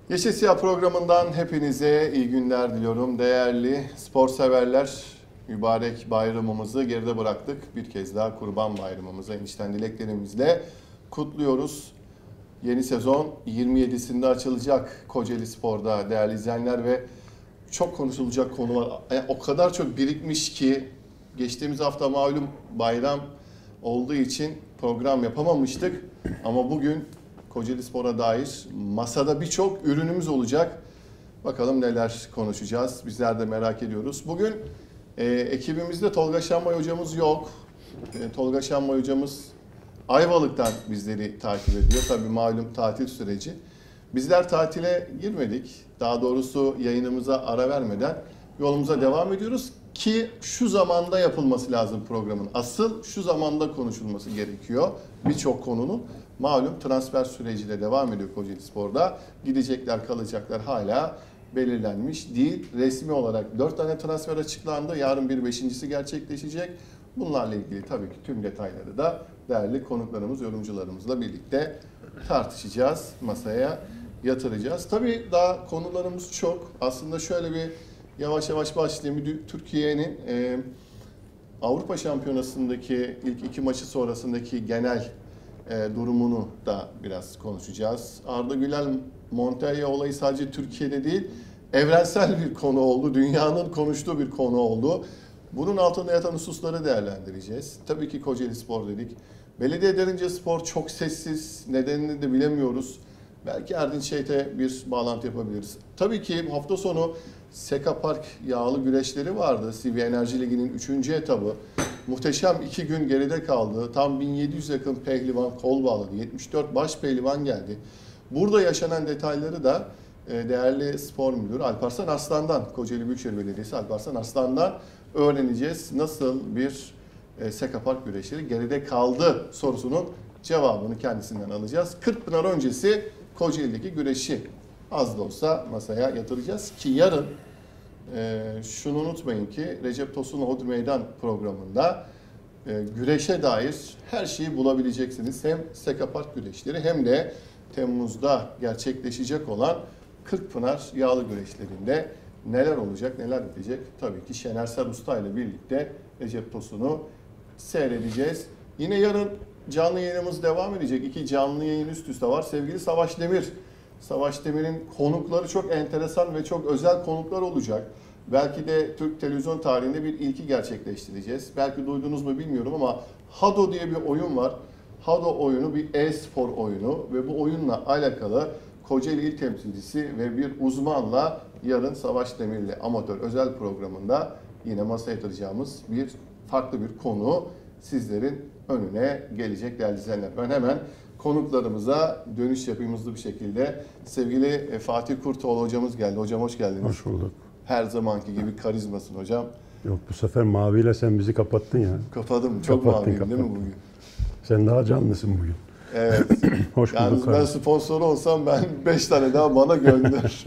Yeşil Siyah programından hepinize iyi günler diliyorum. Değerli spor severler, mübarek bayramımızı geride bıraktık. Bir kez daha Kurban Bayramımızı enişten dileklerimizle kutluyoruz. Yeni sezon 27'sinde açılacak Kocaeli Spor'da değerli izleyenler ve çok konuşulacak konu var. O kadar çok birikmiş ki geçtiğimiz hafta malum bayram olduğu için program yapamamıştık. Ama bugün Kocaeli Spor'a dair masada birçok ürünümüz olacak. Bakalım neler konuşacağız. Bizler de merak ediyoruz. Bugün ekibimizde Tolga Şanmay hocamız yok. Tolga Şanmay hocamız Ayvalık'tan bizleri takip ediyor. Tabii malum tatil süreci. Bizler tatile girmedik. Daha doğrusu yayınımıza ara vermeden yolumuza devam ediyoruz. Ki şu zamanda yapılması lazım programın. Asıl şu zamanda konuşulması gerekiyor birçok konunun. Malum transfer süreci de devam ediyor Kocaeli Spor'da. Gidecekler, kalacaklar hala belirlenmiş değil. Resmi olarak 4 tane transfer açıklandı. Yarın bir 5.'si gerçekleşecek. Bunlarla ilgili tabii ki tüm detayları da değerli konuklarımız, yorumcularımızla birlikte tartışacağız, masaya yatıracağız. Tabii daha konularımız çok. Aslında şöyle bir yavaş yavaş başlayayım. Türkiye'nin Avrupa Şampiyonası'ndaki ilk 2 maçı sonrasındaki genel durumunu da biraz konuşacağız. Arda Güler Montella olayı sadece Türkiye'de değil, evrensel bir konu oldu. Dünyanın konuştuğu bir konu oldu. Bunun altında yatan hususları değerlendireceğiz. Tabii ki Kocaeli Spor dedik. Belediye Derince Spor çok sessiz, nedenini de bilemiyoruz. Belki Erdinç Şehit'e bir bağlantı yapabiliriz. Tabii ki hafta sonu Seka Park yağlı güreşleri vardı. CV Enerji Ligi'nin 3. etabı. Muhteşem 2 gün geride kaldı. Tam 1700 yakın pehlivan kol bağladı. 74 baş pehlivan geldi. Burada yaşanan detayları da değerli spor müdürü Alparslan Arslan'dan, Kocaeli Büyükşehir Belediyesi Alparslan Arslan'dan öğreneceğiz. Nasıl bir Seka Park güreşleri geride kaldı sorusunun cevabını kendisinden alacağız. Kırkpınar öncesi Kocaeli'deki güreşi az da olsa masaya yatıracağız ki yarın şunu unutmayın ki Recep Tosun Hodri Meydan programında güreşe dair her şeyi bulabileceksiniz. Hem Seka Park güreşleri hem de Temmuz'da gerçekleşecek olan Kırkpınar yağlı güreşlerinde neler olacak, neler bitecek? Tabii ki Şener Ser Usta ile birlikte Recep Tosun'u seyredeceğiz. Yine yarın canlı yayınımız devam edecek. 2 canlı yayın üst üste var. Sevgili Savaş Demir. Savaş Demir'in konukları çok enteresan ve çok özel konuklar olacak. Belki de Türk televizyon tarihinde bir ilki gerçekleştireceğiz. Belki duydunuz mu bilmiyorum ama Hado diye bir oyun var. Hado oyunu bir e-spor oyunu ve bu oyunla alakalı Kocaeli İl Temsilcisi ve bir uzmanla yarın Savaş Demir'le amatör özel programında yine masaya yatıracağımız bir farklı bir konu sizlerin önüne gelecek değerli izleyenler. Ben hemen konuklarımıza dönüş yapayım hızlı bir şekilde. Sevgili Fatih Kurtoğlu hocamız geldi. Hocam hoş geldiniz. Hoş bulduk. Her zamanki gibi karizmasın hocam. Yok bu sefer maviyle sen bizi kapattın ya. Kapadım. Çok maviyim değil mi bugün? Sen daha canlısın bugün. Evet. Hoş bulduk. Yalnız ben sponsor olsam ben 5 tane daha bana gönder.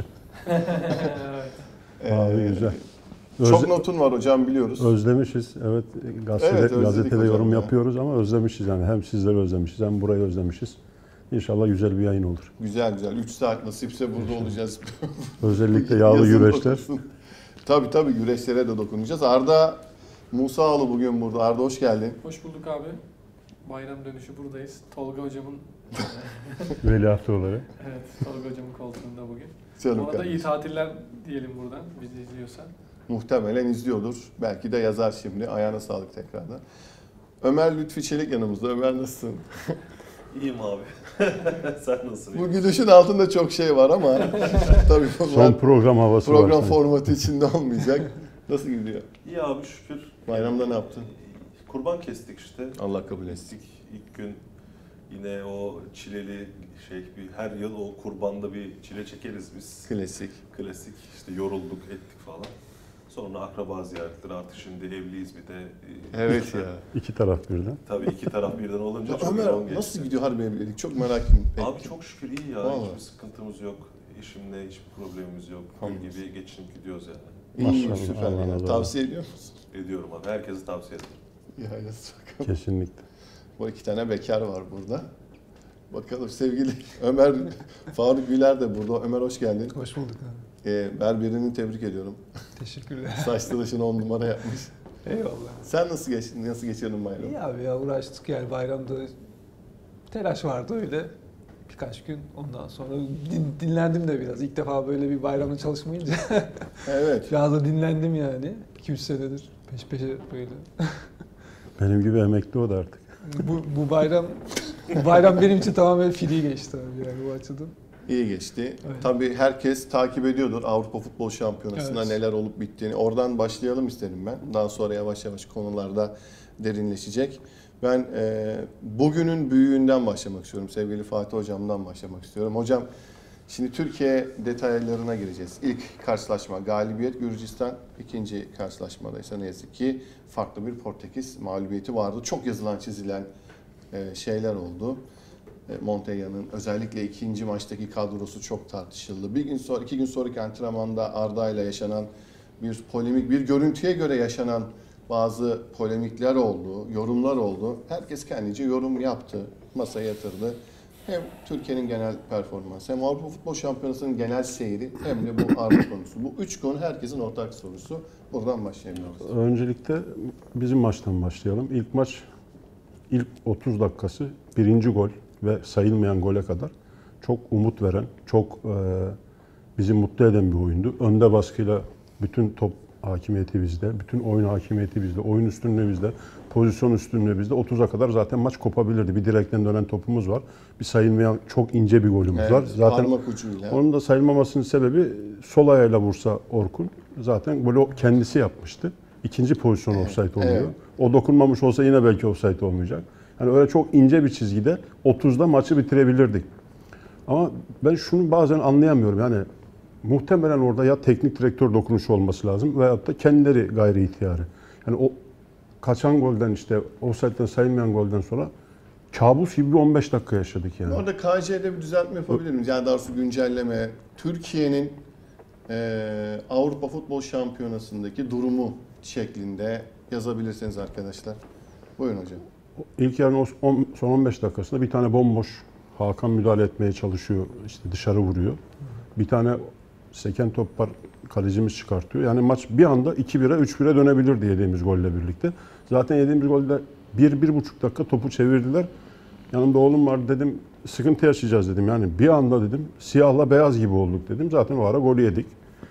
Mavi güzel. Çok notun var hocam biliyoruz. Özlemişiz. Evet, gazetede hocam yorum ya. yapıyoruz ama özlemişiz yani. Hem sizleri özlemişiz hem burayı özlemişiz. İnşallah güzel bir yayın olur. Güzel güzel. 3 saat nasipse burada olacağız. Özellikle yağlı Yazın güreşler. dokunsun. Tabii güreşlere de dokunacağız. Arda Musaoğlu bugün burada. Arda hoş geldin. Hoş bulduk abi. Bayram dönüşü buradayız. Tolga hocamın Veliahtı olarak. evet, Tolga hocamın koltuğunda bugün. Canım Ona da kardeşim. iyi tatiller diyelim buradan bizi izliyorsa. Muhtemelen izliyordur. Belki de yazar şimdi. Ayağına sağlık tekrardan. Ömer Lütfi Çelik yanımızda. Ömer nasılsın? İyiyim abi. Sen nasılsın? Bu gülüşün altında çok şey var ama tabii Son program havası var. program sanki. formatı içinde olmayacak. Nasıl gidiyor? İyi abi şükür. Bayramda ne yaptın? Kurban kestik işte. Allah kabul etsin. İlk gün yine o çileli her yıl o kurbanda bir çile çekeriz biz. Klasik. Klasik işte yorulduk ettik falan. Sonra akraba ziyaretleri artık şimdi evliyiz bir de. Evet ya. İki taraf birden. Tabii iki taraf birden olunca çok Ömer yoğun geçti. nasıl gidiyor harbi evlilik? Çok merak ettim. Abi çok şükür iyi ya. Vallahi. Hiçbir sıkıntımız yok. Eşimle hiçbir problemimiz yok. Hamdolsun. Gül gibi geçinip gidiyoruz yani. İyi, Maşallah, süper Allah ya. razı olsun. Tavsiye ediyor musun? Ediyorum abi. Herkese tavsiye ederim. Ya bakalım. Kesinlikle. Bu 2 tane bekar var burada. Bakalım sevgili Ömer Faruk Güler de burada. Ömer hoş geldin. Hoş bulduk abi. Berberini tebrik ediyorum. Teşekkürler. Saç tıraşını 10 numara yapmış. Eyvallah. Sen nasıl geçtin? Nasıl geçirdin bayramı? İyi abi ya, uğraştık yani, bayramda telaş vardı öyle. Birkaç gün, ondan sonra dinlendim de biraz. İlk defa böyle bir bayramda çalışmayınca Evet. biraz da dinlendim yani. 2-3 senedir peş peşe böyle. Benim gibi emekli o da artık. Bu bayram benim için tamamen free geçti abi yani bu açıdan. İyi geçti. Evet. Tabii herkes takip ediyordur Avrupa Futbol Şampiyonası'nda Evet. neler olup bittiğini. Oradan başlayalım istedim ben. Daha sonra yavaş yavaş konularda derinleşecek. Ben bugünün büyüğünden başlamak istiyorum. Sevgili Fatih Hocam'dan başlamak istiyorum. Hocam, şimdi Türkiye detaylarına gireceğiz. İlk karşılaşma galibiyet Gürcistan. İkinci karşılaşmada ise ne yazık ki farklı bir Portekiz mağlubiyeti vardı. Çok yazılan çizilen şeyler oldu. Montella'nın özellikle ikinci maçtaki kadrosu çok tartışıldı. İki gün sonraki antrenmanda Arda ile yaşanan bir polemik, bir görüntüye göre yaşanan bazı polemikler oldu, yorumlar oldu. Herkes kendince yorum yaptı, masaya yatırdı. Hem Türkiye'nin genel performansı, hem Avrupa Futbol Şampiyonası'nın genel seyri, hem de bu Arda konusu. Bu üç konu herkesin ortak sorusu. Buradan başlayabiliriz. Öncelikle bizim maçtan başlayalım. İlk maç, ilk 30 dakikası birinci gol ve sayılmayan gole kadar çok umut veren, çok bizi mutlu eden bir oyundu. Önde baskıyla bütün top hakimiyeti bizde, bütün oyun hakimiyeti bizde, oyun üstünlüğü bizde, pozisyon üstünlüğü bizde. 30'a kadar zaten maç kopabilirdi. Bir direkten dönen topumuz var. Bir sayılmayan çok ince bir golümüz var. Zaten parmak ucuyla. onun da sayılmamasının sebebi sol ayağıyla vursa Orkun zaten golü kendisi yapmıştı. İkinci pozisyon offside oluyor. evet. O dokunmamış olsa yine belki offside olmayacak. Yani öyle çok ince bir çizgide 30'da maçı bitirebilirdik. Ama ben şunu bazen anlayamıyorum. Yani muhtemelen orada ya teknik direktör dokunuşu olması lazım veyahut da kendileri gayri ihtiyarı. Yani o kaçan golden, işte offside'den sayılmayan golden sonra kabus gibi bir 15 dakika yaşadık yani. Orada KJ'de bir düzeltme yapabilir miyiz? Yani daha doğrusu güncelleme. Türkiye'nin Avrupa Futbol Şampiyonası'ndaki durumu şeklinde yazabilirseniz arkadaşlar. Buyurun hocam. İlk yarının son 15 dakikasında bir tane bomboş Hakan müdahale etmeye çalışıyor. İşte dışarı vuruyor. Bir tane seken top var, kalecimiz çıkartıyor. Yani maç bir anda 2-1'e 3-1'e dönebilirdi yediğimiz golle birlikte. Zaten yediğimiz golde 1-1,5 dakika topu çevirdiler. Yanımda oğlum vardı, dedim sıkıntı yaşayacağız dedim. Yani bir anda dedim siyahla beyaz gibi olduk dedim. Zaten o ara golü yedik.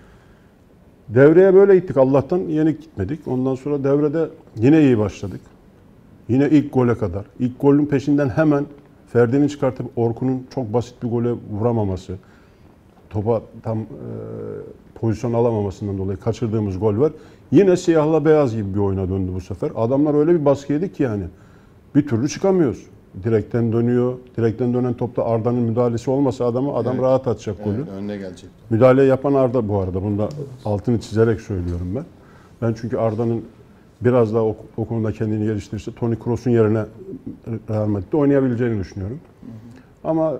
Devreye böyle gittik. Allah'tan yenik gitmedik. Ondan sonra devrede yine iyi başladık. Yine ilk gole kadar. İlk golün peşinden hemen Ferdi'nin çıkartıp Orkun'un çok basit bir gole vuramaması, topa tam pozisyon alamamasından dolayı kaçırdığımız gol var. Yine siyahla beyaz gibi bir oyuna döndü bu sefer. Adamlar öyle bir baskı yedik ki yani bir türlü çıkamıyoruz. Direkten dönüyor. Direkten dönen topta Arda'nın müdahalesi olmasa adam Evet. rahat atacak golü. Evet, önüne gelecek. Müdahale yapan Arda bu arada. Bunu da altını çizerek söylüyorum ben. Ben çünkü Arda'nın biraz daha o konuda kendini geliştirirse Toni Kroos'un yerine Real Madrid'de oynayabileceğini düşünüyorum. Ama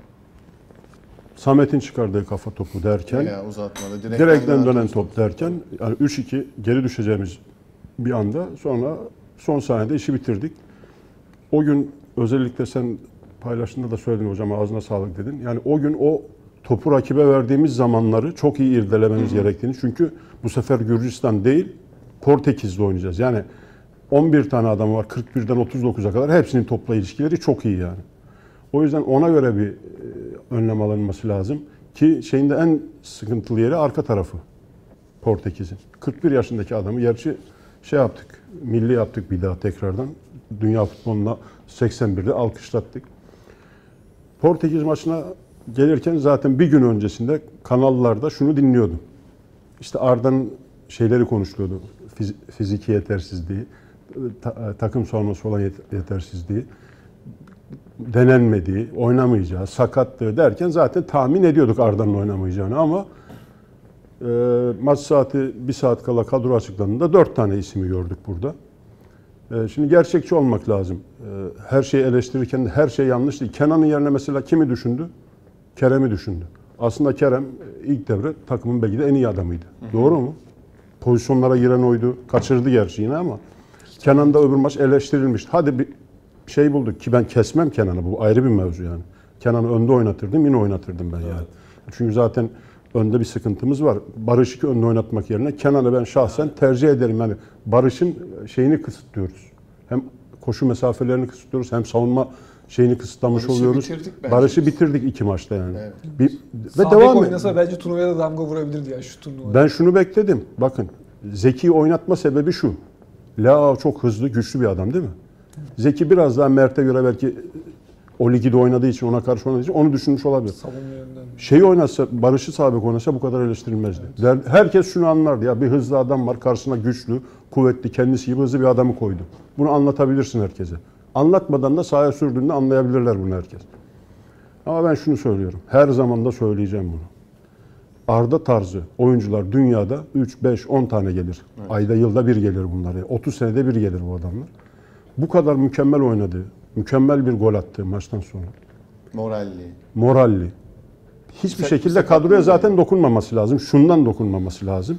Samet'in çıkardığı kafa topu derken, Veya uzatmada. direkten dönen top derken, yani 3-2 geri düşeceğimiz bir anda sonra son saniyede işi bitirdik. O gün özellikle sen paylaştığında da söyledin hocam, ağzına sağlık dedin. Yani o gün o topu rakibe verdiğimiz zamanları çok iyi irdelememiz gerektiğini. Çünkü bu sefer Gürcistan değil, Portekiz'de oynayacağız. Yani 11 tane adam var 41'den 39'a kadar. Hepsinin topla ilişkileri çok iyi yani. O yüzden ona göre bir önlem alınması lazım. Ki şeyin de en sıkıntılı yeri arka tarafı Portekiz'in. 41 yaşındaki adamı gerçi şey yaptık, milli yaptık bir daha tekrardan. Dünya futboluna 81'de alkışlattık. Portekiz maçına gelirken zaten bir gün öncesinde kanallarda şunu dinliyordum. İşte Arda'nın şeyleri konuşuluyordu. Fiziki yetersizliği, takım savunması olan yetersizliği, denenmediği, oynamayacağı, sakatlığı derken zaten tahmin ediyorduk Arda'nın oynamayacağını ama maç saati 1 saat kala kadro açıklandığında 4 tane ismi gördük burada. Şimdi gerçekçi olmak lazım. Her şeyi eleştirirken de her şey yanlış değil. Kenan'ın yerine mesela kimi düşündü? Kerem'i düşündü. Aslında Kerem ilk devre takımın belki de en iyi adamıydı. Doğru mu? Pozisyonlara giren oydu. Kaçırdı gerçi yine ama Kenan da öbür maç eleştirilmişti. Hadi şey bulduk ki ben kesmem Kenan'ı, bu ayrı bir mevzu yani. Kenan'ı önde oynatırdım, yine oynatırdım ben yani. Çünkü zaten önde bir sıkıntımız var. Barış'ı önde oynatmak yerine Kenan'ı ben şahsen tercih ederim. Yani Barış'ın şeyini kısıtlıyoruz. Hem koşu mesafelerini kısıtlıyoruz hem savunma şeyini kısıtlamış Barış'ı oluyoruz. bitirdik bence Barış'ı biz. bitirdik 2 maçta yani. Evet. Ve Sağ bek devam oynasa bence turnuvaya da damga vurabilirdi ya şu turnuvada. Ben şunu bekledim. Bakın Zeki'yi oynatma sebebi şu. Leao çok hızlı, güçlü bir adam değil mi? Zeki biraz daha Mert'e göre belki o ligde oynadığı için, ona karşı oynadığı için onu düşünmüş olabilir. Savunma yönden. Şeyi oynatsa, Barış'ı sağ bek oynasa bu kadar eleştirilmezdi. Herkes şunu anlardı ya, bir hızlı adam var karşısına, güçlü, kuvvetli, kendisi gibi hızlı bir adamı koydu. Bunu anlatabilirsin herkese. Anlatmadan da sahaya sürdüğünde anlayabilirler bunu herkes. Ama ben şunu söylüyorum. Her zaman da söyleyeceğim bunu. Arda tarzı oyuncular dünyada 3, 5, 10 tane gelir. Evet. Ayda, yılda bir gelir bunlar. 30 senede bir gelir bu adamlar. Bu kadar mükemmel oynadı, mükemmel bir gol attı maçtan sonra. Moralli. Hiçbir şekilde kadroya zaten dokunmaması lazım. Şundan dokunmaması lazım.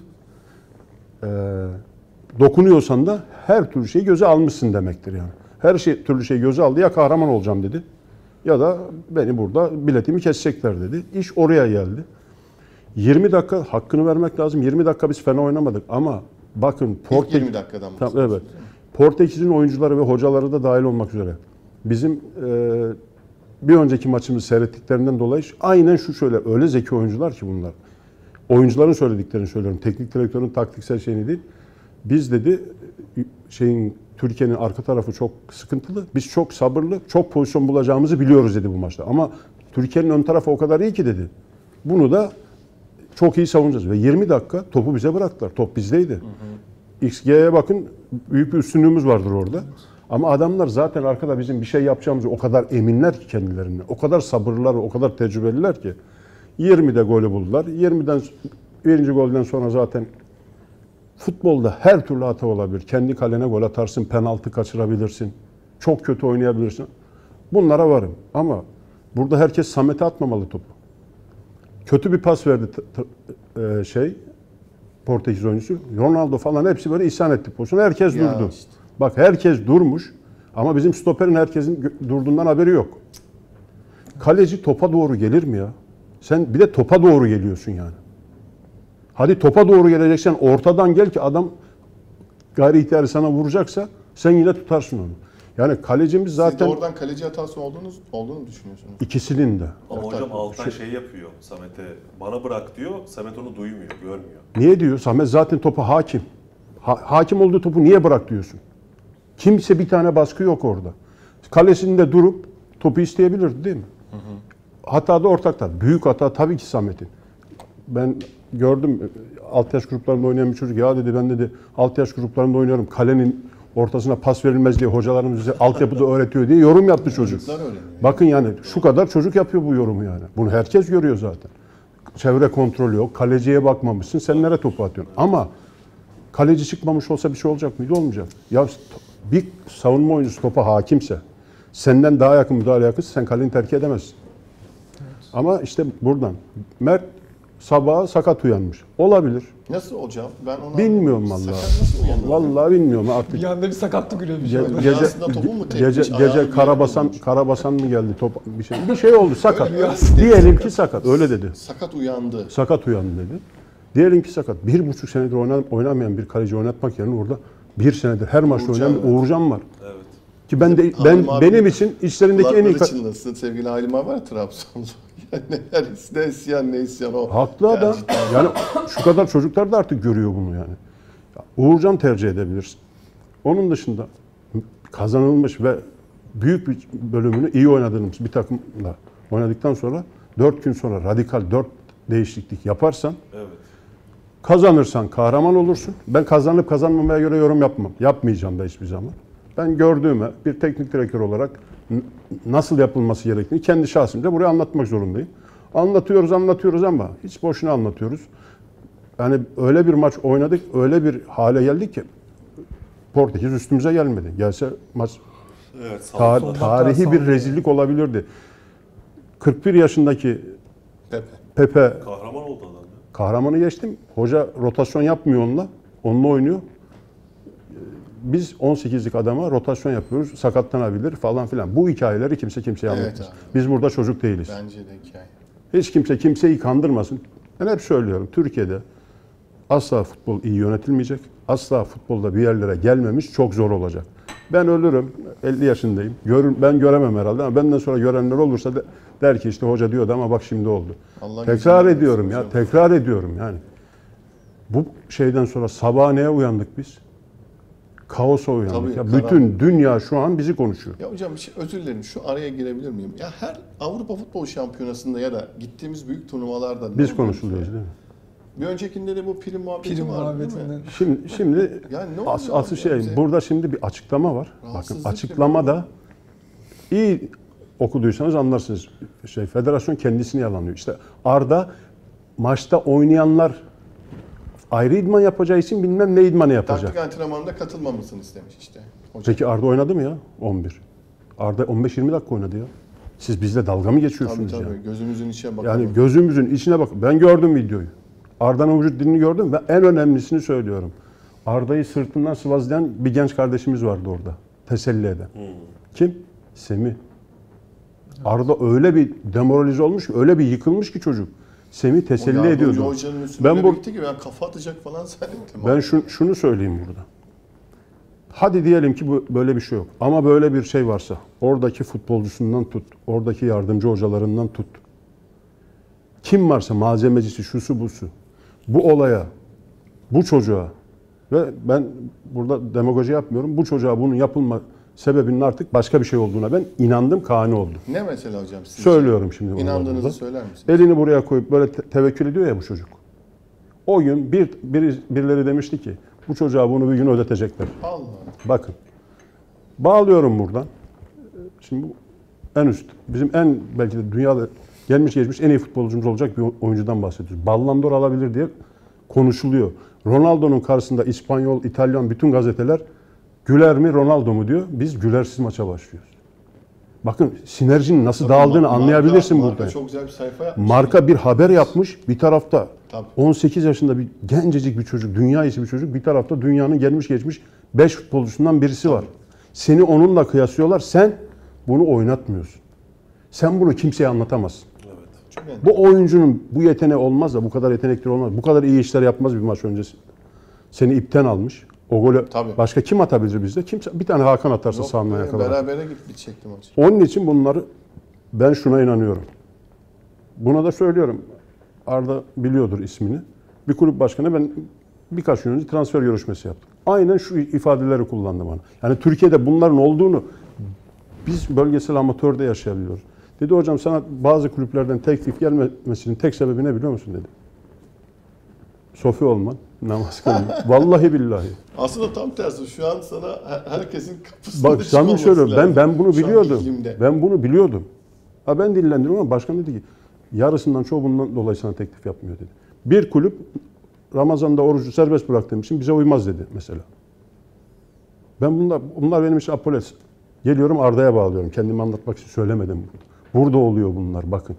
Dokunuyorsan da her türlü şeyi göze almışsın demektir yani. Her türlü şeyi göze aldı. Ya kahraman olacağım dedi. Ya da beni burada biletimi kesecekler dedi. İş oraya geldi. 20 dakika hakkını vermek lazım. 20 dakika biz fena oynamadık ama bakın İlk 20 dakikadan evet. Portekiz'in oyuncuları ve hocaları da dahil olmak üzere. Bizim bir önceki maçımızı seyrettiklerinden dolayı aynen şu şöyle, öyle zeki oyuncular ki bunlar. Oyuncuların söylediklerini söylüyorum. Teknik direktörün taktiksel şeyini değil. Biz dedi Türkiye'nin arka tarafı çok sıkıntılı. Biz çok sabırlı, çok pozisyon bulacağımızı biliyoruz dedi bu maçta. Ama Türkiye'nin ön tarafı o kadar iyi ki dedi. Bunu da çok iyi savunacağız. Ve 20 dakika topu bize bıraktılar. Top bizdeydi. XG'ye bakın, büyük bir üstünlüğümüz vardır orada. Ama adamlar zaten arkada bizim bir şey yapacağımızı o kadar eminler ki kendilerinden. O kadar sabırlılar ve o kadar tecrübeliler ki. 20'de golü buldular. 20'den birinci golden sonra zaten futbolda her türlü hata olabilir. Kendi kalene gol atarsın, penaltı kaçırabilirsin. Çok kötü oynayabilirsin. Bunlara varım. Ama burada herkes Samet'e atmamalı topu. Kötü bir pas verdi Portekiz oyuncusu. Ronaldo falan hepsi böyle isyan etti pozisyonu. Herkes durdu. İşte. Bak herkes durmuş ama bizim stoperin herkesin durduğundan haberi yok. Kaleci topa doğru gelir mi ya? Sen bir de topa doğru geliyorsun yani. Hadi topa doğru geleceksen ortadan gel ki adam gayri ihtiyari sana vuracaksa sen yine tutarsın onu. Yani kalecimiz zaten... Siz de oradan kaleci hatası olduğunu düşünüyorsunuz. İkisinin de. Ama hocam Altay şey yapıyor Samet'e, bana bırak diyor, Samet onu duymuyor, görmüyor. Niye diyor? Samet zaten topa hakim. Hakim olduğu topu niye bırak diyorsun? Kimse bir tane baskı yok orada. Kalesinde durup topu isteyebilirdi değil mi? Hı hı. Hata da ortaklar. Büyük hata tabii ki Samet'in. Ben gördüm alt yaş gruplarında oynayan bir çocuk. Ya dedi ben dedi alt yaş gruplarında oynuyorum. Kalenin ortasına pas verilmez diye hocalarımız bize altyapıda öğretiyor diye yorum yaptı çocuk. Bakın yani şu kadar çocuk yapıyor bu yorumu yani. Bunu herkes görüyor zaten. Çevre kontrolü yok. Kaleciye bakmamışsın. Sen nereye topu atıyorsun? Ama kaleci çıkmamış olsa bir şey olacak mıydı? Olmayacak. Ya bir savunma oyuncusu topa hakimse, senden daha yakın müdahale yakınsa sen kaleni terk edemezsin. Evet. Ama işte buradan. Mert sabaha sakat uyanmış. Olabilir. Nasıl hocam? Ben onu bilmiyorum vallahi. Vallahi bilmiyorum artık. Bir anda bir sakatlık üremiş. Gece karabasan mı geldi top bir şey oldu sakat. Diyelim ki sakat. Öyle dedi. Sakat uyandı. Sakat uyandı dedi. Diyelim ki sakat. 1,5 senedir oynamayan bir kaleci oynatmak yerine orada 1 senedir her maçta oynayan bir Uğurcan var. Evet. Ki benim için içlerindeki en iyi çınlasın. Sevgili Halim abi var Trabzon'da. Ne isyan o. Haklı adam. Yani şu kadar çocuklar da artık görüyor bunu yani. Uğurcan tercih edebilirsin. Onun dışında kazanılmış ve büyük bir bölümünü iyi oynadığımız bir takımla oynadıktan sonra 4 gün sonra radikal 4 değişiklik yaparsan kazanırsan kahraman olursun. Ben kazanıp kazanmamaya göre yorum yapmam. Yapmayacağım da hiçbir zaman. Ben gördüğüme bir teknik direktör olarak nasıl yapılması gerektiğini kendi şahsımca buraya anlatmak zorundayım. Anlatıyoruz ama hiç boşuna anlatıyoruz. Yani öyle bir maç oynadık, öyle bir hale geldik ki Portekiz üstümüze gelmedi. Gelse maç tarihi bir rezillik olabilirdi. 41 yaşındaki Pepe kahraman oldu adam. Kahramanı geçtim. Hoca rotasyon yapmıyor onunla. Onunla oynuyor. biz 18'lik adama rotasyon yapıyoruz, sakatlanabilir falan filan. Bu hikayeleri kimse kimseye Evet anlatmasın. abi. Biz burada çocuk değiliz. Bence de hikaye. Hiç kimse kimseyi kandırmasın. Ben hep söylüyorum, Türkiye'de asla futbol iyi yönetilmeyecek. Asla futbolda bir yerlere gelmemiş çok zor olacak. Ben ölürüm, 50 yaşındayım. Ben göremem herhalde ama benden sonra görenler olursa der ki işte hoca diyordu ama bak şimdi oldu. Allah Tekrar güzel ediyorum versin ya, hocam. tekrar ediyorum yani. Bu şeyden sonra sabah neye uyandık biz? Kaosa uyandık. Tabii, Ya karanlık. bütün dünya şu an bizi konuşuyor. Ya hocam bir şey, özür dilerim, şu araya girebilir miyim? Ya her Avrupa Futbol Şampiyonası'nda ya da gittiğimiz büyük turnuvalarda ne Biz oluyor konuşuluyoruz ya? değil mi? Bir öncekinde de bu prim muhabbeti Prim vardı değil mi? muhabbetinden. Şimdi Yani ne asıl oluyor abi şey ya bize? burada şimdi bir açıklama var. Bakın Rahatsızlık açıklamada iyi okuduysanız anlarsınız. Federasyon kendisini yalanlıyor. İşte Arda maçta oynayanlar ayrı idman yapacağı için bilmem ne idmanı yapacak. Taktik antrenmanında katılmamasını istemiş işte. Hocam. Peki Arda oynadı mı ya? 11. Arda 15-20 dakika oynadı ya. Siz bizle dalga mı Tabii geçiyorsunuz tabii, ya? gözümüzün içine bakalım. Yani gözümüzün içine bak. Ben gördüm videoyu. Arda'nın vücut dilini gördüm ve en önemlisini söylüyorum. Arda'yı sırtından sıvazlayan bir genç kardeşimiz vardı orada. Teselli eden. Kim? Semih. Arda öyle bir demoralize olmuş ki, öyle bir yıkılmış ki çocuk. Semih O teselli yardımcı ediyordu. hocanın üstüne Ben ben bu- gitti ki ben kafa atacak falan zannettim. Ben şunu söyleyeyim burada. Hadi diyelim ki böyle bir şey yok. Ama böyle bir şey varsa, oradaki futbolcusundan tut, oradaki yardımcı hocalarından tut. Kim varsa malzemecisi, şusu busu. Bu olaya, bu çocuğa ve ben burada demagoji yapmıyorum. Bu çocuğa bunun yapılma sebebinin artık başka bir şey olduğuna ben inandım, kani oldum. Ne mesela hocam sizce? Söylüyorum şimdi. onu İnandığınızı burada. söyler misiniz? Elini buraya koyup böyle tevekkül ediyor ya bu çocuk. O gün birileri demişti ki bu çocuğa bunu bir gün ödetecekler. Allah. Bakın. Bağlıyorum buradan. Şimdi bu en üst. Bizim en belki de dünyada gelmiş geçmiş en iyi futbolcumuz olacak bir oyuncudan bahsediyoruz. Ballon d'Or alabilir diye konuşuluyor. Ronaldo'nun karşısında İspanyol, İtalyan bütün gazeteler Güler mi Ronaldo mu diyor. Biz Gülersiz maça başlıyoruz. Bakın sinerjinin nasıl dağıldığını anlayabilirsin marka burada. çok güzel bir sayfa yapmış. Marka bir haber yapmış. Bir tarafta Tabii. 18 yaşında bir gencecik bir çocuk, dünya iyisi bir çocuk. Bir tarafta dünyanın gelmiş geçmiş 5 futbolcusundan birisi var. Seni onunla kıyaslıyorlar. Sen bunu oynatmıyorsun. Sen bunu kimseye anlatamazsın. Çok yani. Bu oyuncunun bu yeteneği olmaz da bu kadar yetenekli olmaz. Bu kadar iyi işler yapmaz bir maç öncesi. Seni ipten almış. O golü Tabii. başka kim atabilir bizde? Kimse, bir tane Hakan atarsa Yok, sağından yakalar. berabere bitecekti maç. Onun için bunları ben şuna inanıyorum. Buna da söylüyorum. Arda biliyordur ismini. Bir kulüp başkanı ben birkaç gün önce transfer görüşmesi yaptım. Aynen şu ifadeleri kullandı bana. Yani Türkiye'de bunların olduğunu biz bölgesel amatörde yaşayabiliyoruz. Dedi hocam sana bazı kulüplerden teklif gelmemesinin tek sebebi ne biliyor musun dedi. Sofi olman, namaz kılman. Vallahi billahi. Aslında tam tersi. Şu an sana herkesin kapısında Bak açık samimi olması söylüyorum. lazım. Ben bunu Şu an biliyordum. iklimde. Ben bunu biliyordum. Ha ben dillendirdim ama başkan dedi ki yarısından çoğu bundan dolayı sana teklif yapmıyor dedi. Bir kulüp Ramazan'da orucu serbest bıraktığım için bize uymaz dedi mesela. Bunlar benim için apoles. Geliyorum Arda'ya bağlıyorum. Kendimi anlatmak için söylemedim. Burada oluyor bunlar bakın.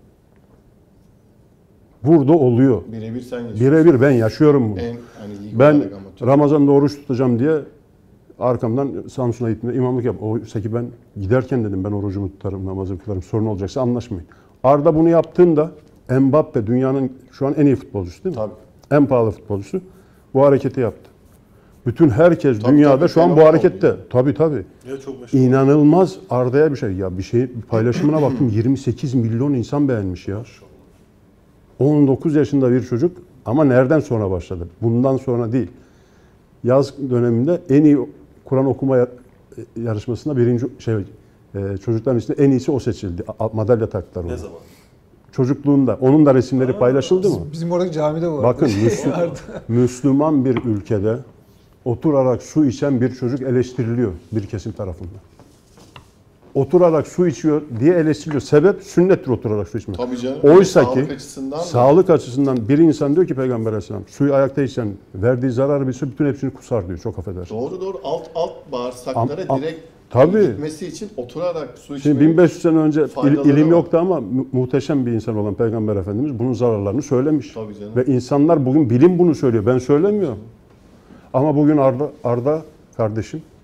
Burada oluyor. Birebir sen yaşıyorsun. Birebir ben yaşıyorum bunu. En hani lig Ben olarak amatör. Ramazan'da oruç tutacağım diye arkamdan Samsun'a gittiğimde imamlık yap. Oysa ki ben giderken dedim ben orucumu tutarım, namazımı tutarım. Sorun olacaksa anlaşmayın. Arda bunu yaptığında Mbappe dünyanın şu an en iyi futbolcusu değil mi? Tabii. En pahalı futbolcusu. Bu hareketi yaptı. Bütün herkes Tabii, dünyada tabii, şu an bu fenomen harekette. oldu Tabii. Ya çok meşhur. İnanılmaz Arda'ya bir şey. Ya bir paylaşımına baktım 28 milyon insan beğenmiş ya. 19 yaşında bir çocuk ama nereden sonra başladı? Bundan sonra değil. Yaz döneminde en iyi Kur'an okuma yarışmasında çocukların içinde en iyisi o seçildi. Madalya taktılar ona. Ne zaman? Çocukluğunda. Onun da resimleri paylaşıldı mı? Bizim oradaki camide var. Bakın Müslüman bir ülkede oturarak su içen bir çocuk eleştiriliyor bir kesim tarafından. Oturarak su içiyor diye eleştiriliyor. Sebep sünnettir oturarak su içmek. Tabii canım. Oysa Sağlık ki açısından da- sağlık açısından bir insan diyor ki Peygamber Aleyhisselam suyu ayakta içen verdiği zararı bilse bütün hepsini kusar diyor. Çok affedersin. Doğru alt bağırsaklara Am- direkt tabii. gitmesi için oturarak su içmek. Şimdi 1500 sene önce faydaları ilim var. yoktu ama muhteşem bir insan olan Peygamber Efendimiz bunun zararlarını söylemiş. Tabii canım. Ve insanlar bugün bilim bunu söylüyor. Ben söylemiyorum. Ama bugün Arda kardeşim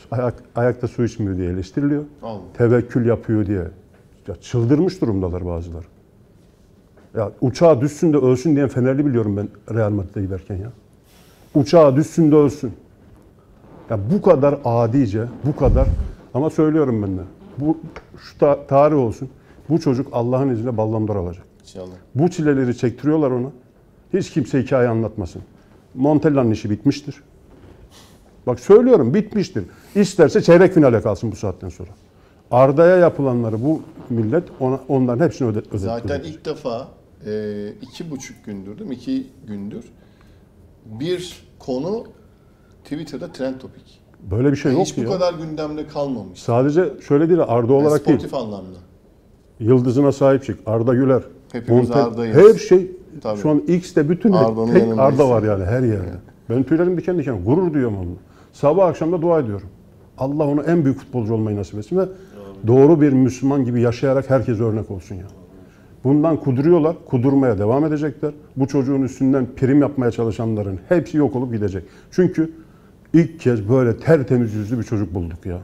ayakta su içmiyor diye eleştiriliyor. Allah. Tevekkül yapıyor diye. Ya çıldırmış durumdalar bazıları. Ya uçağa düşsün de ölsün diyen Fenerli biliyorum ben Real Madrid'e giderken ya. Uçağa düşsün de ölsün. Ya bu kadar adice, bu kadar, ama söylüyorum ben de. Bu şu tarih olsun. Bu çocuk Allah'ın izniyle Ballon d'Or alacak. İnşallah. Bu çileleri çektiriyorlar ona. Hiç kimse hikaye anlatmasın. Montella'nın işi bitmiştir. Bak söylüyorum, bitmiştir. İsterse çeyrek finale kalsın bu saatten sonra. Arda'ya yapılanları bu millet onların hepsini ödetti. Zaten ilk defa 2,5 gündür değil mi? 2 gündür bir konu Twitter'da trend topik. Böyle bir şey yok Hiç ya. bu kadar gündemde kalmamış. Sadece şöyle değil, Arda olarak değil. Sportif anlamda. Yıldızına sahip çık. Arda Güler. Hepimiz Arda'yız. Her şey Tabii. şu an X'te bütün Arda'nın tek yanındayız. Arda var yani her yerde. Ben tüylerim diken diken gurur duyuyorum onunla. Sabah akşam da dua ediyorum. Allah ona en büyük futbolcu olmayı nasip etsin ve doğru bir Müslüman gibi yaşayarak herkese örnek olsun ya. Bundan kuduruyorlar, kudurmaya devam edecekler. Bu çocuğun üstünden prim yapmaya çalışanların hepsi yok olup gidecek. Çünkü ilk kez böyle tertemiz yüzlü bir çocuk bulduk ya.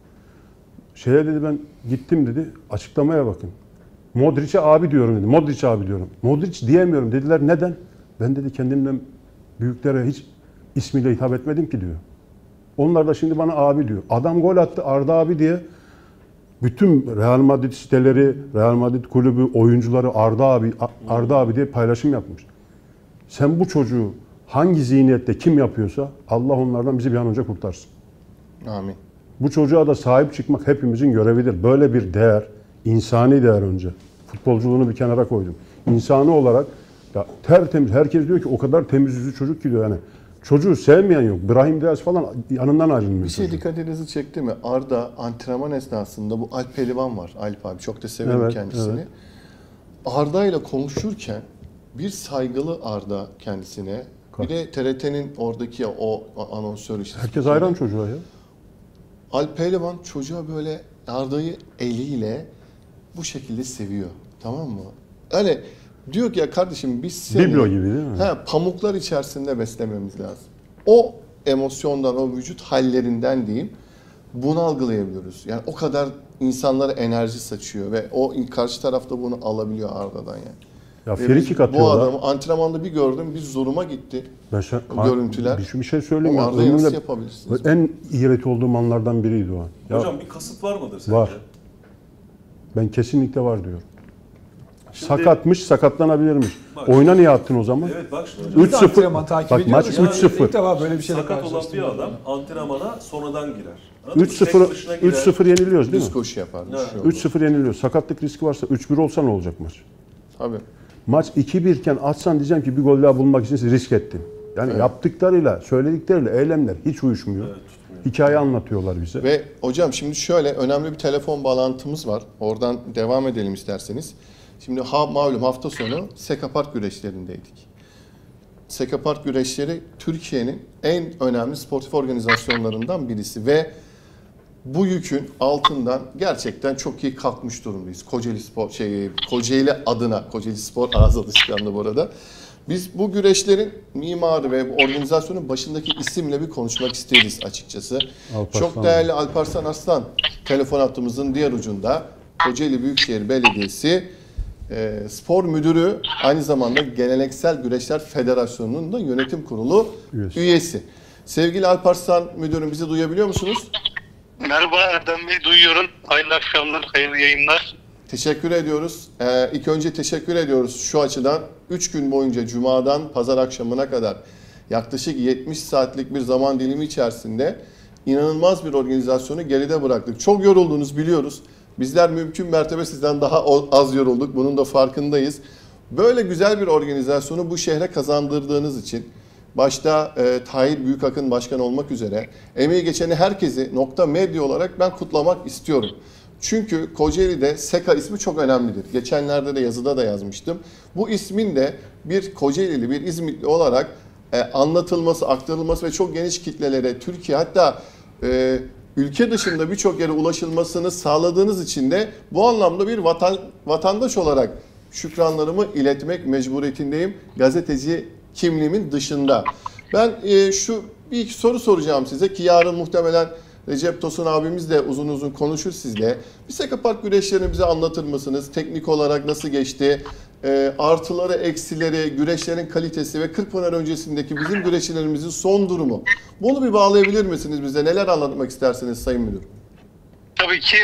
Şeye dedi, ben gittim dedi, açıklamaya bakın. Modric'e abi diyorum dedi. Modric abi diyorum. Modric diyemiyorum dediler. Neden? Ben dedi kendimden büyüklere hiç ismiyle hitap etmedim ki diyor. Onlar da şimdi bana abi diyor. Adam gol attı Arda abi diye. Bütün Real Madrid siteleri, Real Madrid kulübü, oyuncuları Arda abi diye paylaşım yapmış. Sen bu çocuğu hangi zihniyette kim yapıyorsa Allah onlardan bizi bir an önce kurtarsın. Amin. Bu çocuğa da sahip çıkmak hepimizin görevidir. Böyle bir değer, insani değer önce. Futbolculuğunu bir kenara koydum. İnsani olarak ya tertemiz, herkes diyor ki o kadar temiz yüzlü çocuk ki diyor yani. Çocuğu sevmeyen yok. Brahim Diaz falan yanından ayrılmıyor. Bir şey çocuğun. dikkatinizi çekti mi? Arda antrenman esnasında bu Alp Pehlivan var. Alp abi çok da severim Evet, kendisini. evet. Arda ile konuşurken bir saygılı Arda kendisine. Bir de TRT'nin oradaki o anonsör işte. Herkes hayran çocuğa ya. Alp Pehlivan çocuğa böyle Arda'yı eliyle bu şekilde seviyor. Tamam mı? Öyle diyor ki ya kardeşim biz seni Biblo gibi değil mi? pamuklar içerisinde beslememiz lazım. O emosyondan, o vücut hallerinden diyeyim bunu algılayabiliyoruz. Yani o kadar insanlara enerji saçıyor ve o karşı tarafta bunu alabiliyor Arda'dan yani. Ya Ve free kick bu atıyorlar. adamı antrenmanda bir gördüm, bir zoruma gitti. Ben O görüntüler. Bir şey söyleyeyim. O ya. Arda'yı nasıl Ömrümde yapabilirsiniz? en iğret olduğum anlardan biriydi o an. Ya Hocam bir kasıt var mıdır sence? var. Ben kesinlikle var diyorum. Şimdi- Sakatmış, sakatlanabilirmiş. Bak- Oyuna niye attın o zaman? Evet bak şimdi. Biz de 3-0. antrenman takip Bak ediyoruz. maç Yani 3-0. İlk defa böyle bir şeyle Sakat olan bir karşılaştım. adam antrenmana sonradan girer. Anladın mı? 3-0 Tek başına girer. 3-0 yeniliyoruz değil Düz mi? koşu yapar. bir Evet. şey olur. 3-0 yeniliyor. Sakatlık riski varsa 3-1 olsa ne olacak maç? Tabii. Maç 2-1 iken atsan diyeceğim ki bir gol daha bulmak için risk ettin. Yani Evet. yaptıklarıyla, söyledikleriyle eylemler hiç uyuşmuyor. Evet, tutmuyor. Hikaye anlatıyorlar bize. Ve hocam şimdi şöyle önemli bir telefon bağlantımız var. Oradan devam edelim isterseniz. Şimdi malum hafta sonu Seka Park güreşlerindeydik. Seka Park güreşleri Türkiye'nin en önemli sportif organizasyonlarından birisi ve bu yükün altından gerçekten çok iyi kalkmış durumdayız. Kocaeli adına, Kocaeli Spor ağız alışkanlığı bu arada. Biz bu güreşlerin mimarı ve bu organizasyonun başındaki isimle bir konuşmak isteriz açıkçası. Alparslan. Çok değerli Alparslan Aslan telefon hattımızın diğer ucunda. Kocaeli Büyükşehir Belediyesi spor müdürü, aynı zamanda Geleneksel Güreşler Federasyonu'nun da yönetim kurulu üyesi. Sevgili Alparslan müdürüm, bizi duyabiliyor musunuz? Merhaba Erdem Bey, duyuyorum. Hayırlı akşamlar, hayırlı yayınlar. Teşekkür ediyoruz. İlk önce teşekkür ediyoruz şu açıdan. 3 gün boyunca Cuma'dan Pazar akşamına kadar yaklaşık 70 saatlik bir zaman dilimi içerisinde inanılmaz bir organizasyonu geride bıraktık. Çok yoruldunuz biliyoruz. Bizler mümkün mertebe sizden daha az yorulduk. Bunun da farkındayız. Böyle güzel bir organizasyonu bu şehre kazandırdığınız için başta Tahir Büyükakın başkan olmak üzere emeği geçeni herkesi Nokta Medya olarak ben kutlamak istiyorum. Çünkü Kocaeli'de Seka ismi çok önemlidir. Geçenlerde de yazıda da yazmıştım. Bu ismin de bir Kocaelili, bir İzmitli olarak anlatılması, aktarılması ve çok geniş kitlelere, Türkiye hatta ülke dışında birçok yere ulaşılmasını sağladığınız için de bu anlamda bir vatandaş olarak şükranlarımı iletmek mecburiyetindeyim. Gazeteci kimliğimin dışında. Ben şu bir iki soru soracağım size ki yarın muhtemelen Recep Tosun abimiz de uzun uzun konuşur sizle. Bir Seka Park güreşlerini bize anlatır mısınız? Teknik olarak nasıl geçti? Artıları, eksileri, güreşlerin kalitesi ve Kırkpınar öncesindeki bizim güreşçilerimizin son durumu. Bunu bir bağlayabilir misiniz bize? Neler anlatmak istersiniz Sayın Müdür? Tabii ki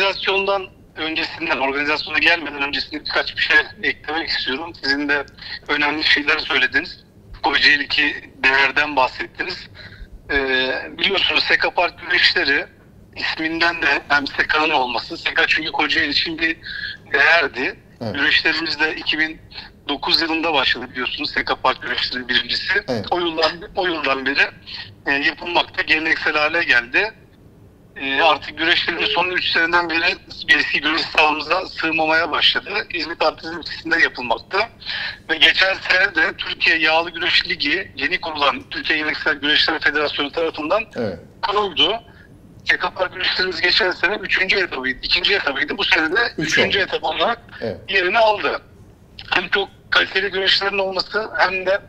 organizasyona gelmeden öncesinde birkaç bir şey eklemek istiyorum. Sizin de önemli şeyler söylediniz. Kocaeli'deki değerden bahsettiniz. Biliyorsunuz Seka Park güreşleri isminden de hem Seka'nın olması, Seka çünkü Kocaeli için bir değerdi. Evet. Güreşlerimiz de 2009 yılında başladı biliyorsunuz Seka Park güreşleri birincisi. Evet. O yıldan beri yapılmakta, geleneksel hale geldi. Artık güreşlerimiz son 3 seneden beri eski güreş sahamıza sığmamaya başladı. İzmit Artizm Lisesi'nde yapılmakta. Ve geçen sene de Türkiye Yağlı Güreş Ligi yeni kurulan Türkiye Geleneksel Güreşler Federasyonu tarafından kuruldu. Seka Park güreşlerimiz geçen sene 3. etabıydı. 2. etabıydı. Bu sene de 3. etap olarak yerini aldı. Hem çok kaliteli güreşlerin olması hem de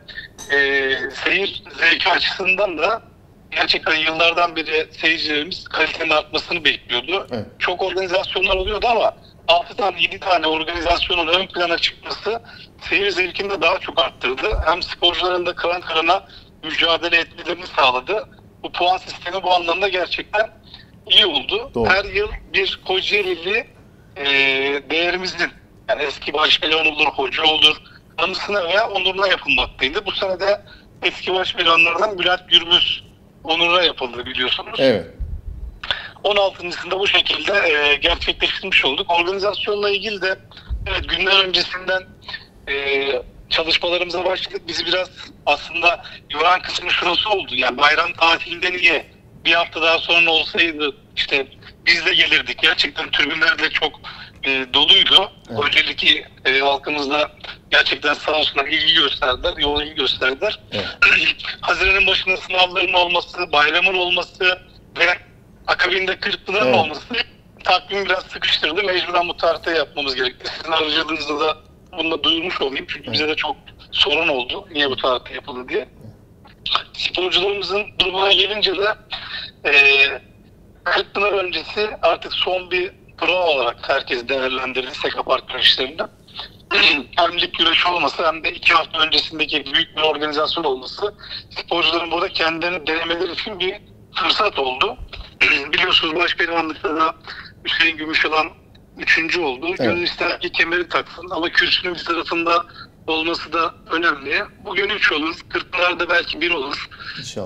seyir zevki açısından da gerçekten yıllardan beri seyircilerimiz kalitenin artmasını bekliyordu. Evet. Çok organizasyonlar oluyordu ama 6 tane 7 tane organizasyonun ön plana çıkması seyir zevkini de daha çok arttırdı. Hem sporcuların da kıran kırana mücadele etmelerini sağladı. Bu puan sistemi bu anlamda gerçekten iyi oldu. Doğru. Her yıl bir Kocaeli'li değerimizin, yani eski başpelon olur, hoca olur, anısına veya onuruna yapılmaktaydı. Bu sene de eski başpelonlardan Bülent Gürbüz onuruna yapıldı biliyorsunuz. Evet. 16.sında bu şekilde gerçekleştirmiş olduk. Organizasyonla ilgili de evet, günler öncesinden çalışmalarımıza başladık. Bizi biraz aslında yoran kısmı şurası oldu. Yani bayram tatilinde niye bir hafta daha sonra olsaydı işte biz de gelirdik. Gerçekten tribünler de çok doluydu. Evet. Kocaeli'deki halkımızla gerçekten sağ olsunlar ilgi gösterdiler, yoğun ilgi gösterdiler. Evet. Haziran'ın başında sınavların olması, bayramın olması ve akabinde Kırkpınar'ın olması takvimi biraz sıkıştırdı. Mecburen bu tarihte yapmamız gerekti. Sizin aracılığınızla da bunu da duyurmuş olayım. Çünkü bize de çok sorun oldu. Niye bu tarihte yapıldı diye. Sporcularımızın durumuna gelince de Kırkpınar öncesi artık son bir prova olarak herkes değerlendirdi Seka Park güreşlerinde. Hem lig güreşi olması hem de 2 hafta öncesindeki büyük bir organizasyon olması sporcuların burada kendilerini denemeleri için bir fırsat oldu. Biliyorsunuz başpehlivanlıkta da Hüseyin Gümüşalan 3. oldu. Evet. Gönül ister ki kemeri taksın ama kürsünün bir tarafında olması da önemli. Bugün 3 olur. Kırkpınar'da belki 1 olur. İnşallah.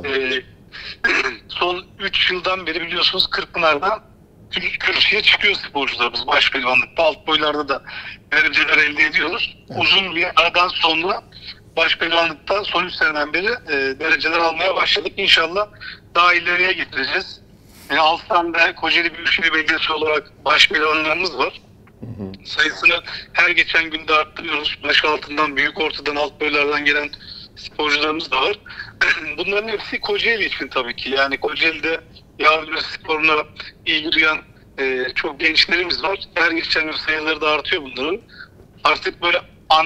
Son 3 yıldan beri biliyorsunuz Kırkpınar'da kürsüye çıkıyor sporcularımız başpehlivanlıkta. Alt boylarda da dereceler elde ediyoruz. Evet. Uzun bir aradan sonra başpehlivanlıkta son 3 seneden beri dereceler almaya başladık. İnşallah daha ileriye getireceğiz. Altı'da Kocaeli Büyükşehir Belediyesi olarak başpehlivanlarımız var. Sayısını her geçen günde arttırıyoruz. Baş altından, büyük ortadan, alt boylardan gelen sporcularımız da var. Bunların hepsi Kocaeli için tabii ki. Yani Kocaeli'de yağlı sporuna ilgi duyan çok gençlerimiz var. Her geçen gün sayıları da artıyor bunların. Artık böyle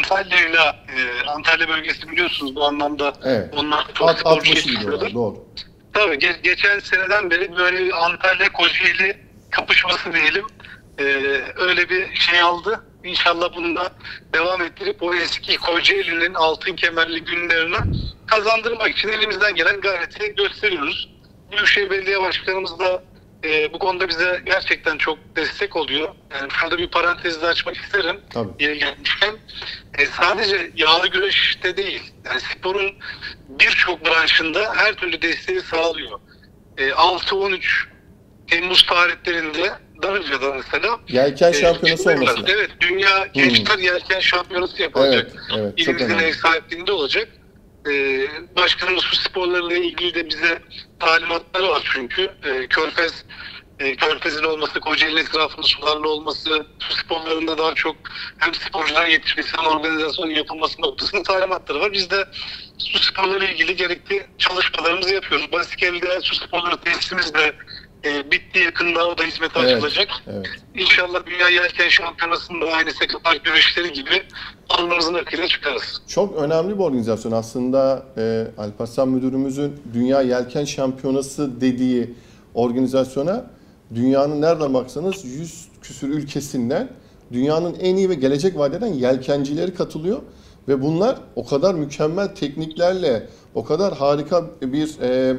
Antalya bölgesi biliyorsunuz bu anlamda. Evet. Onlar çok sporcu yetiştiriyorlar. Doğru. Tabii geçen seneden beri böyle Antalya Kocaeli kapışması diyelim. Öyle bir şey aldı. İnşallah bunu da devam ettirip o eski Kocaeli'nin altın kemerli günlerini kazandırmak için elimizden gelen gayreti gösteriyoruz. Büyükşehir Belediye Başkanımız da bu konuda bize gerçekten çok destek oluyor. Yani şurada bir parantez de açmak isterim. Yeri gelmişken. Sadece yağlı güreşte değil. Yani sporun birçok branşında her türlü desteği sağlıyor. 6-13 Temmuz tarihlerinde Darıca'da mesela Yelken şampiyonası olması. Evet, Dünya Gençler Yelken Şampiyonası yapılacak. Evet, İlimizin ev sahipliğinde olacak. Başkanımız su sporlarıyla ilgili de bize talimatları var çünkü. Körfez'in olması, Kocaeli'nin etrafında sularla olması, su sporlarında daha çok hem sporcular yetişmesi hem organizasyonun yapılması noktasında talimatları var. Biz de su sporları ile ilgili gerekli çalışmalarımızı yapıyoruz. Baskel'de su sporları tesisimiz de bitti, yakında o da hizmete açılacak. Evet. İnşallah Dünya Yelken Şampiyonası'nda aynı Seka Park güreşleri gibi alnımızın akıyla çıkarız. Çok önemli bir organizasyon aslında. Alparslan Müdürümüzün Dünya Yelken Şampiyonası dediği organizasyona dünyanın nereden baksanız 100 küsür ülkesinden dünyanın en iyi ve gelecek vaat eden yelkencileri katılıyor. Ve bunlar o kadar mükemmel tekniklerle, o kadar harika bir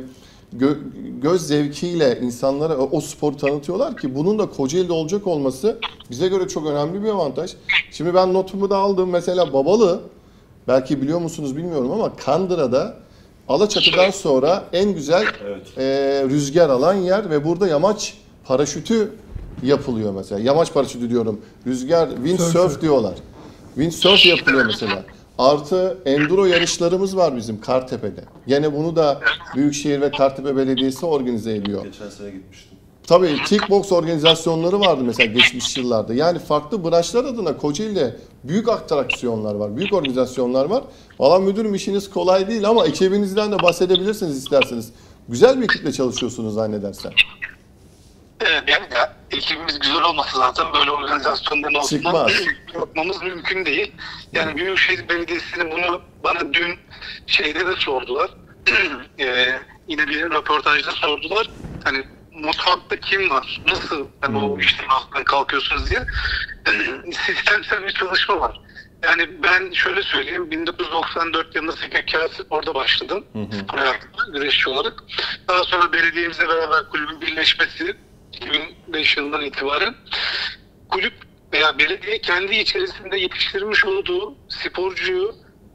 göz zevkiyle insanlara o sporu tanıtıyorlar ki bunun da Kocaeli'de olacak olması bize göre çok önemli bir avantaj. Şimdi ben notumu da aldım. Mesela Babalı, belki biliyor musunuz bilmiyorum ama Kandıra'da Alaçatı'dan sonra en güzel rüzgar alan yer ve burada yamaç paraşütü yapılıyor mesela. Yamaç paraşütü diyorum. Rüzgar, windsurf diyorlar. Windsurf yapılıyor mesela. Artı enduro yarışlarımız var bizim Kartepe'de. Gene bunu da Büyükşehir ve Kartepe Belediyesi organize ediyor. Geçen sene gitmiştim. Tabii kickbox organizasyonları vardı mesela geçmiş yıllarda. Yani farklı branşlar adına Kocaeli'de büyük atraksiyonlar var, büyük organizasyonlar var. Valla müdürüm işiniz kolay değil ama ekibinizden de bahsedebilirsiniz isterseniz. Güzel bir ekiple çalışıyorsunuz zannedersem. Evet, yani ekibimiz güzel olmasa zaten böyle organizasyonların altından yapmamız mümkün değil. Yani Büyükşehir Belediyesi'nin bunu bana dün şeyde de sordular. Yine bir röportajda sordular. Hani mutfakta kim var? Nasıl o işten altından kalkıyorsunuz diye. Sistemsel bir çalışma var. Yani ben şöyle söyleyeyim, 1994 yılında Sekekâspor'da başladım. Spor hayatımda güreşçi olarak. Daha sonra belediyemizle beraber kulübün birleşmesi 2005 yılından itibaren kulüp veya belediye kendi içerisinde yetiştirmiş olduğu sporcuyu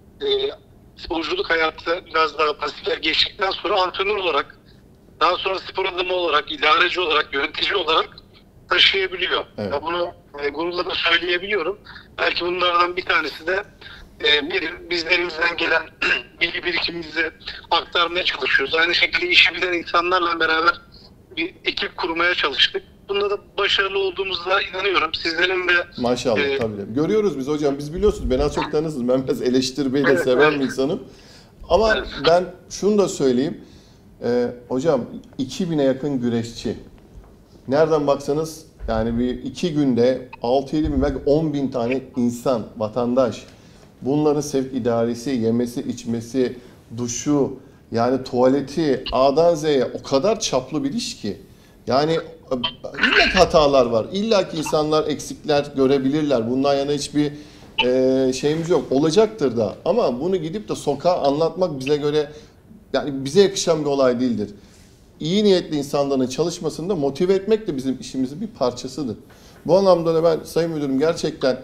sporculuk hayatı biraz daha pasifler geçtikten sonra antrenör olarak, daha sonra spor adamı olarak, idareci olarak, yönetici olarak taşıyabiliyor. Evet. Bunu gururla da söyleyebiliyorum. Belki bunlardan bir tanesi de bizlerimizden gelen bilgi birikimimizi aktarmaya çalışıyoruz. Aynı şekilde işi bilen insanlarla beraber bir ekip kurmaya çalıştık. Bunda da başarılı olduğumuza inanıyorum. Sizlerin de maşallah tabii. Görüyoruz biz hocam. Biz biliyorsunuz beni az çok tanırsınız. Ben biraz eleştirmeyi de seven bir insanım. Ama ben şunu da söyleyeyim. Hocam 2000'e yakın güreşçi. Nereden baksanız yani bir 2 günde 6-7 bin belki 10 bin tane insan, vatandaş. Bunların sevk idaresi, yemesi, içmesi, duşu, yani tuvaleti A'dan Z'ye o kadar çaplı bir iş ki. Yani illa ki hatalar var. İlla ki insanlar eksikler görebilirler. Bundan yana hiçbir şeyimiz yok. Olacaktır da. Ama bunu gidip de sokağa anlatmak bize göre, yani bize yakışan bir olay değildir. İyi niyetli insanların çalışmasında motive etmek de bizim işimizin bir parçasıdır. Bu anlamda da ben Sayın Müdürüm gerçekten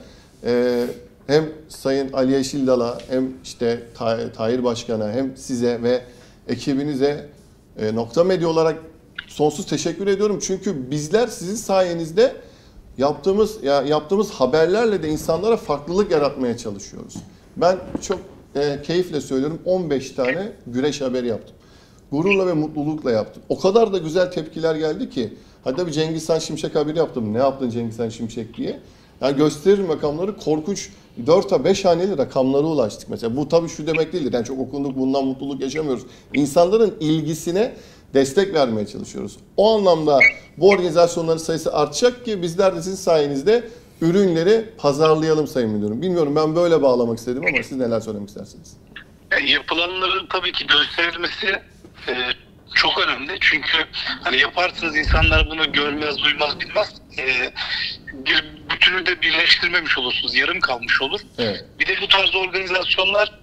hem Sayın Ali Yeşildal'a hem işte Tahir Başkan'a hem size ve ekibinize Nokta Medya olarak sonsuz teşekkür ediyorum. Çünkü bizler sizin sayenizde yaptığımız haberlerle de insanlara farklılık yaratmaya çalışıyoruz. Ben çok keyifle söylüyorum, 15 tane güreş haberi yaptım. Gururla ve mutlulukla yaptım. O kadar da güzel tepkiler geldi ki. Hatta bir Cengiz Han Şimşek haberi yaptım. Ne yaptın Cengiz Han Şimşek diye. Yani gösteririm rakamları, korkunç 4-5 haneli rakamlara ulaştık mesela. Bu tabii şu demek değildir. Yani çok okunduk, bundan mutluluk yaşamıyoruz. İnsanların ilgisine destek vermeye çalışıyoruz. O anlamda bu organizasyonların sayısı artacak ki bizler de sizin sayenizde ürünleri pazarlayalım Sayın Müdürüm. Bilmiyorum, ben böyle bağlamak istedim ama siz neler söylemek istersiniz? Yapılanların tabii ki gösterilmesi çok önemli. Çünkü hani yaparsınız, insanlar bunu görmez, duymaz, bilmez. Bir bütünü de birleştirmemiş olursunuz. Yarım kalmış olur. Evet. Bir de bu tarz organizasyonlar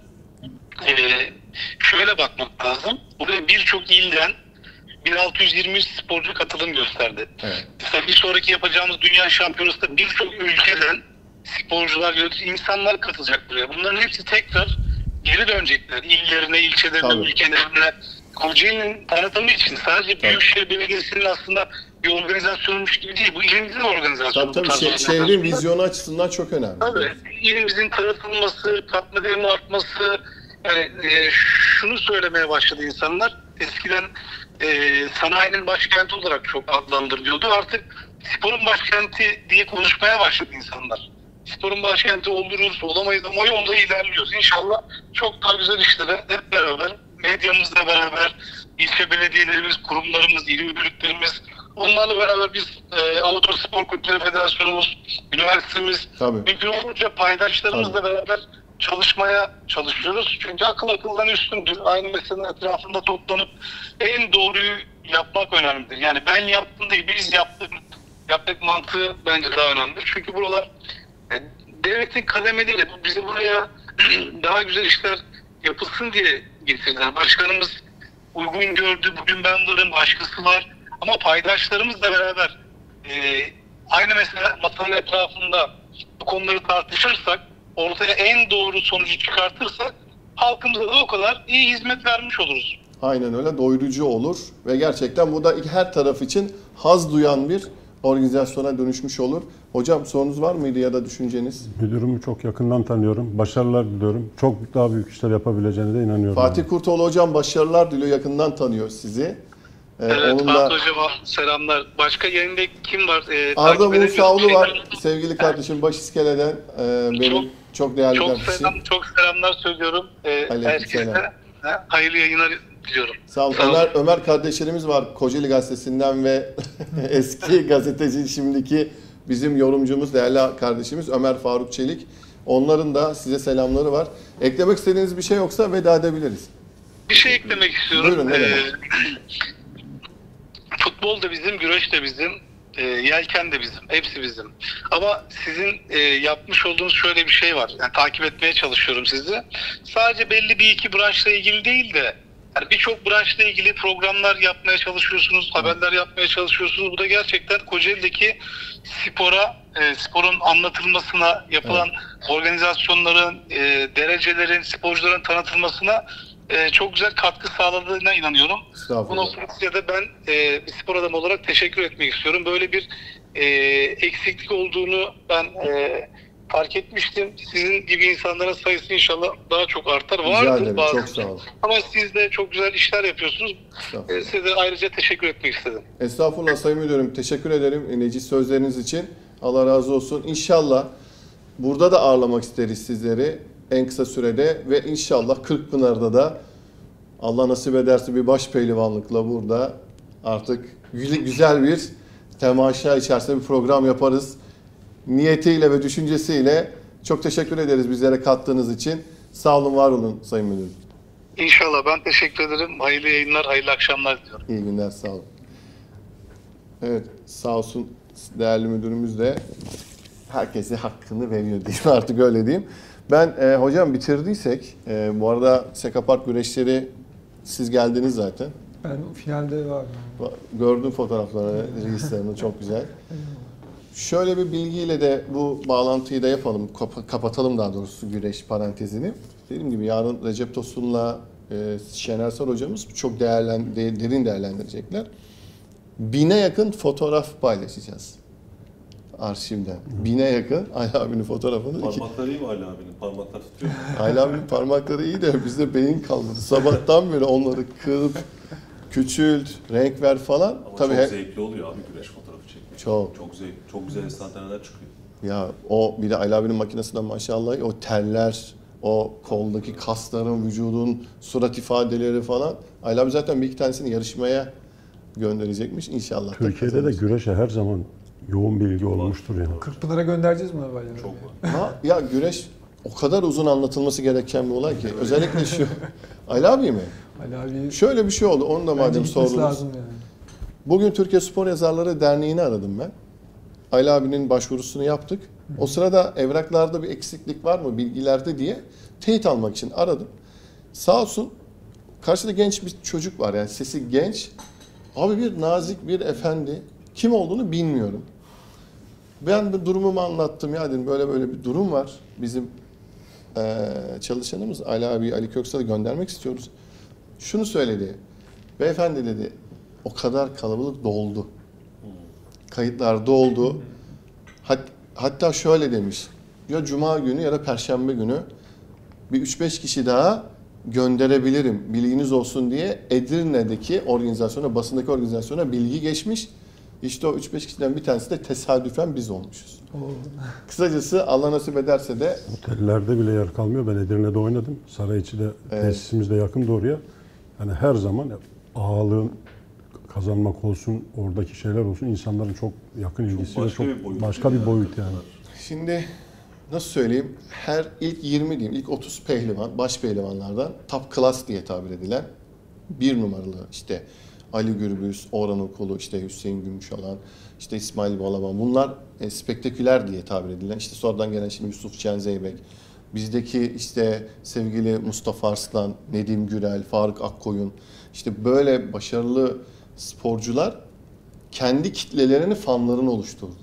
şöyle bakmak lazım. Buraya birçok ilden 1623 sporcu katılım gösterdi. Evet. Mesela bir sonraki yapacağımız dünya şampiyonasında birçok ülkeden sporcular, insanlar katılacak buraya. Bunların hepsi tekrar geri dönecekler. İllerine, ilçelerine, Tabii. ülkelerine. Kocaeli'nin tanıtımı için sadece Büyükşehir Belediyesi'nin aslında bir organizasyonmuş gibi değil. Bu ilimizin organizasyonu. Tabii şehrin vizyonu açısından çok önemli. Tabii. İlimizin tanıtılması, katma değerinin artması. Yani şunu söylemeye başladı insanlar. Eskiden sanayinin başkenti olarak çok adlandırılıyordu. Artık sporun başkenti diye konuşmaya başladı insanlar. Sporun başkenti oluruz, olamayız ama o yolda ilerliyoruz. İnşallah çok daha güzel işlere hep beraber, medyamızla beraber, ilçe belediyelerimiz, kurumlarımız, il müdürlüklerimiz, onlarla beraber biz Amatör Spor Kulüpleri Federasyonumuz, üniversitemiz, mümkün olunca paydaşlarımızla beraber çalışmaya çalışıyoruz. Çünkü akıl akıldan üstündür. Aynı meselenin etrafında toplanıp en doğruyu yapmak önemlidir. Yani ben yaptım değil, biz yaptık mantığı bence daha önemli. Çünkü buralar devletin kademeleriyle bizi buraya daha güzel işler yapılsın diye getirdiler. Başkanımız uygun gördü, bugün ben varım, başkası var. Ama paydaşlarımızla beraber aynı mesela masanın etrafında bu konuları tartışırsak, ortaya en doğru sonucu çıkartırsak halkımıza da o kadar iyi hizmet vermiş oluruz. Aynen öyle, doyurucu olur ve gerçekten bu da her taraf için haz duyan bir organizasyona dönüşmüş olur. Hocam sorunuz var mıydı ya da düşünceniz? Müdürümü çok yakından tanıyorum. Başarılar diliyorum. Çok daha büyük işler yapabileceğine de inanıyorum. Fatih Kurtoğlu hocam başarılar diliyor, yakından tanıyor sizi. Evet, Onun da Fatih Hocam'a selamlar. Başka yayında kim var? Arda Takip edebiliyoruz. Musaoğlu var, sevgili kardeşim, Başiskele'den benim çok değerli Çok kardeşim. çok selamlar söylüyorum. Herkese Aleykümselam. hayırlı yayınlar diliyorum. Sağ olun. Ömer kardeşlerimiz var Kocaeli Gazetesi'nden ve eski gazeteci, şimdiki bizim yorumcumuz, değerli kardeşimiz Ömer Faruk Çelik. Onların da size selamları var. Eklemek istediğiniz bir şey yoksa veda edebiliriz. Bir şey eklemek istiyorum. Buyurun, ne demek? Futbol da bizim, güreş de bizim, yelken de bizim, hepsi bizim. Ama sizin yapmış olduğunuz şöyle bir şey var. Yani takip etmeye çalışıyorum sizi. Sadece belli bir iki branşla ilgili değil de yani birçok branşla ilgili programlar yapmaya çalışıyorsunuz, haberler yapmaya çalışıyorsunuz. Bu da gerçekten Kocaeli'deki sporun anlatılmasına, yapılan organizasyonların, derecelerin, sporcuların tanıtılmasına çok güzel katkı sağladığına inanıyorum. Bu noktada da ben bir spor adamı olarak teşekkür etmek istiyorum. Böyle bir eksiklik olduğunu ben fark etmiştim. Sizin gibi insanların sayısı inşallah daha çok artar. Vardır bazı. Çok sağ olun. Ama siz de çok güzel işler yapıyorsunuz. Size de ayrıca teşekkür etmek istedim. Estağfurullah Sayın Müdürüm. Teşekkür ederim neciz sözleriniz için. Allah razı olsun. İnşallah burada da ağırlamak isteriz sizleri en kısa sürede ve inşallah Kırkpınar'da da Allah nasip ederse bir baş pehlivanlıkla burada artık güzel bir temaşa içerisinde bir program yaparız. Niyetiyle ve düşüncesiyle çok teşekkür ederiz bizlere kattığınız için. Sağ olun, var olun Sayın Müdürüm. İnşallah, ben teşekkür ederim. Hayırlı yayınlar, hayırlı akşamlar diliyorum. İyi günler, sağ olun. Evet, sağ olsun değerli müdürümüz de herkese hakkını veriyor diyeyim, artık öyle diyeyim. Ben hocam bitirdiysek, bu arada Sekapark güreşleri siz geldiniz zaten. Ben finalde vardım. Gördüm fotoğrafları, reislerini, çok güzel. Şöyle bir bilgiyle de bu bağlantıyı da yapalım, kapatalım daha doğrusu güreş parantezini. Dediğim gibi yarın Recep Tosun'la Şener Sar hocamız çok derin değerlendirecekler. 1000'e yakın fotoğraf paylaşacağız arşivden. 1000'e yakın Ali abinin fotoğrafını. Parmakları iyi mi Ali abinin? Parmaklar tutuyor mu? Ali abinin parmakları iyi de bizde beyin kalmadı. Sabahtan beri onları kırıp, küçült, renk ver falan. Ama tabii çok zevkli oluyor abi güreş fotoğrafı çekmek. Çok. Çok güzel enstantaneler çıkıyor. Ya o bir de Ali abinin makinesinden maşallah o teller, o koldaki kasların, vücudun surat ifadeleri falan. Ali abi zaten bir iki tanesini yarışmaya gönderecekmiş inşallah. Türkiye'de de güreşe her zaman yoğun bir ilgi olmuştur yani. Kırkpınar'a göndereceğiz mi haberleri? Çok var. Ya güreş o kadar uzun anlatılması gereken bir olay ki. Özellikle şu. Ali abi mi? Ali abi Şöyle bir şey oldu. Onu da bence madem gitmesi sordunuz. lazım yani. Bugün Türkiye Spor Yazarları Derneği'ni aradım ben. Ali abinin başvurusunu yaptık. O sırada evraklarda bir eksiklik var mı bilgilerde diye teyit almak için aradım. Sağ olsun karşıda genç bir çocuk var, yani sesi genç. Abi bir nazik bir efendi. Kim olduğunu bilmiyorum. Ben bir durumumu anlattım, ya dedim böyle bir durum var. Bizim çalışanımız Ali abi, Ali Köksal'ı göndermek istiyoruz. Şunu söyledi. Beyefendi dedi, o kadar kalabalık doldu. Kayıtlar doldu. Hatta şöyle demiş. Ya cuma günü ya da perşembe günü bir 3-5 kişi daha gönderebilirim, bilginiz olsun diye Edirne'deki organizasyona, basındaki organizasyona bilgi geçmiş. İşte o 3-5 kişiden bir tanesi de tesadüfen biz olmuşuz. Kısacası Allah nasip ederse de Otellerde bile yer kalmıyor. Ben Edirne'de oynadım. Sarayiçi'de tesisimiz de yakın doğruya. Yani her zaman ağalığın kazanmak olsun, oradaki şeyler olsun, insanların çok yakın ilgisi ve çok başka bir boyut yani. şimdi nasıl söyleyeyim, her ilk 20 diyeyim, ilk 30 pehlivan, baş pehlivanlardan top class diye tabir edilen bir numaralı işte Ali Gürbüz, Orhan Okulu, işte Hüseyin Gümüşalan, işte İsmail Balaban. Bunlar spektaküler diye tabir edilen. İşte sonradan gelen şimdi Yusuf Can Zeybek. Bizdeki işte sevgili Mustafa Arslan, Nedim Gürel, Faruk Akkoyun. İşte böyle başarılı sporcular kendi kitlelerini, fanlarını oluşturdular.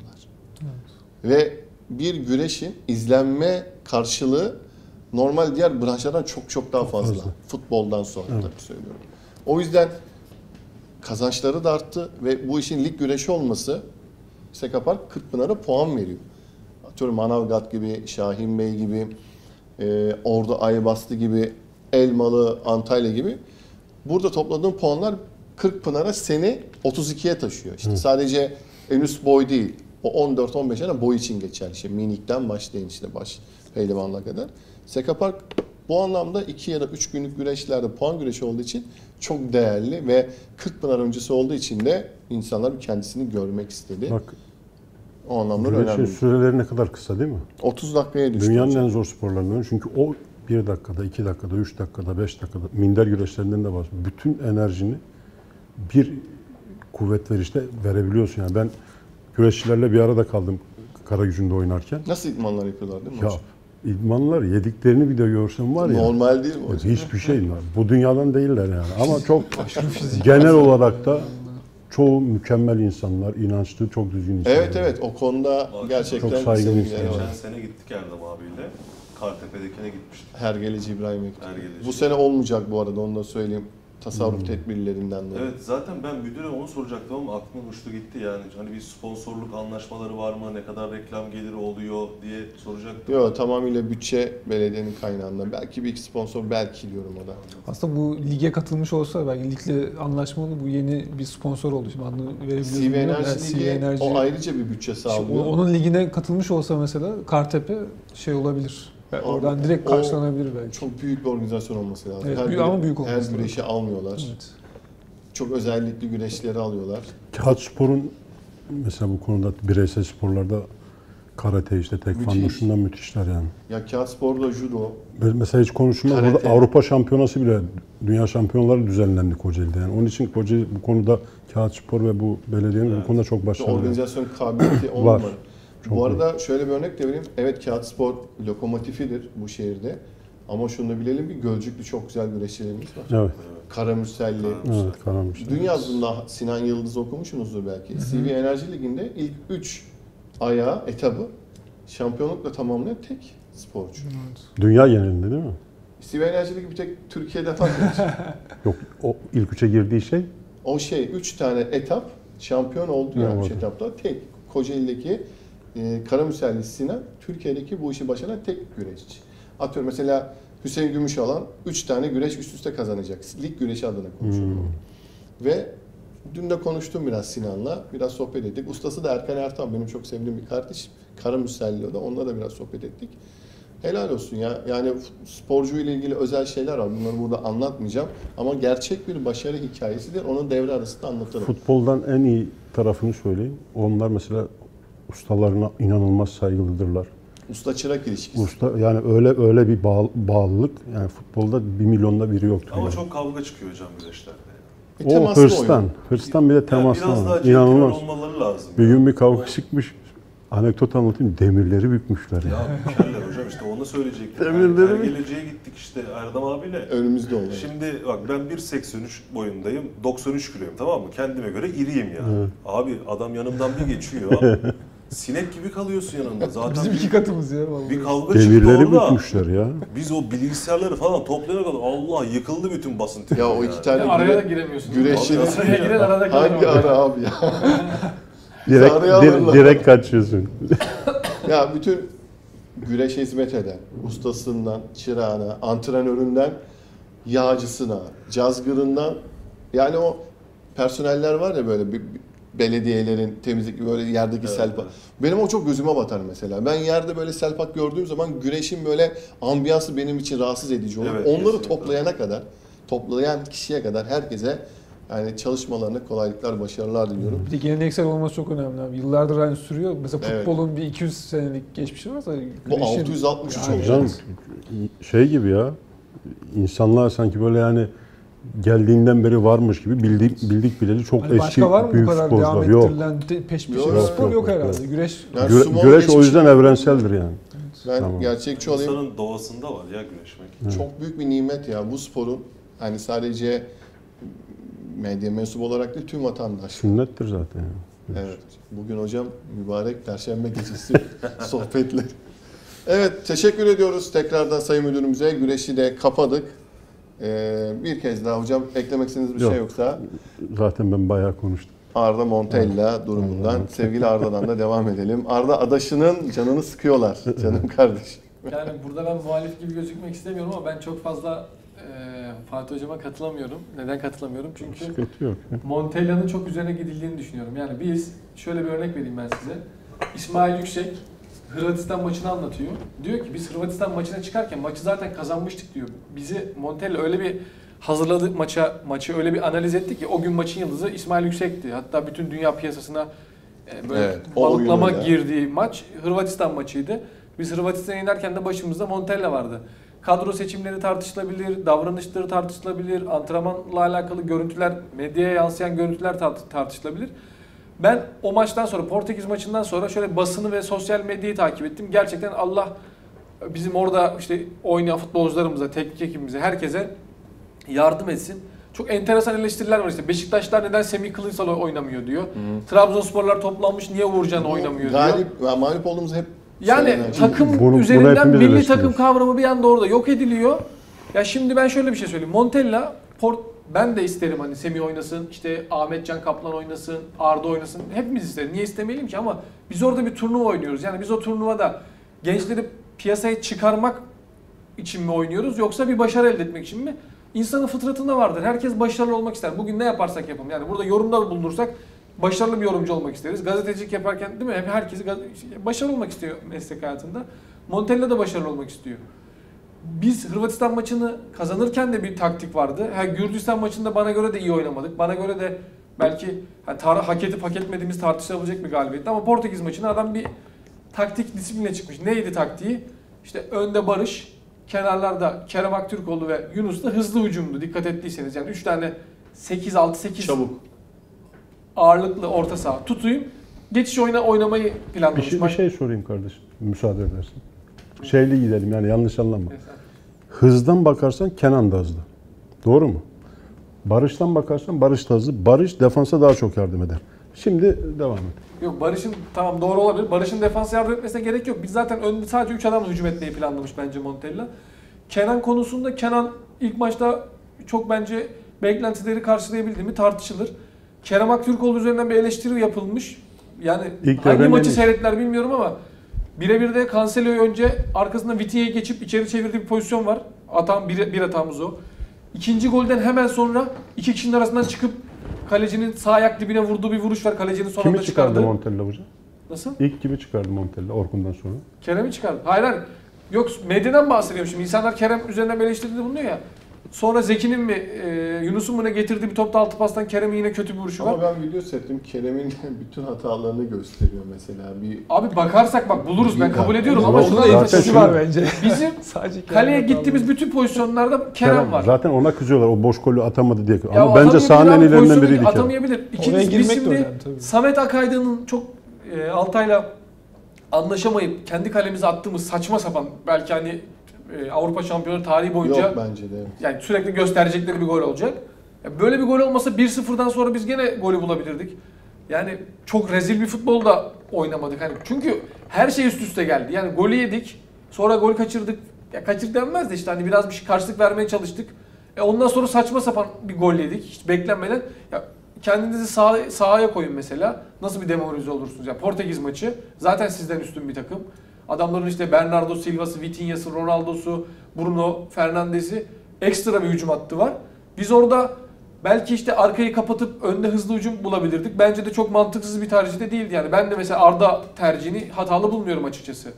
Ve bir güreşin izlenme karşılığı normal diğer branşlardan çok daha fazla. Futboldan sonra tabii söylüyorum. O yüzden kazançları da arttı ve bu işin lig güreşi olması Sekapark Kırkpınar'a puan veriyor. Atıyorum Manavgat gibi, Şahin Bey gibi, Ordu Aybastı gibi, Elmalı, Antalya gibi. Burada topladığın puanlar Kırkpınar'a seni 32'ye taşıyor. İşte sadece en üst boy değil. O 14-15 tane boy için geçer. İşte minikten başlayın işte baş pehlivanla kadar. Sekapark bu anlamda 2 ya da 3 günlük güreşlerde puan güreşi olduğu için çok değerli ve Kırkpınar öncesi olduğu için de insanlar kendisini görmek istedi. Bak, O anlamda güreşin önemli. süreleri ne kadar kısa değil mi? 30 dakikaya düştü. Dünyanın hocam. en zor sporlarından. Çünkü o 1 dakikada, 2 dakikada, 3 dakikada, 5 dakikada minder güreşlerinden de bahsediyorum. Bütün enerjini bir kuvvet verişte verebiliyorsun. Yani ben güreşçilerle bir arada kaldım Karagücü'nde oynarken. Nasıl idmanlar yapıyorlar değil mi Ya hocam? idmanlar yediklerini bir de görsem var ya. Normal değil mi hocam? Hiçbir şey var. Bu dünyadan değiller yani. Ama çok genel olarak da çoğu mükemmel insanlar, inançlı, çok düzgün insanlar. Evet o konuda gerçekten Çok saygılı sevgiler insanlar. var. Geçen sene gittik Erdem abiyle. Kartepe'dekine gitmiştik. Hergeleci İbrahim Ekti. Hergeleci. Bu sene olmayacak bu arada, onu da söyleyeyim. Tasarruf tedbirlerinden dolayı. Evet, zaten ben müdüre onu soracaktım ama aklım uçtu gitti yani. Hani bir sponsorluk anlaşmaları var mı, ne kadar reklam geliri oluyor diye soracaktım. Yok, tamamıyla bütçe belediyenin kaynağında. Belki bir iki sponsor, belki diyorum o da. Aslında bu lige katılmış olsa belki ligle anlaşmalı, bu yeni bir sponsor oldu. Şimdi adını verebilirim. CV bilmiyorum. Enerji CV Ligi Enerji. o ayrıca bir bütçe sağlıyor. Onun ligine katılmış olsa mesela Kartepe şey olabilir. Yani oradan direkt O karşılanabilir belki. Çok büyük bir organizasyon olması lazım. Evet, her büyük ama büyük olması her lazım. güreşi almıyorlar. Evet. Çok özellikli güreşleri alıyorlar. Kağıt sporun mesela bu konuda bireysel sporlarda karate, işte tekvando, Müthiş. şundan müthişler yani. Ya kağıt sporda judo, Mesela hiç konuşulmaz. Karate. Burada Avrupa Şampiyonası bile, dünya şampiyonları düzenlendi Kocaeli'de. Yani onun için Kocaeli bu konuda kağıt spor ve bu belediyenin bu konuda çok başarılı. organizasyon kabiliyeti on Var. numara. Çok Bu arada şöyle bir örnek de vereyim. Evet, kağıt spor lokomotifidir bu şehirde. Ama şunu da bilelim ki Gölcüklü çok güzel güreşçilerimiz var. Evet, Karamürselli. evet, Karamışlar. Dün yazdığında Sinan Yıldız okumuşsunuzdur belki. CV Enerji Ligi'nde ilk 3 ayağı, etabı şampiyonlukla tamamlayan tek sporcu. Dünya genelinde değil mi? CV Enerji Ligi bir tek Türkiye'de var. Yok, o ilk üçe girdiği şey O 3 tane etap şampiyon oldu yani Evet. 3 etapta. Tek Kocaeli'deki Karamürselli Sinan Türkiye'deki bu işi başaran tek güreşçi. Atıyorum mesela Hüseyin Gümüşalan 3 tane güreş üst üste kazanacak. Lig güreşi adına konuşuyorum. Ve dün de konuştum biraz Sinan'la. Biraz sohbet ettik. Ustası da Erkan Ertan. Benim çok sevdiğim bir kardeşim. Karamürselli o da. Onunla da biraz sohbet ettik. Helal olsun ya. Yani sporcu ile ilgili özel şeyler var. Bunları burada anlatmayacağım. Ama gerçek bir başarı hikayesidir. Onun devre arasında anlatırım. futboldan en iyi tarafını söyleyeyim. Onlar mesela ustalarına inanılmaz saygılıdırlar. Usta çırak ilişkisi. Usta yani öyle bir bağlılık, yani futbolda 1 milyonda biri yoktur. Ama yani. çok kavga çıkıyor hocam güreşlerde. O Temaslı hırstan bir de Yani temaslı biraz daha var. centilmen İnanılmaz. olmaları lazım. Bir ya. gün bir kavga çıkmış. Anekdot anlatayım. Demirleri bükmüşler ya. Ya bükerler hocam, işte onu söyleyecektim. Demirleri mi? Hergeleci'ye gittik işte Erdem abiyle. Önümüzde olan. Şimdi bak ben 1.83 boyundayım, 93 kiloyum, tamam mı? Kendime göre iriyim ya. Evet. Abi adam yanımdan bir geçiyor. Sinek gibi kalıyorsun yanında. Zaten Bizim iki katımız ya vallahi. bir kavga çıktı Demirleri orada. bükmüşler ya. Biz o bilgisayarları falan toplayana kadar Allah yıkıldı bütün basın tipi. Ya o iki tane Araya da giremiyorsun. güreşçinin Araya giren arada kalır. hangi ara abi ya? Direkt, Sarıya alırlar. direkt kaçıyorsun. Ya bütün güreşe hizmet eden, ustasından, çırağına, antrenöründen, yağcısına, cazgırından, yani o personeller var ya böyle belediyelerin temizlik böyle yerdeki Evet, selpak. evet. Benim o çok gözüme batar mesela. Ben yerde böyle selpak gördüğüm zaman güreşin böyle ambiyansı benim için rahatsız edici olur. Evet, Onları kesinlikle. toplayana kadar, toplayan kişiye kadar herkese yani çalışmalarına kolaylıklar, başarılar diliyorum. Bir de geleneksel olması çok önemli abi. Yıllardır aynı sürüyor. Mesela Evet. futbolun bir 200 senelik geçmişi varsa Bu güreşin- 663 Yani olacak. Canım şey gibi ya. İnsanlar sanki böyle yani geldiğinden beri varmış gibi bildik bileli çok Hani eski başka var mı bu büyük kadar devam futbolcular. Yok. ettirilen peş peşe Yok, bir spor yok, yok yok, herhalde. yok. Güreş Yani sumo Güreş o geçmiş- yüzden evrenseldir yani. Ben Tamam. gerçekçi olayım. İnsanın doğasında var ya güreşmek. Çok büyük bir nimet ya bu sporun. Hani sadece medya mensubu olarak değil, tüm vatandaş. Sünnettir zaten. Yani. Evet. Bugün hocam mübarek Perşembe gecesi sohbetler. Evet, teşekkür ediyoruz tekrardan Sayın Müdürümüze. Güreşi de kapadık. Bir kez daha hocam eklemek istediğiniz bir Yok. şey yoksa Zaten ben bayağı konuştum. Arda Montella durumundan, sevgili Arda'dan da devam edelim. Arda adaşının canını sıkıyorlar canım kardeşim. Yani burada ben muhalif gibi gözükmek istemiyorum ama ben çok fazla Fatih Hocam'a katılamıyorum. Neden katılamıyorum? Çünkü Sıkıntı yok. Montella'nın çok üzerine gidildiğini düşünüyorum. Yani biz, şöyle bir örnek vereyim ben size. İsmail Yüksek Hırvatistan maçını anlatıyor. Diyor ki biz Hırvatistan maçına çıkarken maçı zaten kazanmıştık diyor. Bizi Montella öyle bir hazırladı maçı öyle bir analiz etti ki o gün maçın yıldızı İsmail Yüksek'ti. Hatta bütün dünya piyasasına böyle Evet, o balıklama oyunuyla. girdiği maç Hırvatistan maçıydı. Biz Hırvatistan'a inerken de başımızda Montella vardı. Kadro seçimleri tartışılabilir, davranışları tartışılabilir, antrenmanla alakalı görüntüler, medyaya yansıyan görüntüler tartışılabilir. Ben o maçtan sonra, Portekiz maçından sonra şöyle basını ve sosyal medyayı takip ettim. Gerçekten Allah bizim orada işte oynayan futbolcularımıza, teknik ekibimize, herkese yardım etsin. Çok enteresan eleştiriler var işte. Beşiktaşlar neden Semih Kılıçdaroğlu oynamıyor diyor. Trabzonsporlar toplanmış niye Uğurcan oynamıyor diyor. Mağlup olduğumuz hep Yani söylenen şey. takım Bunu üzerinden hepimiz milli eleştiriyoruz. takım kavramı bir anda orada yok ediliyor. Ya şimdi ben şöyle bir şey söyleyeyim. Montella, ben de isterim hani Semih oynasın, işte Ahmetcan Kaplan oynasın, Arda oynasın. Hepimiz isteriz. Niye istemeyelim ki? Ama biz orada bir turnuva oynuyoruz. Yani biz o turnuvada gençleri piyasaya çıkarmak için mi oynuyoruz yoksa bir başarı elde etmek için mi? İnsanın fıtratında vardır. Herkes başarılı olmak ister. Bugün ne yaparsak yapalım. Yani burada yorumlar bulunursak başarılı bir yorumcu olmak isteriz. Gazetecilik yaparken değil mi? Hep herkes başarılı olmak istiyor meslek hayatında. Montella da başarılı olmak istiyor. Biz Hırvatistan maçını kazanırken de bir taktik vardı. Gürcistan maçında bana göre de iyi oynamadık. Bana göre de belki hak edip hak etmediğimiz tartışılabilecek bir galibiyetti. Ama Portekiz maçına adam bir taktik disipline çıkmış. Neydi taktiği? İşte önde Barış, kenarlarda Kerem Aktürkoğlu ve Yunus da hızlı hücumdu. Dikkat ettiyseniz yani 3 tane 8-6-8 çabuk. ağırlıklı orta saha tutayım. Geçiş oynamayı planlamış. Bir şey sorayım kardeşim, müsaade edersin. Şeyli gidelim yani yanlış anlama. Mesela. Hızdan bakarsan Kenan da hızlı. Doğru mu? Barış'tan bakarsan Barış da hızlı. Barış defansa daha çok yardım eder. Şimdi devam et. Yok Barış'ın tamam doğru olabilir. Barış'ın defansa yardım etmesine gerek yok. Biz zaten önde sadece 3 adamla hücum etmeyi planlamış bence Montella. Kenan konusunda Kenan ilk maçta çok bence beklentileri karşılayabildi mi tartışılır. Kerem Aktürkoğlu üzerinden bir eleştiri yapılmış. Yani İlk hangi devre maçı neymiş? seyrettiler bilmiyorum ama birebir de Cancelo'yu önce arkasında Vitinha'yı geçip içeri çevirdiği bir pozisyon var. Bir hatamız o. İkinci golden hemen sonra iki kişinin arasından çıkıp kalecinin sağ ayak dibine vurduğu bir vuruş var. Kalecinin son anda Kimi çıkardı çıkardı. Montella hocam? Nasıl? İlk kimi çıkardı Montella Orkun'dan sonra? Kerem'i çıkardı. Hayır. Yok medyadan bahsediyorum şimdi. İnsanlar Kerem üzerinden bir eleştiride bulunuyor ya. Sonra Zeki'nin mi Yunus'un mu ne getirdiği bir topta altı pastan Kerem'in yine kötü bir vuruşu var. Ama ben video seyrettim. Kerem'in bütün hatalarını gösteriyor mesela. Abi bakarsak bak buluruz ben kabul ediyorum Ya, ama orada şurada zaten etkisi şunu- var bence. bizim Sadece kaleye Kerem'e gittiğimiz kaldı. bütün pozisyonlarda Kerem var. Zaten ona kızıyorlar o boş golü atamadı diye. Ya Ama bence atamayabilir sahanın en abi, ilerinden pozisyonu biriydi Kerem. Atamayabilir. Oraya İkincisi girmek biz de şimdi önemli tabii. Samet Akaydın'ın çok Altay'la anlaşamayıp kendi kalemize attığımız saçma sapan belki hani Avrupa şampiyonu tarihi boyunca Yok bence de. yani sürekli gösterecekleri bir gol olacak. Ya böyle bir gol olmasa 1-0'dan sonra biz gene golü bulabilirdik. Yani çok rezil bir futbol da oynamadık. Hani çünkü her şey üst üste geldi. Yani golü yedik, sonra gol kaçırdık. Ya kaçırdık denmez de işte hani biraz bir şey karşılık vermeye çalıştık. Ondan sonra saçma sapan bir gol yedik hiç beklenmeden. Ya kendinizi sahaya koyun mesela. Nasıl bir demoralize olursunuz? Ya Portekiz maçı zaten sizden üstün bir takım. Adamların işte Bernardo Silva'sı, Vitinha'sı, Ronaldo'su, Bruno Fernandes'i ekstra bir hücum hattı var. Biz orada belki işte arkayı kapatıp önde hızlı hücum bulabilirdik. Bence de çok mantıksız bir tercih de değildi yani. Ben de mesela Arda tercihini hatalı bulmuyorum açıkçası.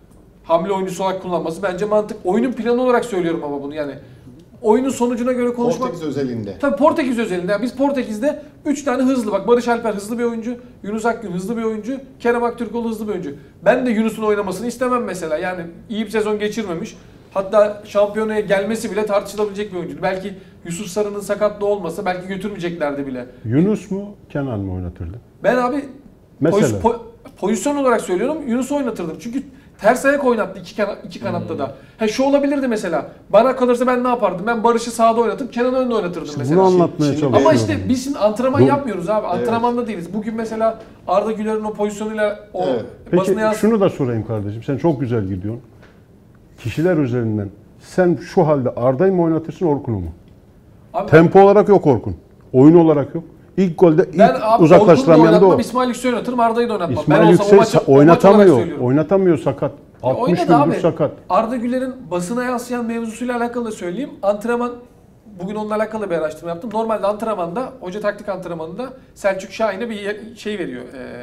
Hamle oyuncusu olarak kullanması bence mantık. Oyunun planı olarak söylüyorum ama bunu yani. Oyunun sonucuna göre konuşmak... Portekiz özelinde. Tabii Portekiz özelinde. Yani biz Portekiz'de 3 tane hızlı. Bak Barış Alper hızlı bir oyuncu. Yunus Akgün hızlı bir oyuncu. Kerem Aktürkoğlu hızlı bir oyuncu. Ben de Yunus'un oynamasını istemem mesela. Yani iyi bir sezon geçirmemiş. Hatta şampiyonaya gelmesi bile tartışılabilecek bir oyuncuydu. Belki Yusuf Sarı'nın sakatlığı olmasa belki götürmeyeceklerdi bile. Yunus mu Kenan mı oynatırdı? Ben abi Mesela. pozisyon olarak söylüyorum, Yunus'u oynatırdım. Çünkü ters ayak oynattı iki kanatta da. Şu olabilirdi mesela. Bana kalırsa ben ne yapardım? Ben Barış'ı sağda oynatıp Kenan'ı önde oynatırdım İşte mesela. bunu anlatmaya Şimdi- çalışıyorum. Ama işte biz şimdi antrenman Doğru. yapmıyoruz abi. Antrenmanda değiliz. Bugün mesela Arda Güler'in o pozisyonuyla o Evet. Peki basına yansıdı. şunu da sorayım kardeşim. Sen çok güzel gidiyorsun. Kişiler üzerinden sen şu halde Arda'yı mı oynatırsın Orkun'u mu? Abi, Tempo olarak yok Orkun. Oyun olarak yok. İlk golde ben ilk abi Orkun'u da uzaklaştıramayan da oynatmam, o. İsmail Yüksel'i oynatırım, Arda'yı da oynatmam. İsmail ben olsam o Yüksel maçı, oynatamıyor. söylüyorum. Oynatamıyor sakat. 60 Oynadı abi. gündür sakat. Arda Güler'in basına yansıyan mevzusuyla alakalı da söyleyeyim. Antrenman, bugün onunla alakalı bir araştırma yaptım. Normalde antrenmanda, hoca taktik antrenmanında Selçuk Şahin'e bir şey veriyor.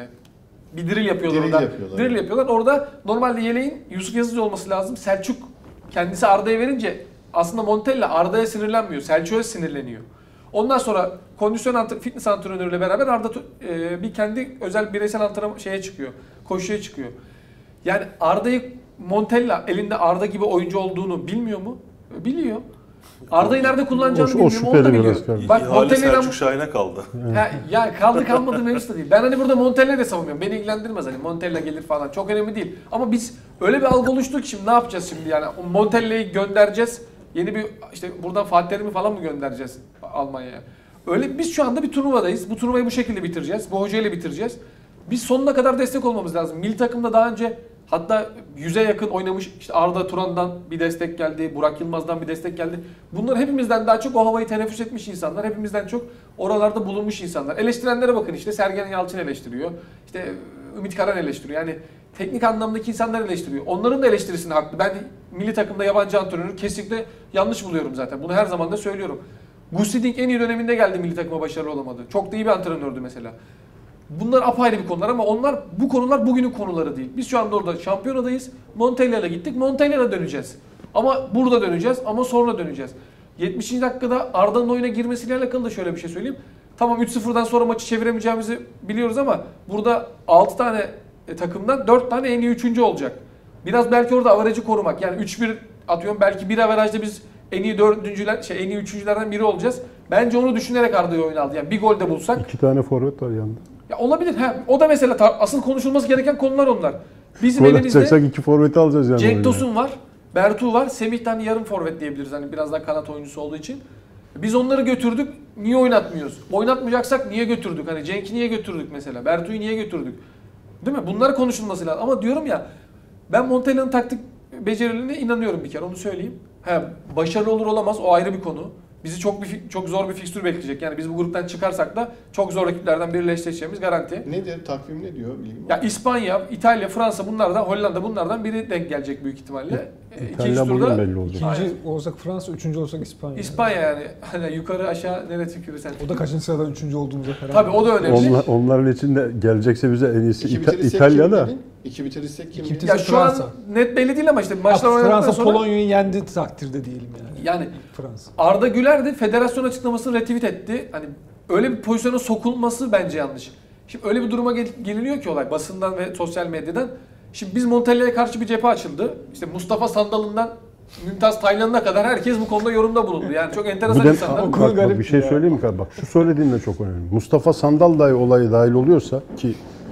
Bir drill yapıyorlar Drill orada. yapıyorlar. Drill yapıyorlar. Orada normalde yeleğin Yusuf Yazıcı olması lazım. Selçuk kendisi Arda'ya verince aslında Montella Arda'ya sinirlenmiyor. Selçuk'a sinirleniyor. Ondan sonra fitness antrenörüyle beraber Arda bir kendi özel bireysel antrenman çıkıyor. Koşuya çıkıyor. Yani Arda'yı Montella elinde Arda gibi oyuncu olduğunu bilmiyor mu? Biliyor. Arda'yı nerede kullanacağını O bilmiyor mu? Onu da şüpheli biliyor. biraz kardeşim. Bak İhale Montella'dan Selçuk Şahin'e kaldı. ya kaldı kalmadı mevzusu da değil. Ben hani burada Montella'yı da savunmuyorum. Beni ilgilendirmez hani Montella gelir falan. Çok önemli değil. Ama biz öyle bir algı oluştu ki şimdi ne yapacağız şimdi yani? O Montella'yı göndereceğiz. Yeni bir işte buradan Fatih Terim'i falan mı göndereceğiz Almanya'ya? Öyle biz şu anda bir turnuvadayız. Bu turnuvayı bu şekilde bitireceğiz. Bu hocayla bitireceğiz. Biz sonuna kadar destek olmamız lazım. Milli takımda daha önce hatta 100'e yakın oynamış işte Arda Turan'dan bir destek geldi, Burak Yılmaz'dan bir destek geldi. Bunlar hepimizden daha çok o havayı teneffüs etmiş insanlar, hepimizden çok oralarda bulunmuş insanlar. Eleştirenlere bakın işte Sergen Yalçın eleştiriyor, işte Ümit Karan eleştiriyor. Yani teknik anlamdaki insanlar eleştiriyor. Onların da eleştirisine haklı. Ben milli takımda yabancı antrenörü kesinlikle yanlış buluyorum zaten. Bunu her zaman da söylüyorum. Gusti Dink en iyi döneminde geldi milli takıma başarılı olamadı. Çok da iyi bir antrenördü mesela. Bunlar apayrı bir konular ama bu konular bugünün konuları değil. Biz şu anda orada şampiyonadayız. Montella'yla gittik. Montella'ya döneceğiz. Ama burada döneceğiz ama sonra döneceğiz. 70. dakikada Arda'nın oyuna girmesiyle alakalı da şöyle bir şey söyleyeyim. Tamam 3-0'dan sonra maçı çeviremeyeceğimizi biliyoruz ama burada 6 tane takımdan 4 tane en iyi 3. olacak. Biraz belki orada averajı korumak. Yani 3-1 atıyorum belki bir averajda biz en iyi en iyi 3.'lerden biri olacağız. Bence onu düşünerek Arda'yı oyuna aldı. Yani bir gol de bulsak. 2 tane forvet var yanında. Ya olabilir. O da mesela asıl konuşulması gereken konular onlar. Bizim Gol elimizde atacaksak 2 forveti alacağız yani. Cenk oyuna. Tosun var, Bertu var, Semih'ten yarım forvet diyebiliriz hani biraz daha kanat oyuncusu olduğu için. Biz onları götürdük, niye oynatmıyoruz? Oynatmayacaksak niye götürdük? Hani Cenk'i niye götürdük mesela? Bertu'yu niye götürdük? Değil mi? Bunlar konuşulması lazım. Ama diyorum ya ben Montella'nın taktik becerilerine inanıyorum bir kere onu söyleyeyim. Başarılı olur olamaz o ayrı bir konu. Bizi çok zor bir fikstür bekleyecek. Yani biz bu gruptan çıkarsak da çok zor rakiplerden biriyle eşleşeceğimiz garanti. Nedir? Takvim ne diyor? Bilgin var Ya mı? İspanya, İtalya, Fransa Hollanda bunlardan biri denk gelecek büyük ihtimalle. İtalya bugün belli olacak. İkinci olsak Fransa, üçüncü olsak İspanya. İspanya yani. Hani yukarı aşağı nereye tükürürsen. O da kaçıncı sıradan üçüncü olduğumuza karar Tabii o da önemli. Onların içinde gelecekse bize en iyisi İki bitirirsek İtalya'da. kim dedin? İki bitirirsek kim? İki dedin? Ya şu an Fransa. net belli değil ama işte maçlar oynadıktan Fransa sonra Polonya'yı yendi takdirde diyelim yani. yani Fransa. Arda Güler de federasyon açıklamasını retweet etti. Hani öyle bir pozisyona sokulması bence yanlış. Şimdi öyle bir duruma geliniyor ki olay basından ve sosyal medyadan. Şimdi biz Montella'ya karşı bir cephe açıldı. İşte Mustafa Sandal'ından Mümtaz Taylan'a kadar herkes bu konuda yorumda bulundu. Yani çok enteresan insanlar. Bak, bir şey söyleyeyim mi kardeşim? Bak şu söylediğin de çok önemli. Mustafa Sandal dahi olayı dahil oluyorsa ki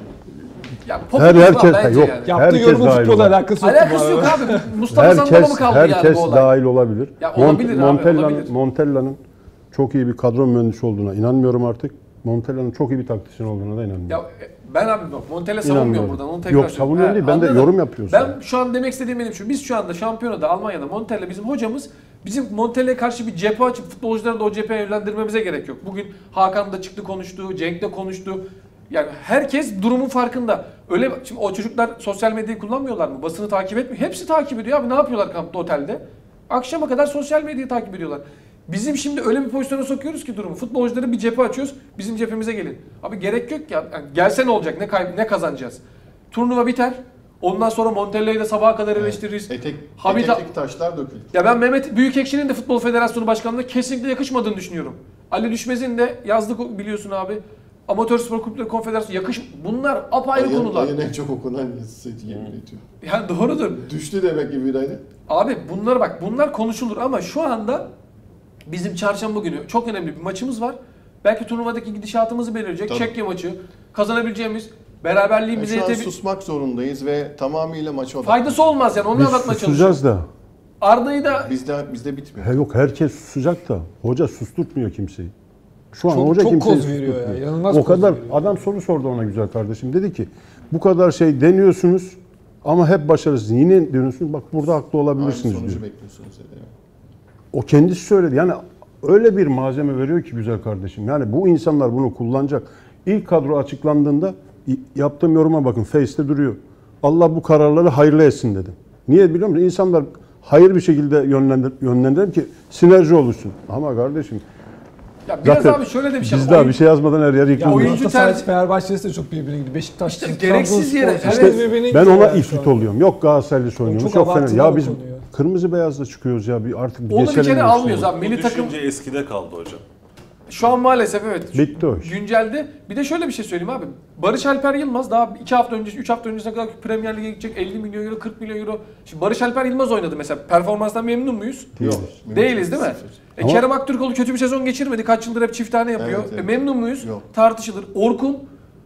Ya popülizm herkes var bence yok. yani. Yaptığı Herkes yorumun dahil futbolla olan. alakası yok. bu Alakası yok arada. abi. Mustafa Sandal'a mı kaldı yani herkes bu olay? dahil olabilir. Ya olabilir abi, olabilir. Montella'nın çok iyi bir kadro mühendisi olduğuna inanmıyorum artık. Montella'nın çok iyi bir taktisyen olduğuna da inanmıyorum. Ya ben abi bak Montella savunmuyorum İnanmıyorum. buradan. Onu tekrar Yok, savunuyorum değil, ben de anladım. yorum yapıyorum Ben sana. şu an demek istediğim benim şu. Biz şu anda şampiyonada Almanya'da Montella bizim hocamız. Bizim Montella'ya karşı bir cephe açıp futbolcuları da o cepheye yönlendirmemize gerek yok. Bugün Hakan da çıktı konuştu, Cenk de konuştu. Yani herkes durumun farkında. Öyle şimdi o çocuklar sosyal medyayı kullanmıyorlar mı? Basını takip etmiyor. Hepsi takip ediyor abi. Ne yapıyorlar kampta, otelde? Akşama kadar sosyal medyayı takip ediyorlar. Bizim şimdi öyle bir pozisyona sokuyoruz ki durumu. Futbolcuları bir cephe açıyoruz. Bizim cephemize gelin. Abi gerek yok ya. Yani gelse ne olacak? Ne kazanacağız? Turnuva biter. Ondan sonra Montella'yı da sabaha kadar eleştiririz. Etek Hamit- taşlar döküldü. Ya ben Mehmet Büyükekşi'nin de Futbol Federasyonu Başkanlığı'na kesinlikle yakışmadığını düşünüyorum. Ali Düşmez'in de yazdık biliyorsun abi. Amatör Spor Kulüpleri Konfederasyonu bunlar apayrı konular. Ayın en çok okunan yazısıydı yemin ediyorum. Yani doğrudur. Düştü demek ki bir ayda. Abi bunlar konuşulur ama şu anda bizim çarşamba günü çok önemli bir maçımız var. Belki turnuvadaki gidişatımızı belirleyecek. Tabii. Çekya maçı, kazanabileceğimiz, beraberliğimize Şu an susmak zorundayız ve tamamıyla maça odaklı. faydası olmaz yani onu Biz anlatmaya çalışıyorum. susacağız da. Arda'yı da Bizde bitmiyor. Yok herkes susacak da hoca susturtmuyor kimseyi. Şu an Çok- hoca çok kimseyi koz veriyor ya, susturtmuyor. inanılmaz O koz kadar veriyor. adam soru sordu ona güzel kardeşim. Dedi ki bu kadar şey deniyorsunuz ama hep başarısız. Yine deniyorsunuz bak burada haklı Aynı olabilirsiniz sonucu diyor. bekliyorsunuz dedi. O kendisi söyledi. Yani öyle bir malzeme veriyor ki güzel kardeşim. Yani bu insanlar bunu kullanacak. İlk kadro açıklandığında yaptığım yoruma bakın. Face'te duruyor. Allah bu kararları hayırlı etsin dedim. Niye biliyor musun? İnsanlar hayır bir şekilde yönlendirelim ki sinerji oluşsun. Ama kardeşim ya biraz zaten abi şöyle de bir şey. biz daha bir şey yazmadan her yer Ya yıkıldı. oyuncu Galatasaray tercih- Fenerbahçe'si de çok birbirine gidiyor. Beşiktaş, İşte Trabzonspor, gereksiz yere- işte evet. birbirine Ben gidiyor ona yani şu ifrit an. oluyorum. Yok Galatasaraylı oynuyormuş, Çok yok Fener. abartılı Ya biz konuyor. kırmızı beyazla çıkıyoruz ya bir artık bir Onu bir geçelim. kere bu almıyoruz işleri. abi. Bu Milli takım düşünce eskide kaldı hocam. şu an maalesef evet. Bitti o iş. Güncelde. Bir de şöyle bir şey söyleyeyim abi. Barış Alper Yılmaz daha 2 hafta önce, 3 hafta öncesine kadar Premier Lig'e gidecek 50 milyon euro, 40 milyon euro. Şimdi Barış Alper Yılmaz oynadı mesela. Performanstan memnun muyuz? Yok. Değiliz değil mi? Ama- Kerem Aktürkoğlu kötü bir sezon geçirmedi. Kaç yıldır hep çift tane yapıyor. Evet, evet. Memnun muyuz? Yok. Tartışılır. Orkun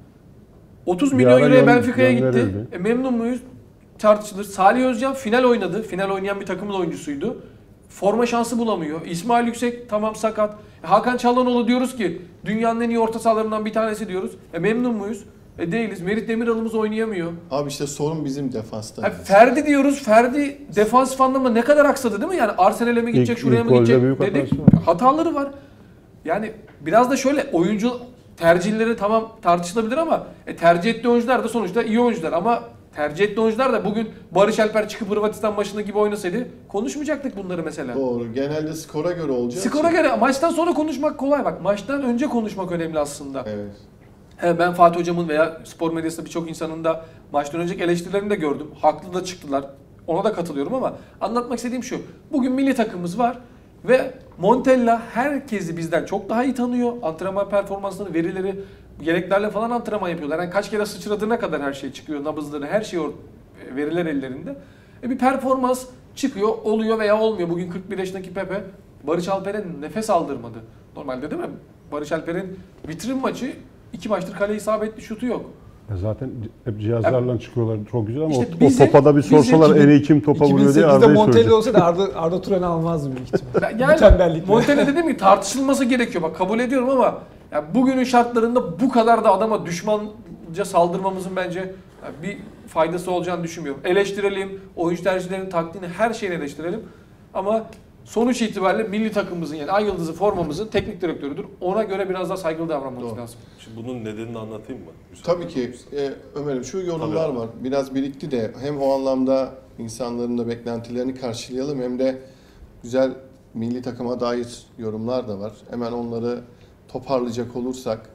30 Bir milyon ara euroya Benfica'ya gitti. gönderildi. Memnun muyuz? Tartışılır. Salih Özcan final oynadı. Final oynayan bir takımın oyuncusuydu. Forma şansı bulamıyor. İsmail Yüksek tamam sakat. Hakan Çalhanoğlu diyoruz ki dünyanın en iyi orta sahalarından bir tanesi diyoruz. Memnun muyuz? Değiliz. Merit Demiral'ımız oynayamıyor. Abi işte sorun bizim defansta. Ha, Ferdi diyoruz. Ferdi defansif anlamda ne kadar aksadı değil mi? Yani Arsenal'e mi gidecek, İlk- şuraya ilk mı golde gidecek büyük dedik. hatası var. Hataları var. Yani biraz da şöyle oyuncu tercihleri tamam tartışılabilir ama tercih ettiği oyuncular da sonuçta iyi oyuncular ama tercih ettiği oyuncular da bugün Barış Alper çıkıp Hırvatistan maçında gibi oynasaydı konuşmayacaktık bunları mesela. Doğru. Genelde skora göre olacak. Skora göre maçtan sonra konuşmak kolay bak. Maçtan önce konuşmak önemli aslında. Evet. Ben Fatih Hocam'ın veya spor medyasında birçok insanın da maçtan önceki eleştirilerini de gördüm. Haklı da çıktılar. Ona da katılıyorum ama anlatmak istediğim şu. Bugün milli takımımız var ve Montella herkesi bizden çok daha iyi tanıyor. Antrenman performansları, verileri, yeleklerle falan antrenman yapıyorlar. Yani kaç kere sıçradığına kadar her şey çıkıyor. Nabızları, her şey veriler ellerinde. Bir performans çıkıyor, oluyor veya olmuyor. Bugün 41 yaşındaki Pepe Barış Alper'e nefes aldırmadı. Normalde değil mi? Barış Alper'in vitrin maçı 2 maçtır kale isabetli şutu yok. Zaten hep cihazlarla çıkıyorlar çok güzel ama İşte o bize- topa da bir bize sorsalar 2000 en iyi kim topa vuruyor diye 2008'de Arda'yı Montella söyleyecek. olsaydı Arda Turan'ı almazdı büyük ihtimal. Yani Tembellikle. Montella dediğim gibi tartışılması gerekiyor. Bak kabul ediyorum ama ya bugünün şartlarında bu kadar da adama düşmanca saldırmamızın bence bir faydası olacağını düşünmüyorum. Eleştirelim, oyuncu tercihlerinin taktiğini, her şeyini eleştirelim. Ama sonuç itibariyle milli takımımızın yani Ay Yıldızı formamızın teknik direktörüdür. Ona göre biraz daha saygılı davranmamız Doğru. lazım. Şimdi bunun nedenini anlatayım mı? Tabii ki Ömer'im şu yorumlar Tabii. var. Biraz birikti de hem o anlamda insanların da beklentilerini karşılayalım hem de güzel milli takıma dair yorumlar da var. Hemen onları toparlayacak olursak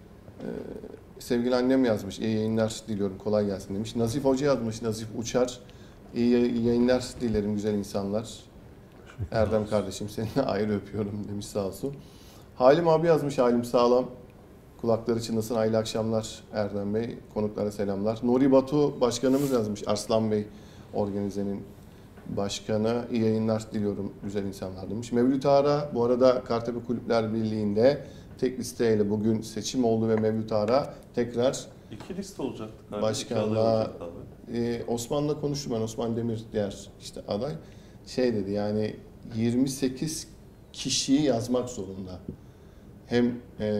sevgili annem yazmış. İyi yayınlar diliyorum. Kolay gelsin demiş. Nazif Hoca yazmış. Nazif Uçar. İyi yayınlar dilerim güzel insanlar. Erdem kardeşim seni de ayrı öpüyorum demiş sağ olsun. Halim abi yazmış. Halim sağlam. Kulakları çınlasın. Hayırlı akşamlar Erdem Bey. Konuklara selamlar. Nuri Batu başkanımız yazmış. Arslan Bey organizenin başkanı. İyi yayınlar diliyorum güzel insanlar demiş. Mevlüt Ara bu arada Kartepe Kulüpler Birliği'nde tek listeyle bugün seçim oldu ve Mevlüt Ara tekrar 2 liste olacaktı. İki başkanlığa aday olacaktı abi. Osman'la konuştum ben. Osman Demir diğer işte aday. Şey dedi yani 28 kişiyi yazmak zorunda. Hem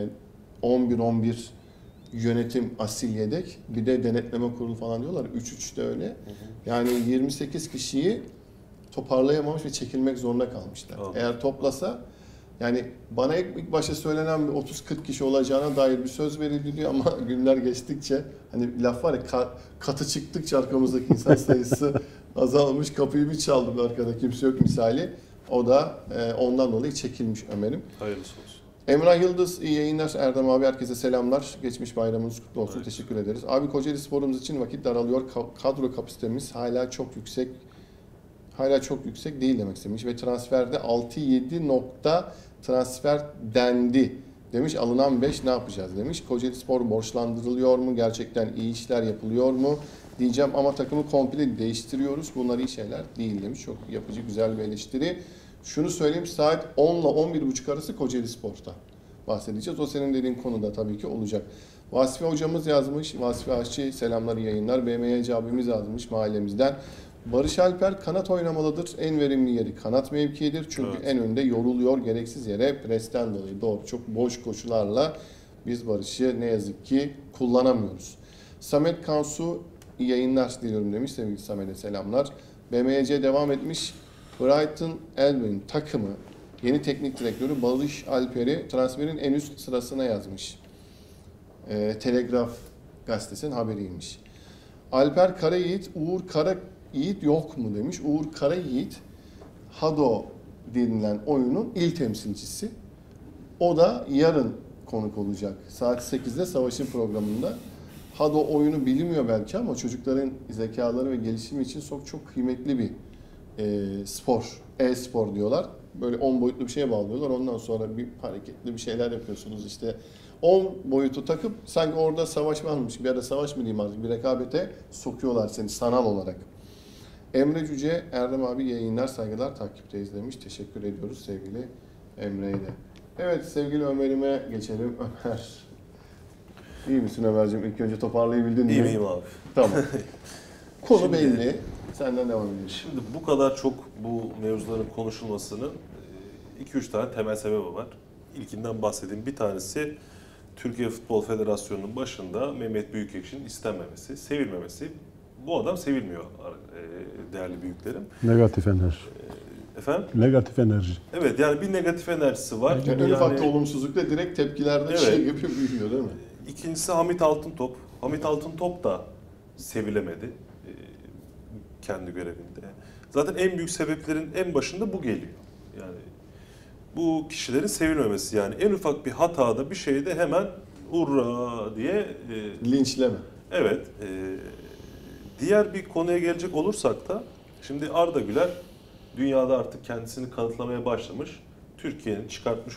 11-11 yönetim asil yedek bir de denetleme kurulu falan diyorlar. 3-3 de öyle. Yani 28 kişiyi toparlayamamış ve çekilmek zorunda kalmışlar. Anladım. Eğer toplasa yani bana ilk başta söylenen bir 30-40 kişi olacağına dair bir söz verildi diyor ama günler geçtikçe hani laf var ya katı çıktıkça arkamızdaki insan sayısı azalmış. Kapıyı bir çaldım arkada kimse yok misali. O da ondan dolayı çekilmiş Ömer'im. Hayırlısı olsun. Emrah Yıldız iyi yayınlar. Erdem abi herkese selamlar. Geçmiş bayramınız kutlu olsun. Evet. Teşekkür ederiz. Abi Kocaeli Spor'umuz için vakit daralıyor. Kadro kapasitemiz hala çok yüksek. Hala çok yüksek değil demek istemiş ve transferde 6-7 nokta transfer dendi Demiş alınan 5 ne yapacağız demiş. Kocaelispor borçlandırılıyor mu? Gerçekten iyi işler yapılıyor mu? Diyeceğim ama takımı komple değiştiriyoruz. Bunlar iyi şeyler değil demiş. Çok yapıcı, güzel bir eleştiri. Şunu söyleyeyim, saat 10 ile 11.30 arası Kocaelispor'ta bahsedeceğiz. O senin dediğin konuda tabii ki olacak. Vasfi hocamız yazmış. Vasfi Aşçı selamlar, iyi yayınlar. BMYC abimiz yazmış mahallemizden. Barış Alper kanat oynamalıdır. En verimli yeri kanat mevkiidir. Çünkü Evet. en önde yoruluyor gereksiz yere presten dolayı. Doğru, çok boş koşularla biz Barış'ı ne yazık ki kullanamıyoruz. Samet Kansu iyi yayınlar diliyorum demiş. Sevgili Samet'e selamlar. BMYC devam etmiş. Brighton Albion takımı yeni teknik direktörü Barış Alper'i transferin en üst sırasına yazmış. Telegraf gazetesinin haberiymiş. Alper Karayiğit, Uğur Karayiğit yok mu demiş. Uğur Karayiğit, Hado denilen oyunun il temsilcisi. O da yarın konuk olacak. Saat 8'de Savaş'ın programında. Hado oyunu bilinmiyor belki ama çocukların zekaları ve gelişimi için çok kıymetli bir spor. E-spor diyorlar. Böyle 10 boyutlu bir şeye bağlıyorlar. Ondan sonra bir hareketli bir şeyler yapıyorsunuz. İşte 10 boyutu takıp sanki orada savaş varmış, bir ara savaş mı diyeyim artık, bir rekabete sokuyorlar seni sanal olarak. Emre Cüce, Erdem abi yayınlar, saygılar, takipteyiz demiş. Teşekkür ediyoruz sevgili Emre'ye de. Evet sevgili Ömer'ime geçelim. Ömer. İyi misin Ömer'cim? İlk önce toparlayabildin mi? İyiyim abi. Tamam. Konu Şimdi- belli. Senden devam edelim. Şimdi bu kadar çok bu mevzuların konuşulmasının 2-3 tane temel sebebi var. İlkinden bahsedeyim. Bir tanesi Türkiye Futbol Federasyonu'nun başında Mehmet Büyükekşi'nin istenmemesi, sevilmemesi. Bu adam sevilmiyor değerli büyüklerim. Negatif enerji. Efendim? Negatif enerji. Evet, yani bir negatif enerjisi var. Yani en ufak olumsuzlukla direkt tepkilerde Evet. şey gibi büyüyor değil mi? İkincisi Hamit Altıntop. Hamit Altıntop da sevilemedi kendi görevinde. Zaten en büyük sebeplerin en başında bu geliyor. Yani bu kişilerin sevilmemesi, yani en ufak bir hatada bir şeyde hemen urra diye Linçleme. evet. Diğer bir konuya gelecek olursak da şimdi Arda Güler dünyada artık kendisini kanıtlamaya başlamış. Türkiye'nin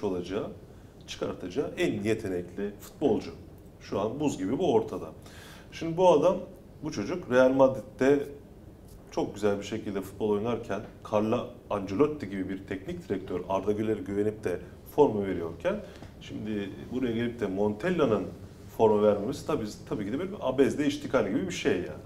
çıkartacağı en yetenekli futbolcu. Şu an buz gibi bu ortada. Şimdi bu adam, bu çocuk Real Madrid'de çok güzel bir şekilde futbol oynarken Carlo Ancelotti gibi bir teknik direktör Arda Güler'e güvenip de forma veriyorken şimdi buraya gelip de Montella'nın forma vermemesi tabii ki de bir abesle iştikal gibi bir şey yani.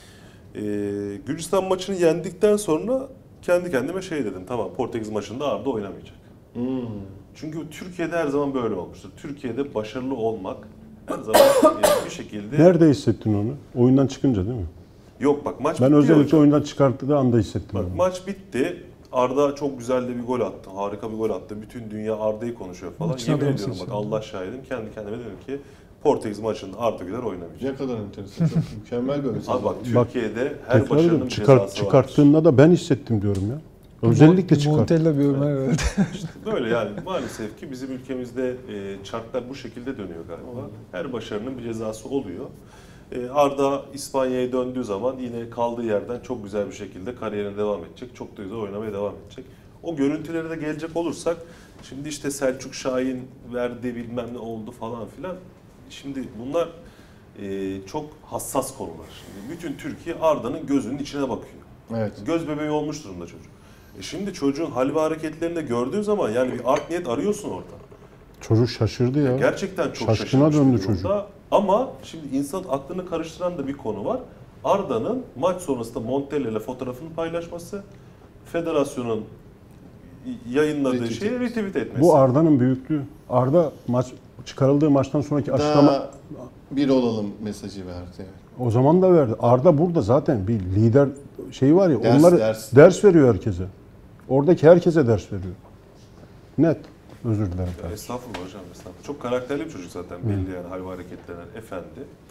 Gürcistan maçını yendikten sonra kendi kendime şey dedim, tamam Portekiz maçında Arda oynamayacak. Çünkü Türkiye'de her zaman böyle olmuştur. Türkiye'de başarılı olmak her zaman bir şekilde... Nerede hissettin onu? Oyundan çıkınca değil mi? Yok bak, maç Ben bitti özellikle hocam. oyundan çıkarttığı anda hissettim Bak onu. maç bitti. Arda çok güzel de bir gol attı. Harika bir gol attı. Bütün dünya Arda'yı konuşuyor falan. Maçın Yemin adamı ediyorum bak, seçildi. Allah şahidim, kendi kendime dedim ki Portekiz maçında Arda Güler oynamayacak. Ne kadar enteresan. Çok mükemmel bir mesaj. Abi bak, Bak, Türkiye'de her Tekrar başarının ediyorum, bir cezası vardır. çıkarttığında da ben hissettim diyorum ya. Özellikle çıkarttım. Montella bir Ömer evet. Böyle yani maalesef ki bizim ülkemizde çarklar bu şekilde dönüyor galiba. Her başarının bir cezası oluyor. Arda İspanya'ya döndüğü zaman yine kaldığı yerden çok güzel bir şekilde kariyerine devam edecek. Çok da güzel oynamaya devam edecek. O görüntülere de gelecek olursak, şimdi işte Selçuk Şahin verdi bilmem ne oldu falan filan. Şimdi bunlar çok hassas konular. Şimdi bütün Türkiye Arda'nın gözünün içine bakıyor. Evet. Göz bebeği olmuş durumda çocuk. Şimdi çocuğun hal ve hareketlerini de gördüğün zaman yani bir art niyet arıyorsun orada. Çocuk şaşırdı ya. Gerçekten çok Şaşkına şaşırmış döndü bir durumda. çocuk. Ama şimdi insan aklını karıştıran da bir konu var. Arda'nın maç sonrasında Montella ile fotoğrafını paylaşması, federasyonun yayınladığı Retweet şeyi etmesi. retweet etmesi. Bu Arda'nın büyüklüğü. Arda maç çıkarıldığı maçtan sonraki açıklama Daha bir olalım mesajı verdi. o zaman da verdi. Arda burada zaten bir lider şeyi var ya, Ders, onları ders. ders veriyor herkese. Oradaki herkese ders veriyor. Net. Özür dilerim. Ya estağfurullah hocam, estağfurullah. Çok karakterli bir çocuk zaten, belli yani hal ve hareketlerinden efendi.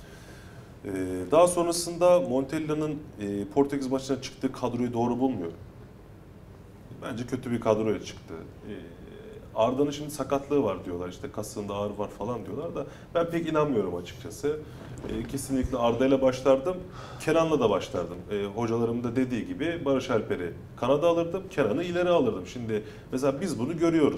Daha sonrasında Montella'nın Portekiz maçına çıktığı kadroyu doğru bulmuyorum. Bence kötü bir kadroya çıktı. Arda'nın şimdi sakatlığı var diyorlar, işte kasında ağrı var falan diyorlar da ben pek inanmıyorum açıkçası. Kesinlikle Arda'yla başlardım, Kenan'la da başlardım. Hocalarım da dediği gibi Barış Alper'i kanada alırdım, Kenan'ı ileri alırdım. Şimdi mesela biz bunu görüyoruz.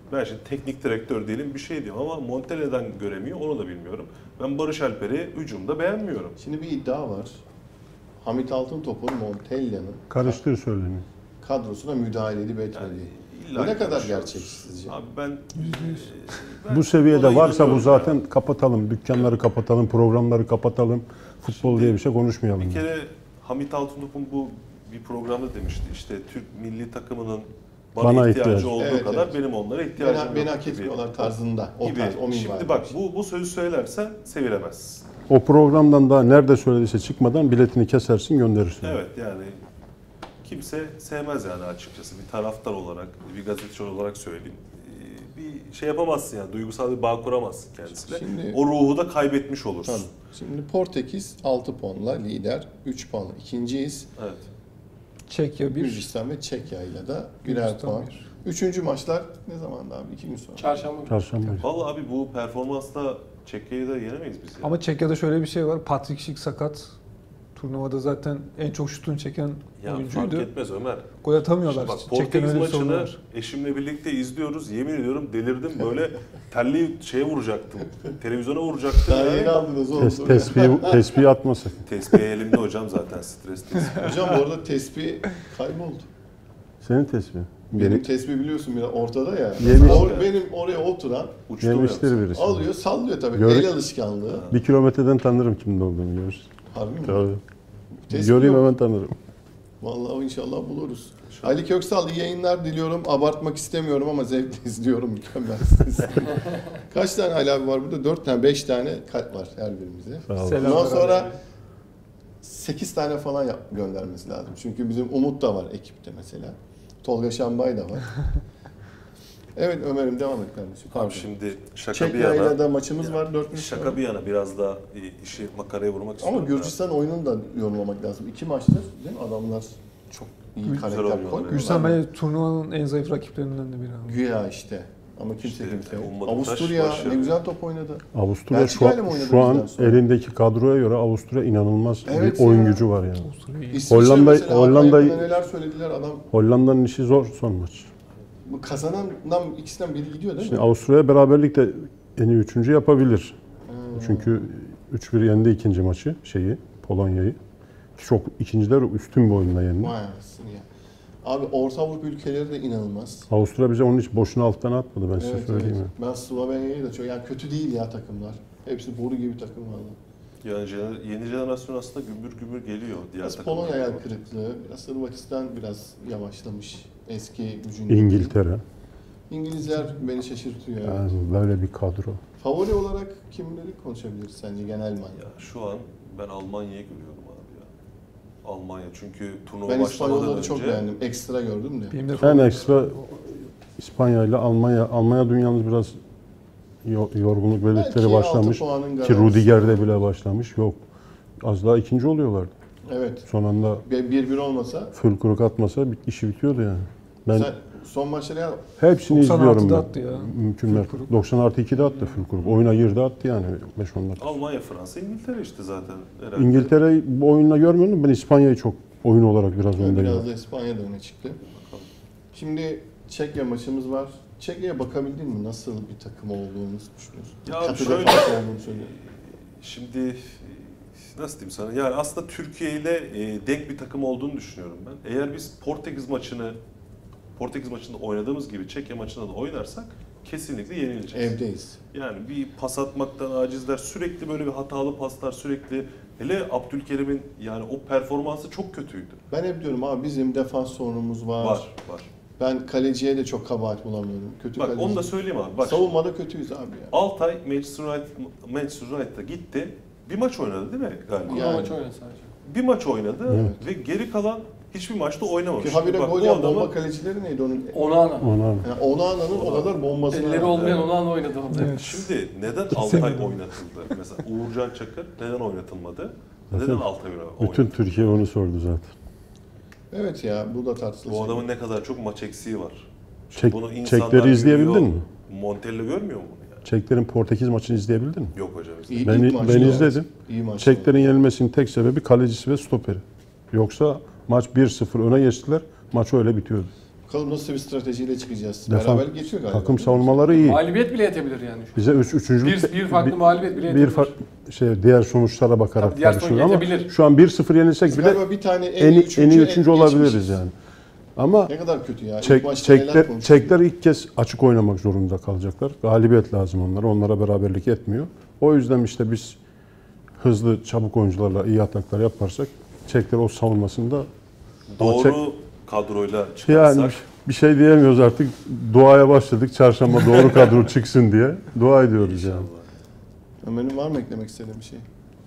Ben şimdi teknik direktör değilim bir şey diyeyim ama Montella'dan göremiyor onu da bilmiyorum. Ben Barış Alper'i hücumda beğenmiyorum. Şimdi bir iddia var. Hamit Altıntop'un Montella'nın Karıştır söylemi. kadrosuna müdahale edip etmediği. İlla Bu ne ki kadar konuşuyoruz. gerçek sizce? Abi ben Bu seviyede ona varsa bu inanıyorum zaten yani. kapatalım. Dükkanları kapatalım, programları kapatalım. Futbol diye bir şey konuşmayalım. Bir kere Hamit Altıntop'un bu bir programda demişti. İşte Türk milli takımının bana ihtiyacı olduğu Evet, kadar evet. benim onlara ihtiyacım Beni yok hak gibi. etmiyorlar tarzında. O Gibi. tarz, o minvalde. Şimdi bak bu sözü söylersen sevilemezsin. O programdan da nerede söylediyse çıkmadan biletini kesersin, gönderirsin. Evet yani kimse sevmez yani açıkçası bir taraftar olarak, bir gazeteci olarak söyleyeyim. Bir şey yapamazsın yani duygusal bir bağ kuramazsın kendisiyle. Şimdi- O ruhu da kaybetmiş olursun. Tabii. Şimdi Portekiz 6 puanla lider, 3 puanla ikinciyiz. Evet. Çekya 1. Gürcistan ve Çekya ile de birer Gürcistan puan. bir. Üçüncü maçlar ne zamanda abi? 2 gün sonra. Çarşamba. Çarşamba. Vallahi abi bu performansla Çekya'yı da yenemeyiz biz ya. Ama Çekya'da şöyle bir şey var. Patrick Schick sakat. Turnuvada zaten en çok şutunu çeken ya fark oyuncuydu. etmez Ömer. Gol atamıyorlar. Şimdi bak Çekya'nın Portekiz öyle bir sorunu maçını var. eşimle birlikte izliyoruz. Yemin ediyorum delirdim. Böyle terliği şeye vuracaktım. Televizyona vuracaktım. Daha yani. yeni aldınız oğlum. Tespihi atmasın. Tespih elimde hocam zaten stres tespih. Hocam bu arada tespih kayboldu. Senin tespihin. Benim tespih biliyorsun biraz ortada ya. Yemiş. Benim oraya oturan Uçtu mu Yemiştir yoksa? birisi. alıyor, sallıyor tabii. Gör- El alışkanlığı. 1 kilometreden tanırım kimde olduğunu görürsün. Harbi mi? Tabii. Tespih Göreyim yok. hemen tanırım. Vallahi inşallah buluruz. Ali Köksal iyi yayınlar diliyorum. Abartmak istemiyorum ama zevkle izliyorum. Mükemmelsiniz. Kaç tane Ali abi var burada? 4 tane, 5 tane kalp var her birimize. Sağ ol. Selam. Bundan sonra 8 tane falan göndermesi lazım. Çünkü bizim Umut da var ekipte mesela. Tolga Şambay da var. Evet Ömer'im devam et kardeşim. Tamam şimdi şaka bir Çekya ile yana. de maçımız var 4 gün sonra. Şaka bir yana biraz da işi makaraya vurmak istiyorum. Ama Gürcistan oyununu da yorumlamak lazım. 2 maçtır değil mi? Adamlar çok iyi Güzel karakter oynuyorlar. koymuyorlar. Gürcistan bence turnuvanın en zayıf rakiplerinden de biri. abi. Güya işte. Ama kimse İşte kimse yok. ummadık taş Avusturya başarı. ne güzel top oynadı. Avusturya Belçika ile mi oynadı şu an bizden sonra? elindeki kadroya göre Avusturya inanılmaz Evet bir oyun ya. gücü var yani. Avusturya iyi. İsviçre Hollanda- mesela Hollanda- Avrupa'da neler söylediler adam. Hollanda'nın işi zor son maç. Bu kazanandan ikisinden biri gidiyor değil Şimdi mi? Avusturya beraberlik de en iyi üçüncü yapabilir. Hmm. Çünkü 3-1 yendi ikinci maçı Polonya'yı. Çok ikinciler üstün bir oyunla yendi. Vay anasını ya. Abi Orta Avrupa ülkeleri de inanılmaz. Avusturya bize onun hiç boşuna alttan atmadı ben size Evet, söyleyeyim. evet. Ben Slovenya'yı da çok yani kötü değil ya takımlar. Hepsi boru gibi takım valla. Yani yeni jenerasyon aslında gümbür gümbür geliyor diğer Biraz takımlara. Polonya hayal kırıklığı, biraz Hırvatistan biraz yavaşlamış eski gücünü. İngiltere. İngilizler beni şaşırtıyor. Evet. Yani böyle bir kadro. Favori olarak kimleri konuşabiliriz sence genel manada? Ya şu an ben Almanya'yı görüyorum abi ya. Almanya çünkü turnuva Ben başlamadan İspanyolları önce çok beğendim. Ekstra gördüm de. Benim de En favorim. ekstra İspanya ile Almanya dünyanın biraz yorgunluk belirtileri Belki başlamış. 6 puanın Ki garantisi. Rudiger'de bile başlamış. Yok. Az daha ikinci oluyorlardı. Evet. Son anda 1-1 olmasa Fülkuruk atmasa işi bitiyordu yani. Ben sen son maçları ya hepsini 96'da izliyorum ben. attı ya. Mümkünler. Fülkuruk. 90+2'de attı Fülkuruk. Oyuna girdi attı yani 5-10 dakika. Almanya, Fransa, İngiltere işte zaten herhalde. İngiltere'yi bu oyunla görmüyorum. Ben İspanya'yı çok oyun olarak biraz önde biraz görüyorum. da İspanya'da öne çıktı. Şimdi Çekya maçımız var. Çekya'ya bakabildin mi? Nasıl bir takım olduğunu düşünüyorsun? Ya Katı şöyle- defans olduğunu söylüyor. Şimdi nasıl diyeyim sana? Yani aslında Türkiye ile denk bir takım olduğunu düşünüyorum ben. Eğer biz Portekiz maçında oynadığımız gibi Çekya maçında da oynarsak kesinlikle yenileceğiz. Evdeyiz. Yani bir pas atmaktan acizler, sürekli böyle bir hatalı paslar, sürekli hele Abdülkerim'in yani o performansı çok kötüydü. Ben hep diyorum abi bizim defans sorunumuz var. Var. Ben kaleciye de çok kabahat bulamıyorum. Kötü Bak kaleci. onu da söyleyeyim abi. Bak, Savunmada kötüyüz abi ya. Altay Manchester United'a gitti. Bir maç oynadı değil mi galiba? Yani. Yani. Maç oynadı sadece. Bir maç oynadı Evet. ve geri kalan hiçbir maçta oynamamış. Ki habire Bak, gol bu ya adamın- bomba kalecileri neydi onun? Onana. Ona Yani Onana'nın o kadar bombasını. Elleri olmayan Onana oynadı onda. Evet. Şimdi neden Altay oynatıldı? Mesela Uğurcan Çakır neden oynatılmadı? Neden Zaten Altay oynatıldı? bütün Türkiye onu sordu zaten. Evet ya bu da tartışılacak. Bu adamın ne kadar çok maç eksiği var. Çek- Bunu insanlar Çekleri izleyebildin görüyor. mi? Montella görmüyor mu bunu yani? Çeklerin Portekiz maçını izleyebildin mi? Yok hocam. İyi- izlemedim. ilk Ben maçta izledim. İyi maç. Çeklerin yenilmesinin tek sebebi kalecisi ve stoperi. Yoksa maç 1-0 öne geçtiler. Maç öyle bitiyordu. Bakalım nasıl bir stratejiyle çıkacağız. Defans- Beraberlik geçiyor galiba. Takım savunmaları iyi. Mağlubiyet bile yetebilir yani. Bize üçüncülük Bir farklı mağlubiyet bile yetebilir. diğer sonuçlara bakarak Tabii diğer karışıyor sonuç ama yetebilir. şu an 1-0 yenilsek Biz bile galiba bir tane en iyi üçüncü olabiliriz geçmişiz. yani. Ama Ne kadar kötü ya. İlk maçta neler konuştuk. Çekler ilk kez açık oynamak zorunda kalacaklar. Galibiyet lazım onlara. Onlara beraberlik etmiyor. O yüzden işte biz hızlı, çabuk oyuncularla iyi ataklar yaparsak Çekler o savunmasında Doğru kadroyla çıkarsak. yani bir şey diyemiyoruz artık. Duaya başladık. Çarşamba doğru kadro çıksın diye. Dua ediyoruz yani. Ömer'in var mı eklemek istediğin bir şey?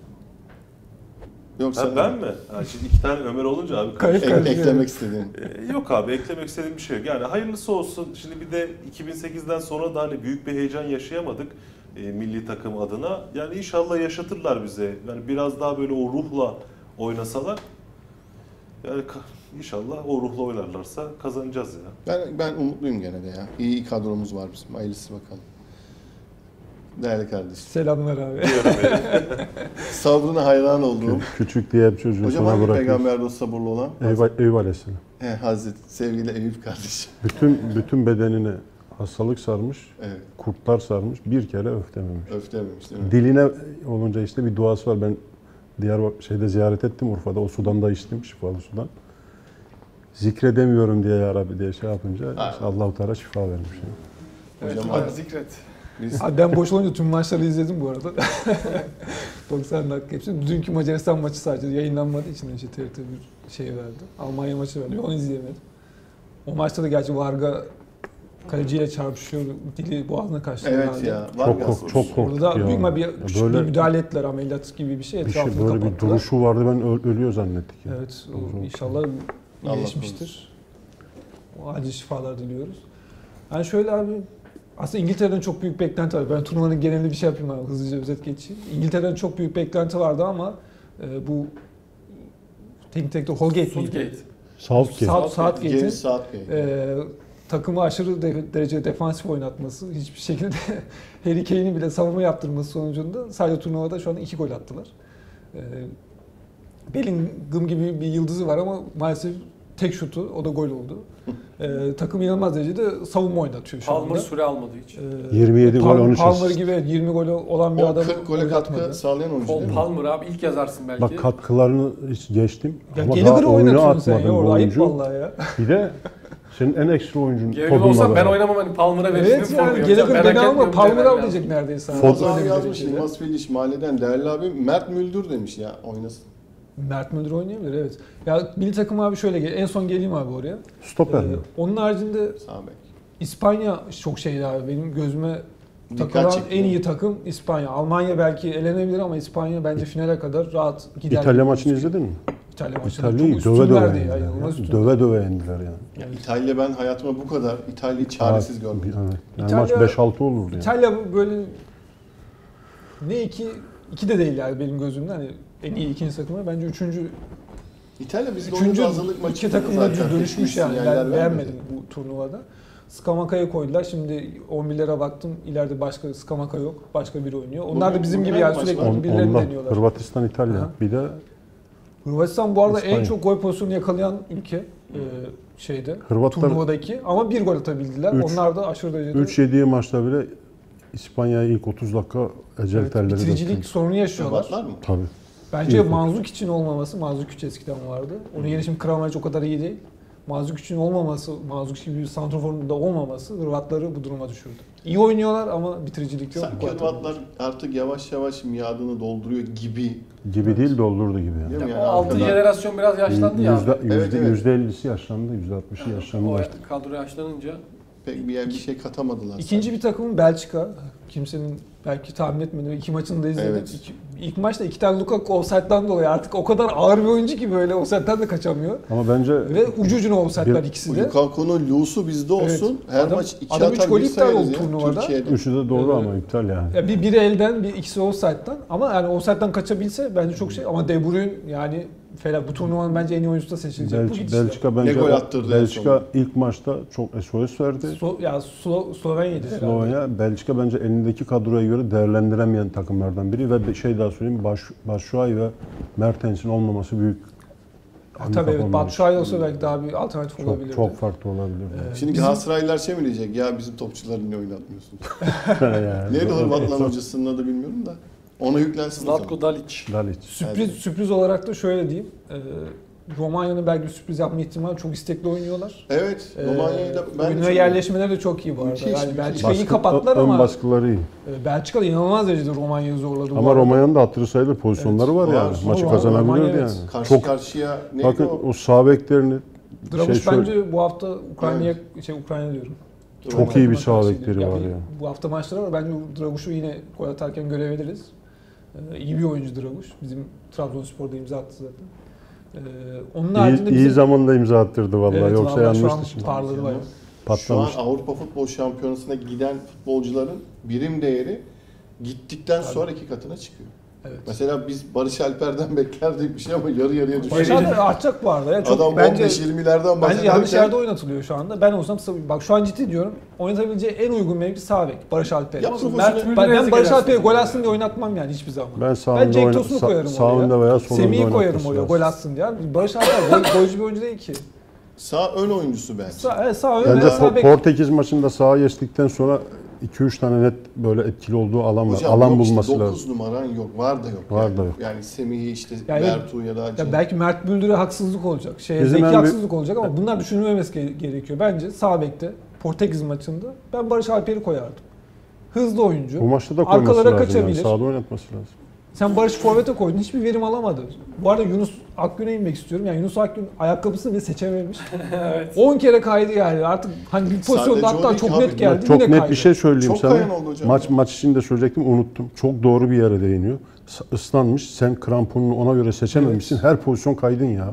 Yoksa Ha, ben mi? Ha, şimdi 2 tane Ömer olunca abi Kayıp eklemek istediğin. Yok abi, eklemek istediğim bir şey yok. Yani hayırlısı olsun. Şimdi bir de 2008'den sonra da hani büyük bir heyecan yaşayamadık milli takım adına. Yani inşallah yaşatırlar bize. Yani biraz daha böyle o ruhla oynasalar. Yani inşallah o ruhla oynarlarsa kazanacağız ya. Ben umutluyum gene de ya. İyi kadromuz var bizim. Hayırlısı bakalım. Değerli kardeşim. Selamlar abi. Sabrına hayran olduğum. Küçük diye bir çocuğu Hocam sana hangi bırakıyoruz. peygamber dostu sabırlı olan? Eyüp Aleyhisselam. Hazreti sevgili Eyüp kardeşim. Bütün bedenini hastalık sarmış, Evet. kurtlar sarmış, bir kere öftememiş. Öftememiş değil mi? Diline olunca işte bir duası var. Ben şeyde ziyaret ettim Urfa'da. O sudan da içtim, şifalı sudan. Zikredemiyorum diye ya Rabbi diye şey yapınca işte Allah-u Teala şifa vermiş. Yani. Hocam Hadi zikret. biz Abi ben boş olunca tüm maçları izledim bu arada. 90 dakika hepsi. Dünkü Macaristan maçı sadece yayınlanmadığı için işte TRT bir şey verdi. Almanya maçı verdi. Onu izleyemedim. O maçta da gerçi Varga kaleciyle çarpışıyor. Dili boğazına kaçtı. evet herhalde. ya. Var ya. Çok korktuk Orada da ya. büyük bir Böyle müdahale ettiler, ameliyat gibi bir şey. bir şey, Etrafını böyle bir kapattılar. duruşu vardı. Ben ölüyor zannettik. Ya. Evet, o inşallah Allah iyileşmiştir. O acil şifalar diliyoruz. Yani şöyle abi, aslında İngiltere'den çok büyük beklenti var. Ben turnuvanın genelinde bir şey yapayım abi, hızlıca özet geçeyim. İngiltere'den çok büyük beklenti vardı ama bu teknik direktör Holgate miydi? Southgate. Southgate. Southgate'in James Southgate. takımı aşırı derecede defansif oynatması, hiçbir şekilde Harry Kane'i bile savunma yaptırması sonucunda sadece turnuvada şu an 2 gol attılar. Bellingham gibi bir yıldızı var ama maalesef tek şutu, o da gol oldu. Takım inanılmaz derecede savunma oynatıyor şu anda. Palmer süre almadı hiç. 27 gol 13 Palmer asist. gibi 20 gol olan bir O adam 40 gole katkı sağlayan oyuncu değil Cole mi? Palmer abi ilk yazarsın belki. Bak katkılarını hiç geçtim. Ya ama daha Gallagher'ı oyuna oynatıyorsun sen ya atmadın bu orada, ayıp oyuncu. vallahi ya. Bir de senin en ekstra oyuncun Gallagher olsa ben beraber. oynamam hani Palmer'a verirsin. Evet yani Gallagher beni alma, Palmer al diyecek neredeyse. Fazla Öyle bir yazmış derecede. Yılmaz Feliş mahalleden değerli abi Mert Müldür demiş ya oynasın. Mert Müldür oynayabilir, evet. Ya milli takım abi şöyle, en son geleyim abi oraya. Stoper mi? Onun haricinde Sağ bek. İspanya çok şeydi abi, benim gözüme Dikkat takılan çekti. en iyi takım İspanya. Almanya belki elenebilir ama İspanya bence finale kadar rahat gider. İtalya maçını izledin mi? İtalya maçını İtalya'yı çok döve döve üstünlerdi ya. yendiler. inanılmaz üstün. Döve döve yendiler yani. Yani İtalya ben hayatımda bu kadar İtalya'yı çaresiz görmedim. Evet. Yani İtalya- maç 5-6 olurdu yani. İtalya böyle ne iki de değil yani benim gözümde, hani en iyi ikinci takımı, bence üçüncü İtalya biz Üçüncü hazırlık maçı iki takımda dönüşmüş yani. Ben beğenmedim. beğenmedim bu turnuvada. Skamaka'yı koydular. Şimdi 11'lere baktım. İleride başka Skamaka yok. Başka biri oynuyor. Onlar da bizim bugün gibi yani maç sürekli var. birilerini Ondan deniyorlar. Hırvatistan, İtalya. Aha. Bir de Hırvatistan bu arada en İspanya. çok gol pozisyonu yakalayan ülke şeyde. Hırvatlar Turnuvadaki. Ama bir gol atabildiler. Üç. Onlar da aşırı derecede 3 yediği maçta bile İspanya'ya ilk 30 dakika ecel evet, telleri bitiricilik döktü. sorunu yaşıyorlar. Hırvatlar mı? Tabii. Bence İlk Manzuk için olmaması, Manzuk 3 eskiden vardı. Onun yerine şimdi Kramaric o kadar iyi değil. Manzuk için olmaması, Manzuk gibi bir santraforun da olmaması Hırvatları bu duruma düşürdü. İyi oynuyorlar ama bitiricilik yok. Sanki Hırvatlar artık yavaş yavaş miadını dolduruyor gibi. Gibi değil doldurdu gibi yani. Değil mi? Ya, Yani o 6 arkadan- jenerasyon biraz yaşlandı ya. Evet, evet. %50'si yaşlandı, %60'ı yaşlandı O artık. kadro yaşlanınca Pek bir şey katamadılar. İkinci bir takımın Belçika. Kimsenin belki tahmin etmediği 2 maçını da izledim. Evet. İlk maçta 2 tane Lukaku offside'dan dolayı artık o kadar ağır bir oyuncu ki böyle offside'dan da kaçamıyor. Ama bence Ve ucu ucuna offside'lar Bir- ikisi de. Lukaku'nun Lu'su bizde olsun. Her Adam- maç 2 adam üç atar gol bir iptal oldu sayarız ya turnuvada. Türkiye'de. üçü de doğru Evet. ama iptal yani. Ya biri elden, bir ikisi offside'dan. Ama yani offside'dan kaçabilse bence çok şey. Ama De Bruyne yani falan bu turnuvanın bence en iyi oyuncusu da seçilecek. Bu gidişle. Belçika bence Ne gol attırdı en Belçika sonunda. ilk maçta çok SOS verdi. Slovenya'ydı herhalde. Slovenya, Belçika bence elindeki kadroya göre değerlendiremeyen takımlardan biri ve bir şey daha söyleyeyim, Batshuayi ve Mertens'in olmaması büyük Tabii evet, onlar Batshuayi olsa belki daha bir alternatif olabilirdi. çok farklı olabilir. Şimdi Galatasaraylılar şey mi diyecek? Ya bizim topçuları niye oynatmıyorsun? Yani, Neydi Hırvatlan hocasının adı bilmiyorum da. Ona yüklensin o zaman. Zlatko Dalic. Dalic. Sürpriz olarak da şöyle diyeyim. Romanya'nın belki bir sürpriz yapma ihtimali, çok istekli oynuyorlar. Evet. Romanya'yı da ben Oyuna yerleşmeleri de çok iyi bu arada. Müthiş, Yani müthiş. Belçika'yı iyi kapattılar ön ama baskıları iyi. Belçika da inanılmaz derecede Romanya'yı zorladı. bu Ama arada. Romanya'nın da hatırı sayılır pozisyonları var var. yani. Maçı Var, kazanabilirdi Romanya, yani. evet. karşı Çok karşıya neydi bakın o? o sağ beklerini Draguş şey bence bu hafta Ukrayna'ya Ukrayna diyorum. çok iyi bir sağ Karşı- bekleri var ya. Bu hafta maçları var. Bence Draguş'u yine gol atarken görebiliriz. İyi bir oyuncu Draguş. Bizim Trabzonspor'da imza attı zaten. Onun haricinde İyi zamanda imza attırdı vallahi. Evet, Yoksa vallahi şu an yanmıştı şimdi. parladı bayağı. Şu an Patlamış. Avrupa Futbol Şampiyonası'na giden futbolcuların birim değeri gittikten sonra 2 katına çıkıyor. Evet. Mesela biz Barış Alper'den beklerdik bir şey ama yarı yarıya düşüyor. Başarı artacak bu arada. Ya çok Adam bence 15-20'lerden Bence yanlış yerde bahsederken oynatılıyor şu anda. Ben olsam bak şu an ciddi diyorum. Oynatabileceği en uygun mevki sağ bek. Barış Alper. Ya Mert profesyonel Müldür'e Ben Barış gelsin. Alper'i gol atsın diye oynatmam yani hiçbir zaman. Ben Ben Cenk Tosun'u koyarım sağında oraya. veya solunda Semih'i koyarım oynatması oraya lazım. gol atsın diye. Barış Alper golcü bir oyuncu değil ki. sağ ön oyuncusu bence. Sağ ön Bence ve sağ bek. Portekiz maçında sağa geçtikten sonra 2-3 tane net böyle etkili olduğu alan var. Hocam Alan yok bulması işte, lazım. 9 numaran yok. Var da yok. Var yani. da yok. Yani Semih'i işte Yani- Bertu ya da Ya Cenk. belki Mert Müldür'e haksızlık olacak. Bizim Zeki en büyük- haksızlık olacak ama bunlar düşünülmemesi gerekiyor. Bence sağ bekte Portekiz maçında ben Barış Alper'i koyardım. Hızlı oyuncu. Bu maçta da koyması Arkalara lazım. kaçabilir. Yani. Sağda oynatması lazım. Sen Barış forvete koydun, hiçbir verim alamadı. Bu arada Yunus Akgün'e inmek istiyorum. Yani Yunus Akgün ayakkabısını bile seçememiş. Evet. 10 kere kaydı yani. Artık hani bir pozisyonda Sadece o hatta değil çok ki net abi. geldi. Çok yine net kaydı. bir şey söyleyeyim Çok sana. kayan oldu hocam. Maç için de söyleyecektim, unuttum. Çok doğru bir yere değiniyor. Islanmış. Sen kramponunu ona göre seçememişsin. Her pozisyon kaydın ya.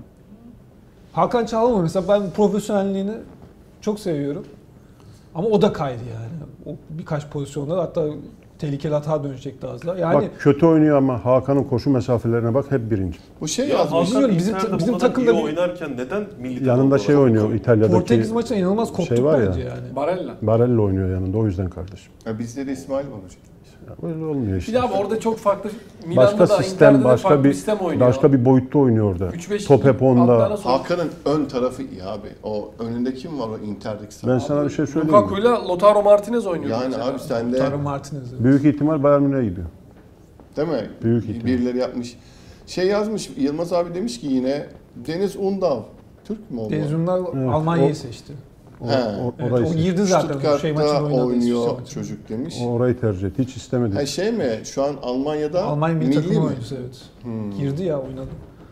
Hakan Çalhanoğlu mesela ben profesyonelliğini çok seviyorum. Ama o da kaydı yani. O birkaç pozisyonda hatta tehlikeli hata dönecekti az daha. Yani Bak kötü oynuyor ama Hakan'ın koşu mesafelerine bak hep birinci. Bu şey Ya yazmış. Bilmiyorum, Hakan bizim bizim takımda iyi bir- oynarken neden milli takımda Yanında şey oynamıyor? oynuyor İtalya'daki. Portekiz maçına inanılmaz koptuk var ya. bence yani. Barella. Barella oynuyor yanında o yüzden kardeşim. Ya bizde de İsmail var hocam. Ya öyle olmuyor işte. Bir de abi orada çok farklı Milan'da Başka da sistem, Inter'de de farklı başka sistem oynuyor. bir boyutta oynuyor orada. 3-5 Top hep onda. altlarına sok- Hakan'ın ön tarafı iyi abi. O önünde kim var o Inter'deki sağ? Ben sana bir şey söyleyeyim mi? Lukaku'yla Lautaro Martinez oynuyor. Yani mesela. abi sen de Tarım Martinez'e. Büyük ihtimal Bayern Münih'e gidiyor. değil mi? Büyük ihtimal. Birileri yapmış. Şey yazmış Yılmaz abi demiş ki yine Deniz Undal. Türk mü o? Deniz Ünal Evet, Almanya'yı o- seçti. O, He. Evet, orayı, o girdi zaten. Şey maçını Stuttgart'ta oynadı. oynuyor İsviçre maçını. çocuk demiş. orayı tercih etti. Hiç istemedi. Ha şey mi? Şu an Almanya'da Almanya milli takım mi? oyuncusu evet. Hmm. Girdi ya oynadı.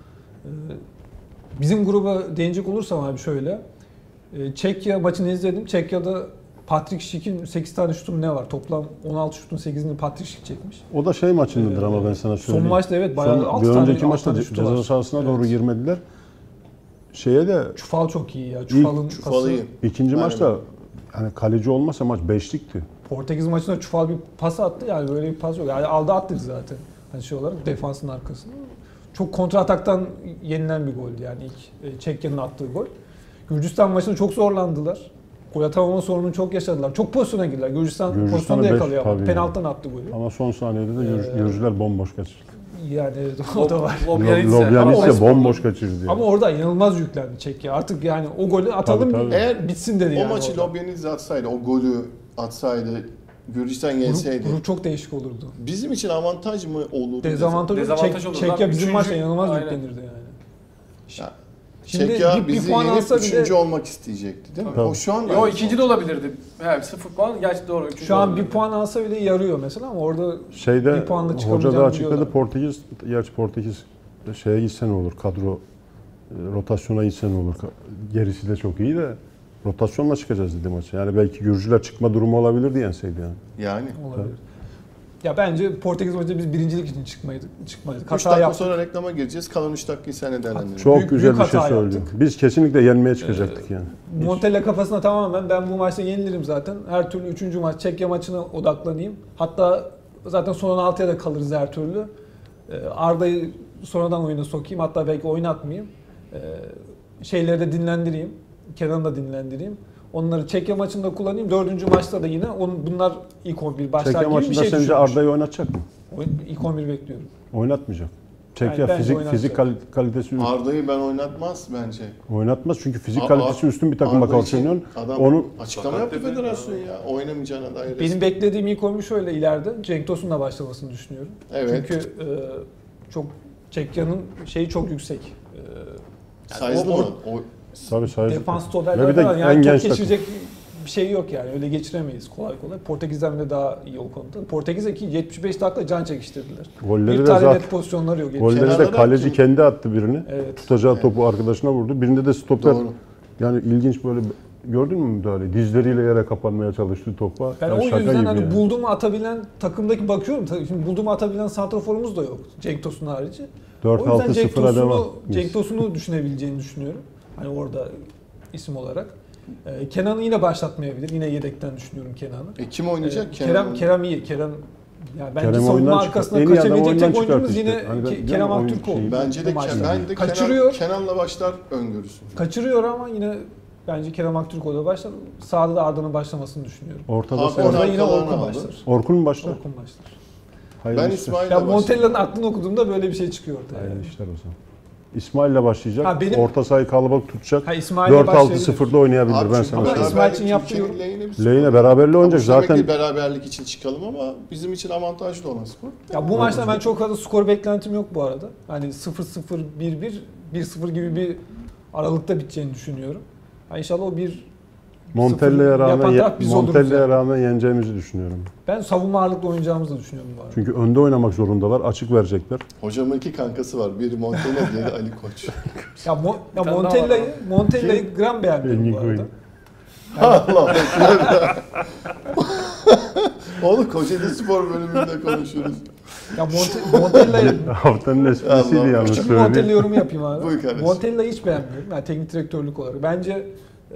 Bizim gruba değinecek olursam abi şöyle. Çekya maçını izledim. Çekya'da Patrick Schick'in 8 tane şutu mu ne var? Toplam 16 şutun 8'ini Patrick Schick çekmiş. O da şey maçındadır ama ben sana Son söyleyeyim. maçta evet bayağı Son, 6 bir tane, önceki 6 maçta tane şutu ceza var. sahasına doğru Evet. girmediler. Şeye de Çufal çok iyi ya. Çufal'ın Çufalı iyi. ikinci Aynen. maçta hani kaleci olmasa maç 5'likti. Portekiz maçında Çufal bir pas attı yani böyle bir pas yok. Yani aldı attı zaten. Hani şey olarak defansın arkasında. Çok kontra ataktan yenilen bir goldü yani ilk Çekya'nın attığı gol. Gürcistan maçında çok zorlandılar. Gol atamama sorununu çok yaşadılar. Çok pozisyona girdiler. Gürcistan pozisyonda beş, yakalıyor. tabii. Penaltıdan attı golü. Ama son saniyede de Gürcüler bomboş kaçırdı. Yani evet o da var. Lobyanitse. Ama Lobyanitse o- bomboş kaçırdı. Yani. Ama orada inanılmaz yüklendi Çekya. Artık yani o golü atalım Tabii, tabii. Eğer bitsin dedi O yani. maçı orada. Lobyanidze atsaydı, o golü atsaydı, Gürcistan yenseydi. Grup çok değişik olurdu. Bizim için avantaj mı olur? Dezavantaj olur. Dezavantaj olur. Çekya Lan bizim üçüncü- maçta inanılmaz Aynen. yüklenirdi yani. Ya, Şimdi Çekya bir bizi puan yenip alsa bile- üçüncü olmak isteyecekti değil mi? Tabii. O şu an Yo ikinci de olabilirdi. Evet 0 puan. Gerçi doğru. Üçüncü Şu an olabilirdi. bir puan alsa bile yarıyor mesela ama orada Şeyde bir puanla hoca çıkamayacağını da açıkladı biliyorlar. Portekiz, gerçi Portekiz şeye gitse ne olur, kadro rotasyona gitse ne olur. Gerisi de çok iyi de rotasyonla çıkacağız dedi maça. Yani belki Gürcüler çıkma durumu olabilirdi yenseydi yani. Yani. olabilir. Ya bence Portekiz maçında biz birincilik için çıkmaydık. 3 Hata dakika yaptık. sonra reklama gireceğiz. Kalan 3 dakikayı sen değerlendirelim. Çok Büyük- güzel büyük bir şey hata söyledi. yaptık. Biz kesinlikle yenmeye çıkacaktık yani. Montella kafasına tamamen ben bu maçta yenilirim zaten. Her türlü 3. maç Çekya maçına odaklanayım. Hatta zaten son 16'ya da kalırız her türlü. Arda'yı sonradan oyuna sokayım. Hatta belki oynatmayayım. Şeyleri de dinlendireyim. Kenan'ı da dinlendireyim. Onları Çekya maçında kullanayım. 4. maçta da yine bunlar ilk 11 başlar Çekya gibi bir maçında şey sence düşünmüş. Arda'yı oynatacak mı? İlk 11 bekliyorum. Oynatmayacak. Çek Yani ya bence fizik kalitesi Arda'yı ben oynatmaz bence. oynatmaz çünkü fizik Ar- kalitesi üstün bir takıma Arda karşı için oynuyorsun. adam Onun açıklama yaptı Sakat dedi. federasyon ya. Oynamayacağına dair. Benim beklediğim ilk oyun şöyle ileride Cenk Tosun'la başlamasını düşünüyorum. Evet. Çünkü çok Çekya'nın şeyi çok yüksek. Size'lı o- mı? O tabii sayesinde. Defans Ve stoperler bir de var. en Yani top genç takım. geçirecek bir şey yok yani. Öyle geçiremeyiz kolay kolay. Portekiz'den de daha iyi o konuda. Portekiz'e ki 75 dakika can çekiştirdiler. Golleri Bir de tane zaten net pozisyonları yok. golleri de Kenarda da kaleci kim- kendi attı birini. Evet. Tutacağı topu arkadaşına vurdu. Birinde de stoper. Doğru. Yani ilginç böyle gördün mü müdahale? Dizleriyle yere kapanmaya çalıştığı topa. Ben Yani o şaka yüzden gibi hani yani. bulduğumu atabilen takımdaki bakıyorum. Tabii şimdi bulduğumu atabilen santraforumuz da yok. Cenk Tosun harici. O yüzden 4-6-0'a devam. Cenk Tosun'u düşünebileceğini düşünüyorum. Hani orada isim olarak. Kenan'ı yine başlatmayabilir. Yine yedekten düşünüyorum Kenan'ı. kim oynayacak? Kerem iyi. Kerem yani bence Kerem savunma oyundan arkasına çıkart- en iyi adam kaçabilecek oyundan tek oyuncumuz çıkart yine işte. Hani ben diyorum Kerem oyun Aktürkoğlu. şeyi- Bence de bu maçta. ben de Kaçırıyor. Kenan'la başlar öngörüsü. Kaçırıyor ama yine bence Kerem Aktürkoğlu'da başlar. Sağda da Arda'nın başlamasını düşünüyorum. Ortada Hakan sen. Orada yine arkalarını Orkun aldı. başlar. Orkun mu başlar? Orkun başlar. Hayırlı Ben işler. İsmail'le Ya başlayayım. Montella'nın aklını okuduğumda böyle bir şey çıkıyor ortaya. Hayırlı Yani. işler o zaman. İsmail'le başlayacak. Ha, benim- Orta sahayı kalabalık tutacak. Ha, İsmail'le 4-6-0'da oynayabilir Abi ben çünkü sana Ama söyleyeyim. İsmail için beraberlik yaptığı Türkiye'nin yorum- lehine bir spor. Lehine beraberle oynayacak Bu demek zaten. değil beraberlik için çıkalım ama bizim için avantajlı olan spor. Ya bu maçta ben çok fazla skor beklentim yok bu arada. Hani 0-0, 1-1, 1-0 gibi bir aralıkta biteceğini düşünüyorum. Ha inşallah o bir Montella'ya yapan rağmen taraf biz oluruz Montella'ya yani. rağmen yeneceğimizi düşünüyorum. Ben savunma ağırlıklı oynayacağımızı düşünüyorum bu arada. Çünkü önde oynamak zorundalar. Açık verecekler. Hocamın iki kankası var. Biri Montella, diğeri Ali Koç. Ya, Bir tane daha Montella'yı gram beğenmiyorum Engin bu arada. Koyun. Allah. Onu Kocaeli Spor bölümünde konuşuruz. Ya Montella'yı Haftanın esprisiydi Allah. yalnız küçük bir Montella söyleyeyim. yorumu yapayım abi. Buyur kardeşim. Montella'yı hiç beğenmiyorum. Yani teknik direktörlük olarak. Bence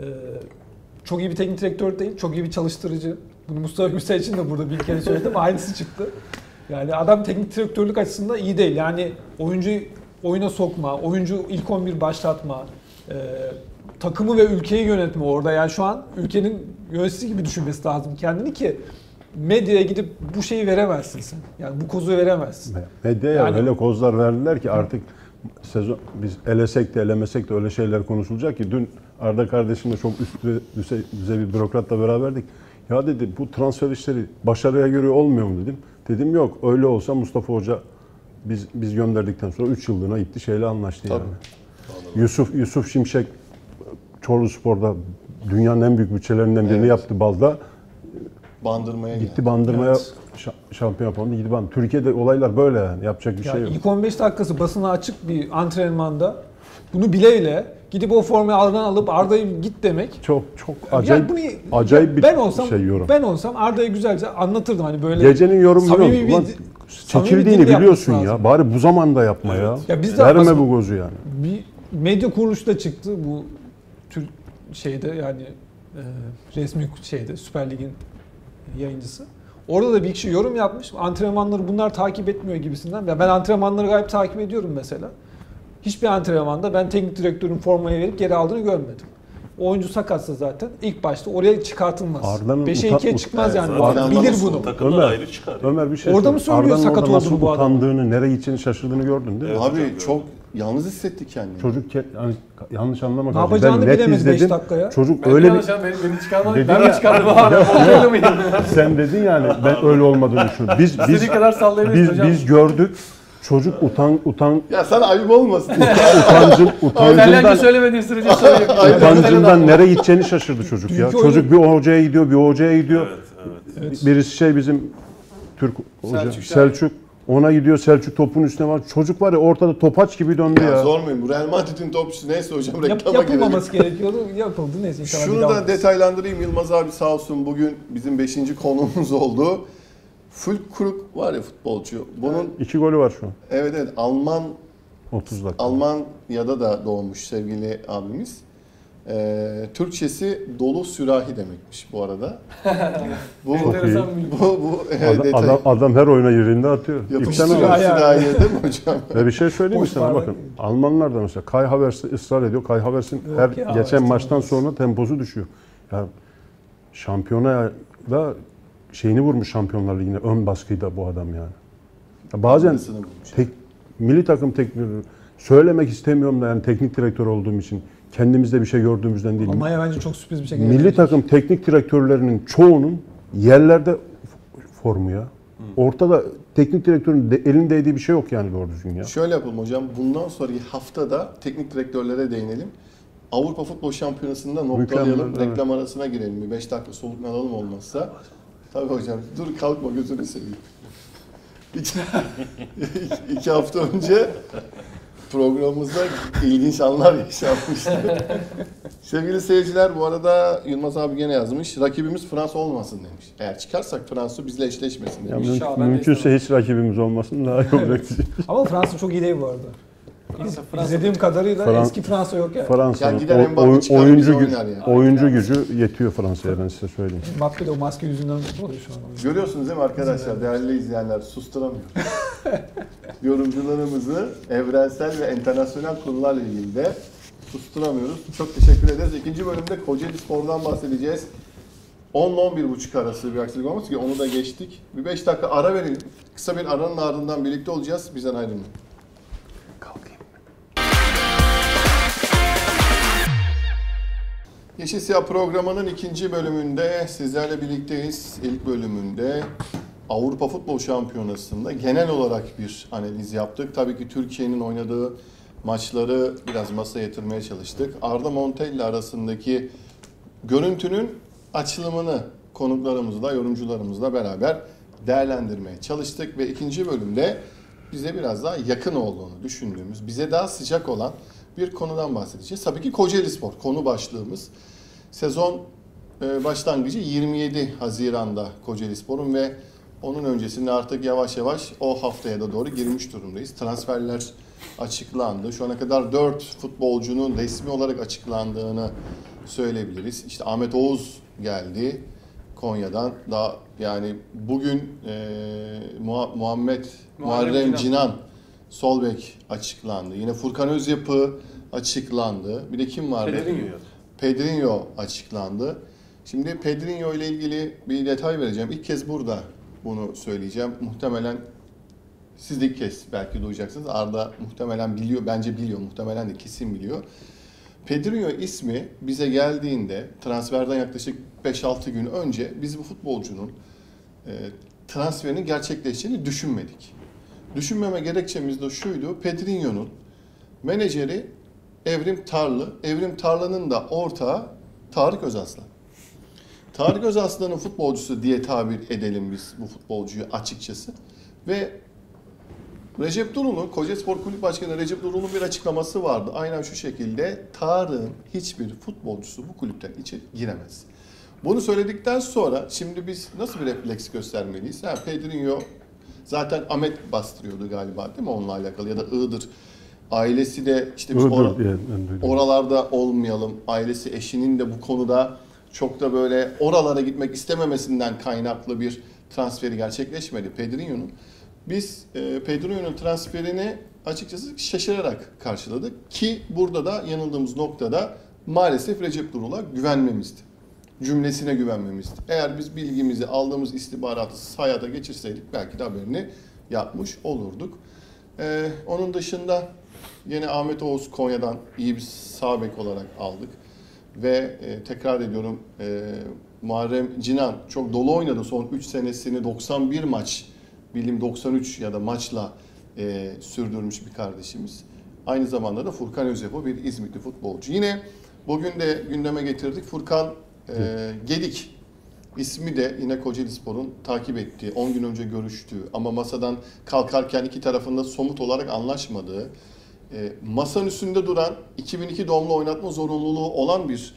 çok iyi bir teknik direktör değil, çok iyi bir çalıştırıcı. Bunu Mustafa Gürsel için de burada bir kere söyledim. Aynısı çıktı. Yani adam teknik direktörlük açısından iyi değil. Yani oyuncu oyuna sokma, oyuncu ilk 11 başlatma, takımı ve ülkeyi yönetme orada. Yani şu an ülkenin yöneticisi gibi düşünmesi lazım kendini ki medyaya gidip bu şeyi veremezsin sen. Yani bu kozu veremezsin. Medyaya Yani- öyle kozlar verdiler ki artık sezon biz elesek de elemesek de öyle şeyler konuşulacak ki dün Arda kardeşimle çok üst düzey bir bürokratla beraberdik. Ya dedi bu transfer işleri başarıya göre olmuyor mu dedim. Dedim yok öyle olsa Mustafa Hoca biz gönderdikten sonra 3 yıllığına gitti şeyle anlaştı yani. Yusuf Şimşek Çorluspor'da dünyanın en büyük bütçelerinden birini Evet. yaptı Balda. Bandırmaya Gitti geldi. Bandırma'ya Evet. şampiyon yapamadı. Gitti Bandırma. Türkiye'de olaylar böyle yani. Yapacak bir Ya şey yok. ilk 15 dakikası basına açık bir antrenmanda bunu bile bile gidip o formayı Arda'dan alıp Arda'yı git demek. Çok Yani acayip bunu- acayip bir ben olsam, şey yorum. Ben olsam Arda'yı güzelce anlatırdım hani böyle. Gecenin yorumu samimi yok. bir- Ulan samimi çekildiğini dille biliyorsun yapması ya. lazım. Bari bu zamanda yapma ya. Ya biz de Verme aslında- bu gözü yani. Bir medya kuruluşu da çıktı bu Türk şeyde yani resmi şeyde Süper Lig'in yayıncısı. Orada da bir kişi yorum yapmış. Antrenmanları bunlar takip etmiyor gibisinden. Ya ben antrenmanları gayet takip ediyorum mesela. Hiçbir antrenmanda ben teknik direktörün formayı verip geri aldığını görmedim. O oyuncu sakatsa zaten ilk başta oraya çıkartılmaz. Arda'nın 5'e 2'ye utan- çıkmaz yani. zaten Bu adam Arda'nın bilir nasıl bunu. Takımlar Ömer, ayrı çıkar. Ömer bir şey Orada mı söyle. söylüyor Arda'nın sakat orada nasıl olduğunu bu adam? utandığını, nereye gideceğini şaşırdığını gördün değil mi? Evet. Abi hocam, çok yalnız hissetti kendini. Çocuk yani yanlış anlama Ne kardeşim. yapacağını Ben net bilemez 5 izledim. dakikaya. Çocuk Ben öyle bir... yanlış abi, beni çıkarmadı. Dedin Ben ya- mi çıkardım abi? Montella mıydı? Sen dedin yani ben öyle olmadığını düşünüyorum. Biz İstediği kadar sallayabilirsin hocam. biz gördük. Çocuk utan Ya sana ayıp olmasın. İtalyanca söylemediğin sürece sorun yok. utancından nereye gideceğini şaşırdı çocuk ya. Dünkü Çocuk bir hocaya gidiyor, bir hocaya gidiyor. Evet. Birisi bizim Türk hoca Selçuk Selçuk ona gidiyor. Selçuk topun üstüne var. Çocuk var ya ortada topaç gibi döndü Ya ya. zor muyum? Bu Real Madrid'in topçusu neyse hocam reklama girelim. Yapılmaması gerekiyordu. Yapıldı neyse inşallah. bir Şunu daha da olmaz. detaylandırayım. Yılmaz abi sağ olsun bugün bizim 5. konuğumuz oldu. Fülkrug var ya futbolcu. Bunun 2 golü var şu an. evet 30 dakika. Almanya'da da doğmuş sevgili abimiz. Türkçesi dolu sürahi demekmiş bu arada. bu Enteresan bir bu detay. Adam her oyuna yerinde atıyor. Yapıştırıyor İpten alıyor. sürahi. sürahiye değil mi hocam? Ve bir şey söyleyeyim mi Boş sana bardak. bakın. Almanlar da mesela Kai Havertz ısrar ediyor. Kai Havertz'in Yok her ya, geçen Havertz'in maçtan olmaz. sonra temposu düşüyor. Ya şampiyona da şeyini vurmuş Şampiyonlar Ligi'ne ön baskıyı da bu adam yani. Ya bazen Aynısını bulmuş. tek Milli takım teknik söylemek istemiyorum da yani teknik direktör olduğum için kendimizde bir şey gördüğümüzden değil. Almanya bence çok sürpriz bir şekilde. Milli takım teknik direktörlerinin çoğunun yerlerde formu ya. Ortada teknik direktörün elin değdiği bir şey yok yani doğru düzgün ya. Şöyle yapalım hocam. Bundan sonraki haftada teknik direktörlere değinelim. Avrupa Futbol Şampiyonası'nda noktalayalım. Mükemmel, evet. Reklam arasına girelim. Bir 5 dakika soluklanalım olmazsa. Tabii hocam. Dur kalkma gözünü seveyim. İki hafta önce programımızda ilginç anlar yaşanmıştı. Sevgili seyirciler, bu arada Yılmaz abi gene yazmış. Rakibimiz Fransa olmasın demiş. Eğer çıkarsak Fransa bizle eşleşmesin Ya demiş. İnşallah ben de mümkünse istemem. hiç rakibimiz olmasın daha iyi olacak. Ama Fransa çok iyi değil bu arada. Fransa- İzlediğim kadarıyla Fran- eski Fransa yok yani. Fransa'nın Yani gider Mbappe çıkar, bize oyuncu, oynar yani. oyuncu gücü yetiyor Fransa'ya ben size söyleyeyim. Mbappe de o maske yüzünden oluyor şu an. Görüyorsunuz değil mi arkadaşlar, değerli izleyenler, susturamıyor. Yorumcularımızı evrensel ve internasyonel konularla ilgili de susturamıyoruz. Çok teşekkür ederiz. İkinci bölümde Kocaeli Spor'dan bahsedeceğiz. 10-11.30 arası bir aksilik olmaz ki onu da geçtik. Bir 5 dakika ara verelim. Kısa bir aranın ardından birlikte olacağız. Bizden ayrılmayın. Yeşil Siyah programının ikinci bölümünde sizlerle birlikteyiz. İlk bölümünde Avrupa Futbol Şampiyonası'nda genel olarak bir analiz yaptık. Tabii ki Türkiye'nin oynadığı maçları biraz masaya yatırmaya çalıştık. Arda Montella arasındaki görüntünün açılımını konuklarımızla, yorumcularımızla beraber değerlendirmeye çalıştık. Ve ikinci bölümde bize biraz daha yakın olduğunu düşündüğümüz, bize daha sıcak olan bir konudan bahsedeceğiz. Tabii ki Kocaeli Spor konu başlığımız. Sezon başlangıcı 27 Haziran'da Kocaeli Spor'un ve onun öncesinde artık yavaş yavaş o haftaya da doğru girmiş durumdayız. Transferler açıklandı. Şu ana kadar 4 futbolcunun resmi olarak açıklandığını söyleyebiliriz. İşte Ahmet Oğuz geldi Konya'dan. Daha yani bugün Muharrem Cinan sol bek açıklandı. Yine Furkan Özyapı açıklandı. Bir de kim vardı? Pedrinho açıklandı. Şimdi Pedrinho ile ilgili bir detay vereceğim. İlk kez burada bunu söyleyeceğim. Muhtemelen siz de ilk kez belki duyacaksınız. Arda muhtemelen biliyor, bence biliyor. Muhtemelen de kesin biliyor. Pedrinho ismi bize geldiğinde transferden yaklaşık 5-6 gün önce biz bu futbolcunun transferinin gerçekleşeceğini düşünmedik. Düşünmeme gerekçemiz de şuydu. Pedrinho'nun menajeri Evrim Tarlı. Evrim Tarlı'nın da ortağı Tarık Özaslan. Tarık Özaslan'ın futbolcusu diye tabir edelim biz bu futbolcuyu açıkçası. Ve Recep Durul'un, Kocaelispor Kulüp Başkanı Recep Durul'un bir açıklaması vardı. Aynen şu şekilde: Tarık'ın hiçbir futbolcusu bu kulüpten içeri giremez. Bunu söyledikten sonra şimdi biz nasıl bir refleks göstermeliyiz? Pedrinho zaten Ahmet bastırıyordu galiba değil mi onunla alakalı, ya da Iğdır. Ailesi de işte biz oralarda olmayalım. Ailesi, eşinin de bu konuda çok da böyle oralara gitmek istememesinden kaynaklı bir transferi gerçekleşmedi Pedrinho'nun. Biz Pedrinho'nun transferini açıkçası şaşırarak karşıladık ki burada da yanıldığımız noktada maalesef Recep Durul'a güvenmemizdi. Cümlesine güvenmemizdi. Eğer biz bilgimizi, aldığımız istihbaratı hayata geçirseydik belki de haberini yapmış olurduk. Onun dışında yine Ahmet Oğuz Konya'dan iyi bir sağ bek olarak aldık. Ve tekrar ediyorum Muharrem Cinan çok dolu oynadı. Son 3 senesini 91 maç, bildiğim 93 ya da maçla sürdürmüş bir kardeşimiz. Aynı zamanda da Furkan Özyapı bir İzmitli futbolcu. Yine bugün de gündeme getirdik. Furkan Gedik ismi de yine Kocaelispor'un takip ettiği, 10 gün önce görüştüğü ama masadan kalkarken iki tarafında somut olarak anlaşmadığı, masanın üstünde duran 2002 doğumlu oynatma zorunluluğu olan bir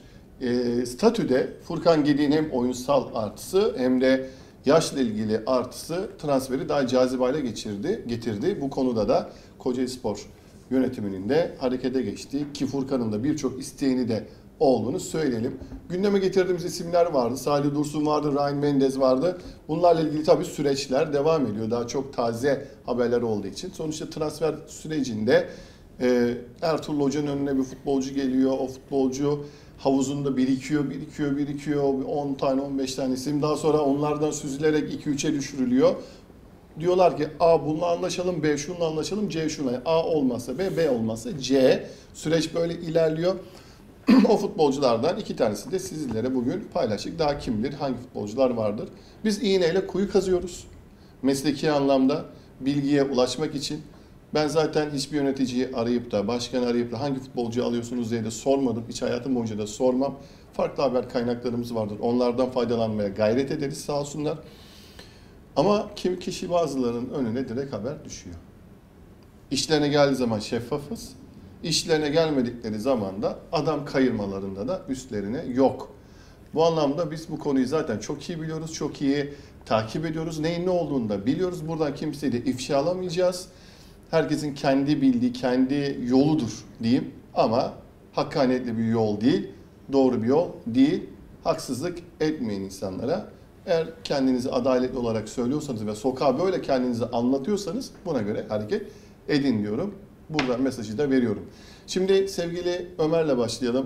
statüde Furkan Gedik'in hem oyunsal artısı hem de yaşla ilgili artısı transferi daha cazip hale getirdi. Bu konuda da Kocaelispor yönetiminin de harekete geçti ki Furkan'ın da birçok isteğini de olduğunu söyleyelim. Gündeme getirdiğimiz isimler vardı. Salih Dursun vardı, Ryan Mendez vardı. Bunlarla ilgili tabii süreçler devam ediyor. Daha çok taze haberler olduğu için. Sonuçta transfer sürecinde Ertuğrul Hoca'nın önüne bir futbolcu geliyor. O futbolcu havuzunda birikiyor. 10 tane, 15 tane isim. Daha sonra onlardan süzülerek 2-3'e düşürülüyor. Diyorlar ki A bununla anlaşalım, B şununla anlaşalım, C şununla. A olmazsa B, B olmazsa C. Süreç böyle ilerliyor. O futbolculardan 2 tanesi de sizlere bugün paylaştık. Daha kim bilir hangi futbolcular vardır. Biz iğneyle kuyu kazıyoruz. Mesleki anlamda bilgiye ulaşmak için. Ben zaten hiçbir yöneticiyi arayıp da, başkanı arayıp da hangi futbolcuyu alıyorsunuz diye de sormadım. Hiç hayatım boyunca da sormam. Farklı haber kaynaklarımız vardır. Onlardan faydalanmaya gayret ederiz sağ olsunlar. Ama kimi kişi bazılarının önüne direkt haber düşüyor. İşlerine geldiği zaman şeffafız. İşlerine gelmedikleri zaman da adam kayırmalarında da üstlerine yok. Bu anlamda biz bu konuyu zaten çok iyi biliyoruz, çok iyi takip ediyoruz. Neyin ne olduğunu da biliyoruz. Buradan kimseyi de ifşalamayacağız. Herkesin kendi bildiği, kendi yoludur diyeyim. Ama hakkaniyetli bir yol değil, doğru bir yol değil. Haksızlık etmeyin insanlara. Eğer kendinizi adaletli olarak söylüyorsanız ve sokağa böyle kendinizi anlatıyorsanız buna göre hareket edin diyorum. Buradan mesajı da veriyorum. Şimdi sevgili Ömer'le başlayalım.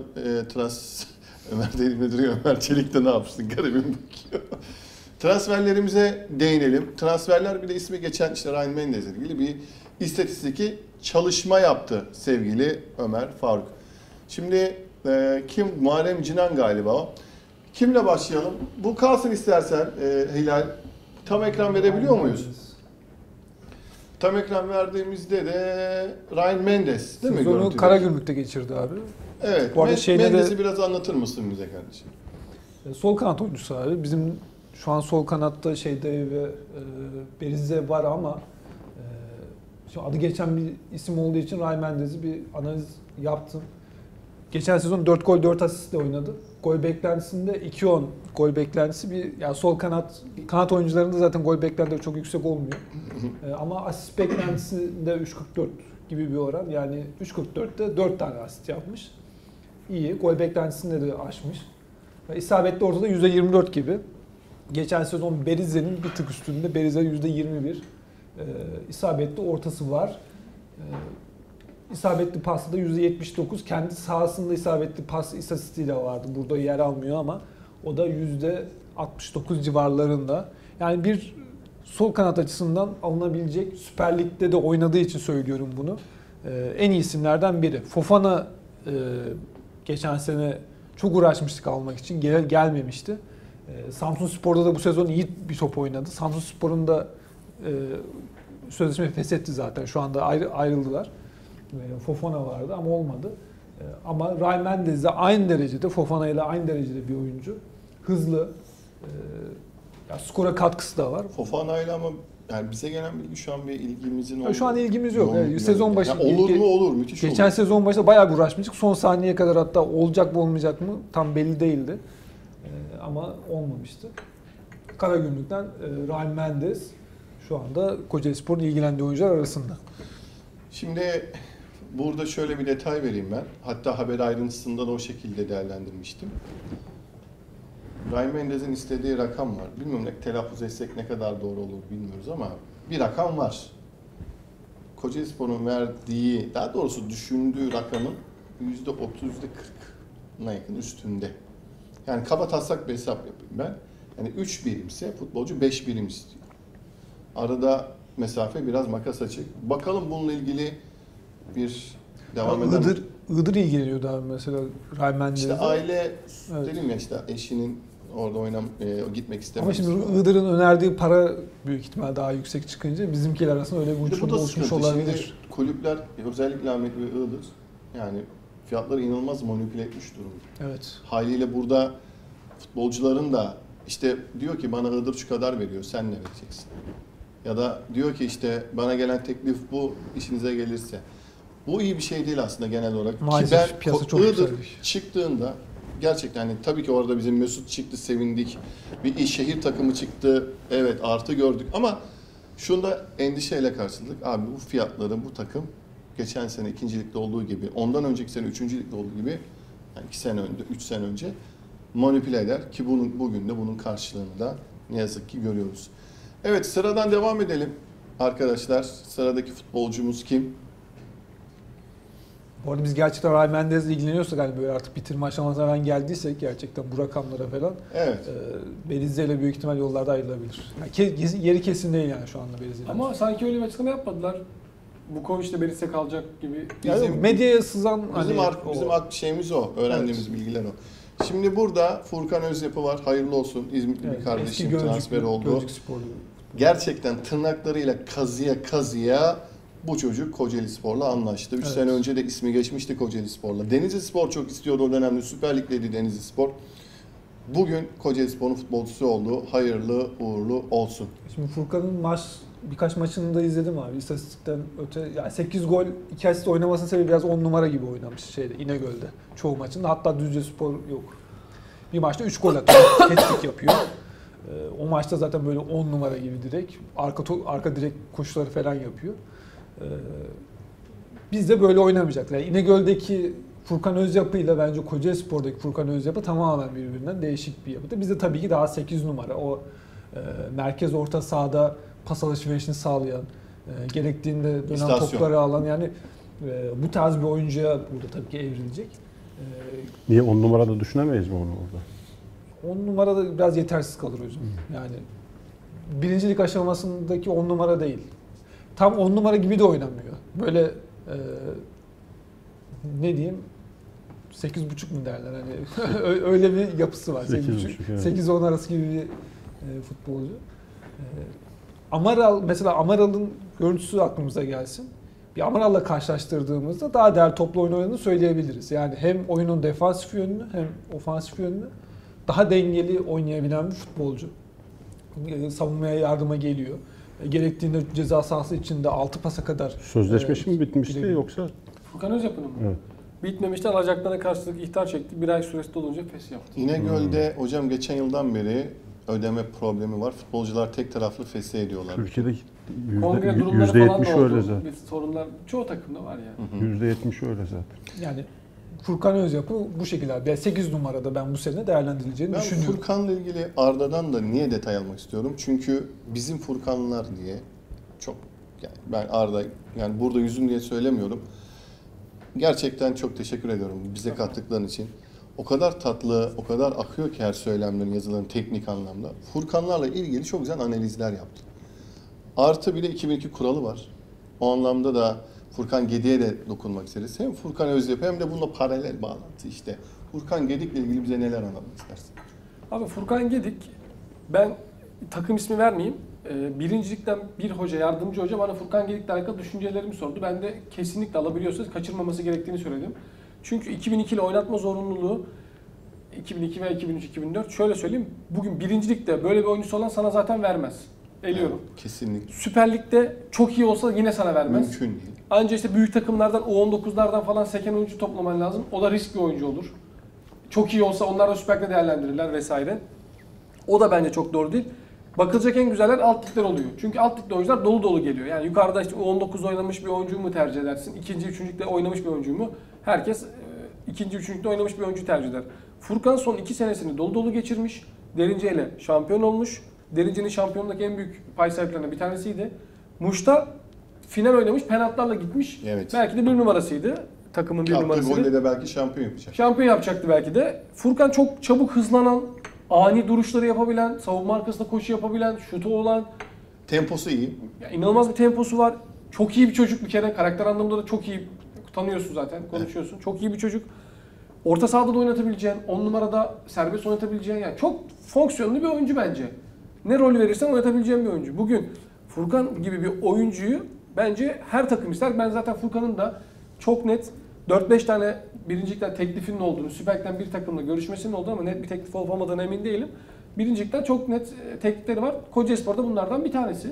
Ömer değil mi duruyor? Ömer Çelik de ne yapsın? Garibim bakıyor. Transferlerimize değinelim. Transferler bir de ismi geçen işte Ryan Mendes'le ilgili bir istatistiki çalışma yaptı sevgili Ömer Faruk. Şimdi kim? Muharrem Cinan galiba o. Kimle başlayalım? Bu kalsın istersen Hilal. Tam ekran verebiliyor muyuz? Tam ekran verdiğimizde de Ryan Mendes değil mi? Sezonu Karagümrük'te geçirdi abi. Evet. Bu arada Mendes'i biraz anlatır mısın bize kardeşim? Sol kanat oyuncusu abi. Bizim şu an sol kanatta ve Berizze var ama şimdi adı geçen bir isim olduğu için Ryan Mendes'i bir analiz yaptım. Geçen sezon 4 gol 4 asistle oynadı. Gol beklentisinde 2-10 gol beklentisi yani sol kanat oyuncularında zaten gol beklentileri çok yüksek olmuyor. Ama asist beklentisinde 3.44 gibi bir oran. Yani 3.44'te 4 tane asist yapmış. İyi. Gol beklentisinde de aşmış. İsabetli ortada %24 gibi. Geçen sezon Berizze'nin bir tık üstünde. Berizze %21. İsabetli ortası var. İsabetli pasta da %79. Kendi sahasında isabetli pas istatistiği de vardı. Burada yer almıyor ama o da %69 civarlarında. Yani bir sol kanat açısından alınabilecek, Süper Lig'de de oynadığı için söylüyorum bunu. En iyi isimlerden biri. Fofana geçen sene çok uğraşmıştık almak için. Gelmemişti. Samsunspor'da da bu sezon iyi bir top oynadı. Samsunspor'un da sözleşme feshetti zaten. Şu anda ayrıldılar. Fofana vardı ama olmadı. Ama Ryan Mendes de aynı derecede, Fofana ile aynı derecede bir oyuncu. Hızlı. Skora katkısı da var. Fofana ile ama yani bize gelen bilgi şu an bir ilgimizin olduğu. Şu an ilgimiz yok. Sezon başı. Yani olur mu olur, müthiş olur. Geçen sezon başında bayağı bir uğraşmıştık. Son saniyeye kadar hatta olacak mı olmayacak mı tam belli değildi. Ama olmamıştı. Karagümrük'ten Ryan Mendes şu anda Kocaelispor'un ilgilendiği oyuncular arasında. Şimdi burada şöyle bir detay vereyim ben. Hatta haber ayrıntısında da o şekilde değerlendirmiştim. Ryan Mendes'in istediği rakam var. Bilmiyorum telaffuz etsek ne kadar doğru olur bilmiyoruz ama bir rakam var. Kocaelispor'un verdiği, daha doğrusu düşündüğü rakamın %30, %40'ına yakın üstünde. Yani kaba taslak bir hesap yapayım ben. Yani 3 birimse futbolcu 5 birim istiyor. Arada mesafe biraz makas açık. Bakalım bununla ilgili bir devam edelim. Iğdır ilgileniyordu abi mesela Ryan Mendes'e. İşte aile, evet. dedim ya işte eşinin orada gitmek istemez. Ama şimdi Iğdır'ın önerdiği para büyük ihtimal daha yüksek çıkınca bizimkiler arasında öyle bir uçurum oluşmuş olabilir. Şimdi kulüpler özellikle Ahmet ve Iğdır yani fiyatları inanılmaz manipüle etmiş durumda. Evet. Haliyle burada futbolcuların da işte diyor ki bana Iğdır şu kadar veriyor sen ne vereceksin? Ya da diyor ki işte bana gelen teklif bu işinize gelirse. Bu iyi bir şey değil aslında genel olarak. Maalesef ki ben piyasa çok Iğdır yükselmiş. çıktığında gerçekten hani tabii ki orada bizim Mesut çıktı sevindik. Bir şehir takımı çıktı. Evet artı gördük ama şunda endişeyle karşıladık. Abi bu fiyatları bu takım geçen sene 2. ligde olduğu gibi, ondan önceki sene 3. ligde olduğu gibi yani 2 sene önce, 3 sene önce manipüle eder ki bugün de bunun karşılığını da ne yazık ki görüyoruz. Evet sıradan devam edelim arkadaşlar. Sıradaki futbolcumuz kim? Bu arada biz gerçekten Ray Mendez'le ilgileniyorsak hani böyle artık bitirme aşamasına falan geldiysek gerçekten bu rakamlara falan Evet. Berizze ile büyük ihtimal yollarda ayrılabilir. Yani yeri kesin değil yani şu anda Berizze'nin. Ama sanki öyle bir açıklama yapmadılar. Vukovic de Berizze kalacak gibi. yani bizim- medyaya sızan Bizim, hani bizim şeyimiz o. Öğrendiğimiz bilgiler o. Şimdi burada Furkan Özyapı var. Hayırlı olsun. İzmitli bir kardeşim transfer oldu. Gölcük sporlu. Gerçekten tırnaklarıyla kazıya bu çocuk Kocaelispor'la anlaştı. 3 Evet. sene önce de ismi geçmişti Kocaelispor'la. Denizlispor çok istiyordu o dönemde. Süper Lig'deydi Denizlispor. Bugün Kocaelispor'un futbolcusu oldu. Hayırlı uğurlu olsun. Şimdi Furkan'ın birkaç maçını da izledim abi. İstatistikten öte yani 8 gol 2 asist oynamasının sebebi biraz 10 numara gibi oynamış İnegöl'de. Çoğu maçında. Hatta Düzcespor yok. Bir maçta 3 gol atıyor. Hat-trick yapıyor. O maçta zaten böyle 10 numara gibi direkt. Arka direkt koşuları falan yapıyor. Biz de böyle oynamayacaklar. Yani İnegöl'deki Furkan Özyapı ile bence Kocaelispor'daki Furkan Özyapı tamamen birbirinden değişik bir yapıda. Bizde tabii ki daha 8 numara. O merkez orta sahada pas alışverişini sağlayan, gerektiğinde dönen İstasyon. topları alan yani bu tarz bir oyuncuya burada tabii ki evrilecek. Niye 10 numarada düşünemeyiz mi onu orada? 10 numara da biraz yetersiz kalır hocam. Yani birincilik aşamasındaki 10 numara değil. Tam 10 numara gibi de oynamıyor. Böyle ne diyeyim 8,5 mu derler hani öyle bir yapısı var. 8,5, evet. 8-10 arası gibi bir futbolcu. Amaral mesela Amaral'ın görüntüsü aklımıza gelsin. Bir Amaral'la karşılaştırdığımızda daha değerli toplu oyun oynadığını söyleyebiliriz. Yani hem oyunun defansif yönünü hem ofansif yönünü daha dengeli oynayabilen bir futbolcu. Savunmaya yardıma geliyor. Gerektiğinde ceza sahası içinde 6 pasa kadar. Sözleşmesi mi bitmişti girebiliyor. yoksa? Furkan Özyapı'nın mı? Evet. Bitmemişti, alacaklarına karşılık ihtar çekti. Bir ay süresi dolunca fes yaptı. İnegöl'de hocam geçen yıldan beri ödeme problemi var. Futbolcular tek taraflı feshe ediyorlar. Türkiye'deki Kongre durumları falan %70 da öyle oldu. zaten. Bir sorunlar çoğu takımda var ya. %70 öyle zaten. Yani Furkan Özyapı bu şekilde. 8 numarada ben bu sene değerlendirileceğini Ben düşünüyorum. Furkan'la ilgili Arda'dan da niye detay almak istiyorum? Çünkü bizim Furkanlar diye çok yani ben Arda yani burada yüzüm diye söylemiyorum. Gerçekten çok teşekkür ediyorum bize kattıkların için. O kadar tatlı, o kadar akıyor ki her söylemlerin, yazıların teknik anlamda. Furkanlarla ilgili çok güzel analizler yaptı. Artı bir de 2002 kuralı var. O anlamda da Furkan Gedik'e de dokunmak isteriz. Hem Furkan Özyapı hem de bununla paralel bağlantı işte. Furkan Gedik'le ilgili bize neler anlatmak istersin? Abi Furkan Gedik, ben takım ismi vermeyeyim. Birincilikten bir hoca, yardımcı hoca bana Furkan Gedik'le alakalı düşüncelerimi sordu. Ben de kesinlikle alabiliyorsanız kaçırmaması gerektiğini söyledim. Çünkü 2002 ile oynatma zorunluluğu 2002 veya 2003-2004 şöyle söyleyeyim. Bugün birincilikte böyle bir oyuncusu olan sana zaten vermez. Eliyorum. Kesinlikle. Süper Lig'de çok iyi olsa yine sana vermez. Mümkün değil. Anca işte büyük takımlardan U19'lardan falan seken oyuncu toplaman lazım. O da risk bir oyuncu olur. Çok iyi olsa onlar da Süper Lig'de değerlendirirler vesaire. O da bence çok doğru değil. Bakılacak en güzeller alt ligler oluyor. Çünkü alt ligde oyuncular dolu dolu geliyor. Yani yukarıda işte U19 oynamış bir oyuncuyu mu tercih edersin? İkinci, üçüncülükte oynamış bir oyuncuyu mu? Herkes ikinci, üçüncülükte oynamış bir oyuncuyu tercih eder. Furkan son 2 senesini dolu dolu geçirmiş. Derince ile şampiyon olmuş. Derince'nin şampiyonluğundaki en büyük pay sahiplerinden bir tanesiydi. Muş'ta final oynamış, penaltılarla gitmiş. Evet. Belki de bir numarasıydı. Takımın bir Attığı numarasıydı. golle de belki şampiyon yapacak. Şampiyon yapacaktı belki de. Furkan çok çabuk hızlanan, ani duruşları yapabilen, savunma arkasında koşu yapabilen, şutu olan, Temposu iyi. ya inanılmaz bir temposu var. Çok iyi bir çocuk bir kere. Karakter anlamında da çok iyi. Tanıyorsun zaten, konuşuyorsun. Çok iyi bir çocuk. Orta sahada da oynatabileceğin, 10 numarada serbest oynatabileceğin, yani çok fonksiyonlu bir oyuncu bence. Ne rol verirsen oynatabileceğin bir oyuncu. Bugün Furkan gibi bir oyuncuyu bence her takım ister. Ben zaten Furkan'ın da çok net 4-5 tane birincilikten teklifinin olduğunu, Süper Lig'den bir takımla görüşmesinin olduğunu ama net bir teklif olup olmadığına emin değilim. Birincilikten çok net teklifleri var. Kocaelispor'da bunlardan bir tanesi.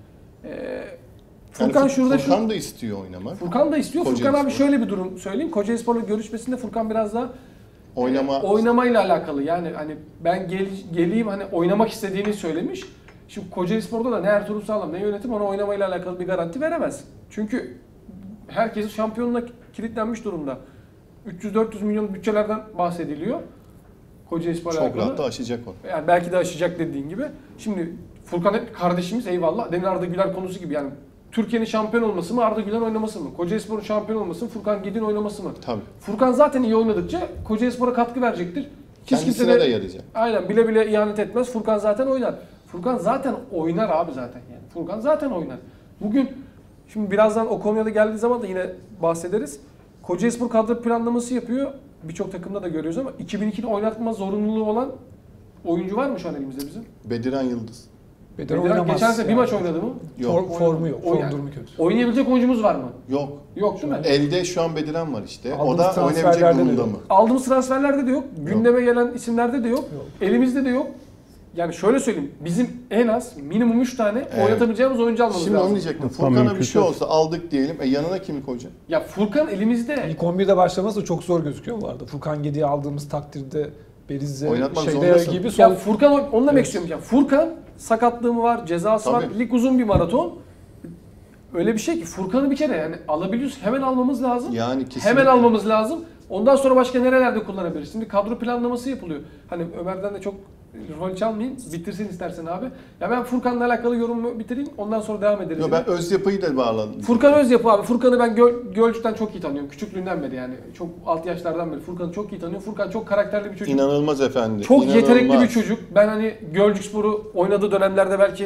Furkan Yani şurada Furkan da istiyor oynamak. Furkan da istiyor. Furkan Kocaelispor. abi şöyle bir durum söyleyeyim. Kocaelispor'la görüşmesinde Furkan biraz daha Oynamayla alakalı. Yani hani ben geleyim hani oynamak istediğini söylemiş. Şimdi Kocaelispor'da da ne Ertuğrul Sağlam ne yönetim ona oynamayla alakalı bir garanti veremez. Çünkü herkesin şampiyonluğa kilitlenmiş durumda. 300-400 milyon bütçelerden bahsediliyor. Kocaelispor'la çok alakalı. rahat da aşacak onu. Yani belki de aşacak dediğin gibi. Şimdi Furkan hep kardeşimiz eyvallah. Demin Arda Güler konusu gibi yani Türkiye'nin şampiyon olması mı, Arda Güler oynaması mı? Kocaelispor'un şampiyon olması mı, Furkan Gidin oynaması mı? Tabii. Furkan zaten iyi oynadıkça Kocaelispor'a katkı verecektir. Kendisine de yarayacak. Aynen, bile bile ihanet etmez. Furkan zaten oynar. Furkan zaten oynar abi zaten yani. Furkan zaten oynar. Bugün şimdi birazdan o konuya da geldiği zaman da yine bahsederiz. Kocaelispor kadro planlaması yapıyor. Birçok takımda da görüyoruz ama 2002'de oynatma zorunluluğu olan oyuncu var mı şu an elimizde bizim? Bediran Yıldız. Bediran geçen sene bir maç oynadı mı? Yok. Formu yok. O Form yani. durumu kötü. Oynayabilecek oyuncumuz var mı? Yok. Yok değil mi? Elde şu an Bediran var işte. O Aldığımız da oynayabilecek transferlerde de durumda yok. mı? Aldığımız transferlerde de yok. Gündeme gelen isimlerde de yok. Elimizde de yok. Yani şöyle söyleyeyim. Bizim en az minimum 3 tane Evet. oynatabileceğimiz oyuncu almamız Şimdi lazım. onu diyecektim. Tam Furkan'a bir mümkünse. şey olsa aldık diyelim. Yanına kimi koyacaksın? Ya Furkan elimizde. İlk 11'de başlaması da çok zor gözüküyor bu arada. Furkan Gedi'yi aldığımız takdirde Beriz'e Oynatmak şeyde zorundasın. gibi Ya sol Furkan onu demek Evet. istiyorum. Ya Furkan sakatlığı mı var, cezası var. Tabii. Lig uzun bir maraton. Öyle bir şey ki Furkan'ı bir kere yani alabiliyoruz. Hemen almamız lazım. Yani kesinlikle. Hemen almamız lazım. Ondan sonra başka nerelerde kullanabiliriz? Şimdi kadro planlaması yapılıyor. Hani Ömer'den de çok rol çalmayayım. Bitirsin istersen abi. Ya ben Furkan'la alakalı yorumumu bitireyim. Ondan sonra devam ederiz. Yo, ben Özyapı'yı da bağladım. Furkan Özyapı abi. Furkan'ı ben Gölcük'ten çok iyi tanıyorum. Küçüklüğünden beri yani. Çok alt yaşlardan beri Furkan'ı çok iyi tanıyorum. Furkan çok karakterli bir çocuk. İnanılmaz efendi. Çok İnanılmaz. yetenekli bir çocuk. Ben hani Gölcükspor'u oynadığı dönemlerde belki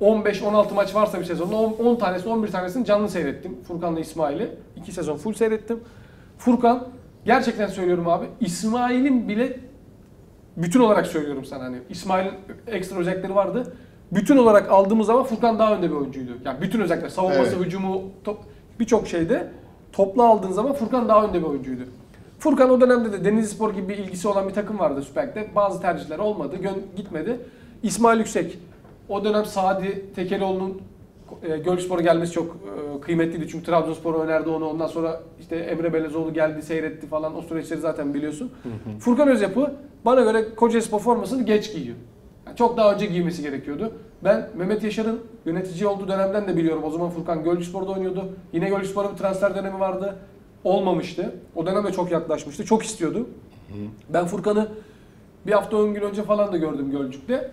15-16 maç varsa bir sezonda 10 tanesi 11 tanesini canlı seyrettim. Furkan'la İsmail'i. 2 sezon full seyrettim. Furkan gerçekten söylüyorum abi. İsmail'in bile bütün olarak söylüyorum sana hani İsmail'in ekstra özellikleri vardı. Bütün olarak aldığımız zaman Furkan daha önde bir oyuncuydu. Yani bütün özellikler savunması, Evet. hücumu, birçok şeyde toplu aldığın zaman Furkan daha önde bir oyuncuydu. Furkan o dönemde de Denizlispor gibi bir ilgisi olan bir takım vardı Süper Lig'de. Bazı tercihler olmadı, gitmedi. İsmail Yüksek, o dönem Sadi Tekelioğlu'nun Gölcükspor'a gelmesi çok kıymetliydi. Çünkü Trabzonspor önerdi onu. Ondan sonra işte Emre Belezoğlu geldi, seyretti falan. O süreçleri zaten biliyorsun. Furkan Özyapı bana göre Kocaelispor formasını geç giyiyor. Yani çok daha önce giymesi gerekiyordu. Ben Mehmet Yaşar'ın yönetici olduğu dönemden de biliyorum. O zaman Furkan Gölcükspor'da oynuyordu. Yine Gölcükspor'a bir transfer dönemi vardı. Olmamıştı. O dönemde çok yaklaşmıştı. Çok istiyordu. Ben Furkan'ı bir hafta 10 gün önce falan da gördüm Gölcük'te.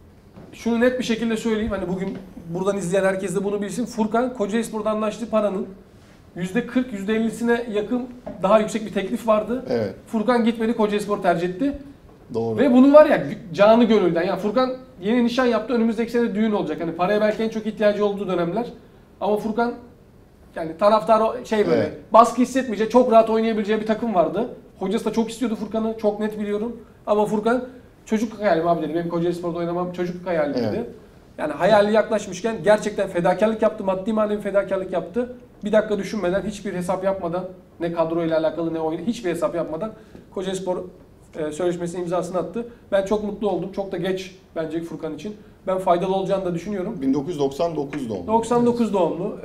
Şunu net bir şekilde söyleyeyim. Hani bugün buradan izleyen herkes de bunu bilsin. Furkan Kocaelispor'da anlaştığı paranın %40, %50'sine yakın daha yüksek bir teklif vardı. Evet. Furkan gitmedi, Kocaelispor tercih etti. Doğru. Ve bunun var ya canı gönülden. Yani Furkan yeni nişan yaptı. Önümüzdeki sene düğün olacak. Hani paraya belki en çok ihtiyacı olduğu dönemler. Ama Furkan yani taraftar şey böyle Evet. baskı hissetmeyecek, çok rahat oynayabileceği bir takım vardı. Hocası da çok istiyordu Furkan'ı. Çok net biliyorum. Ama Furkan çocukluk hayalim abi dedi. Benim Kocaelispor'da oynamam çocukluk hayalim dedi. Evet. Yani hayali yaklaşmışken gerçekten fedakarlık yaptı. Maddi manevi fedakarlık yaptı. Bir dakika düşünmeden, hiçbir hesap yapmadan, ne kadroyla alakalı ne oyun, hiçbir hesap yapmadan Kocaelispor sözleşmesinin imzasını attı. Ben çok mutlu oldum. Çok da geç bence Furkan için. Ben faydalı olacağını da düşünüyorum. 1999 doğumlu. 99 doğumlu.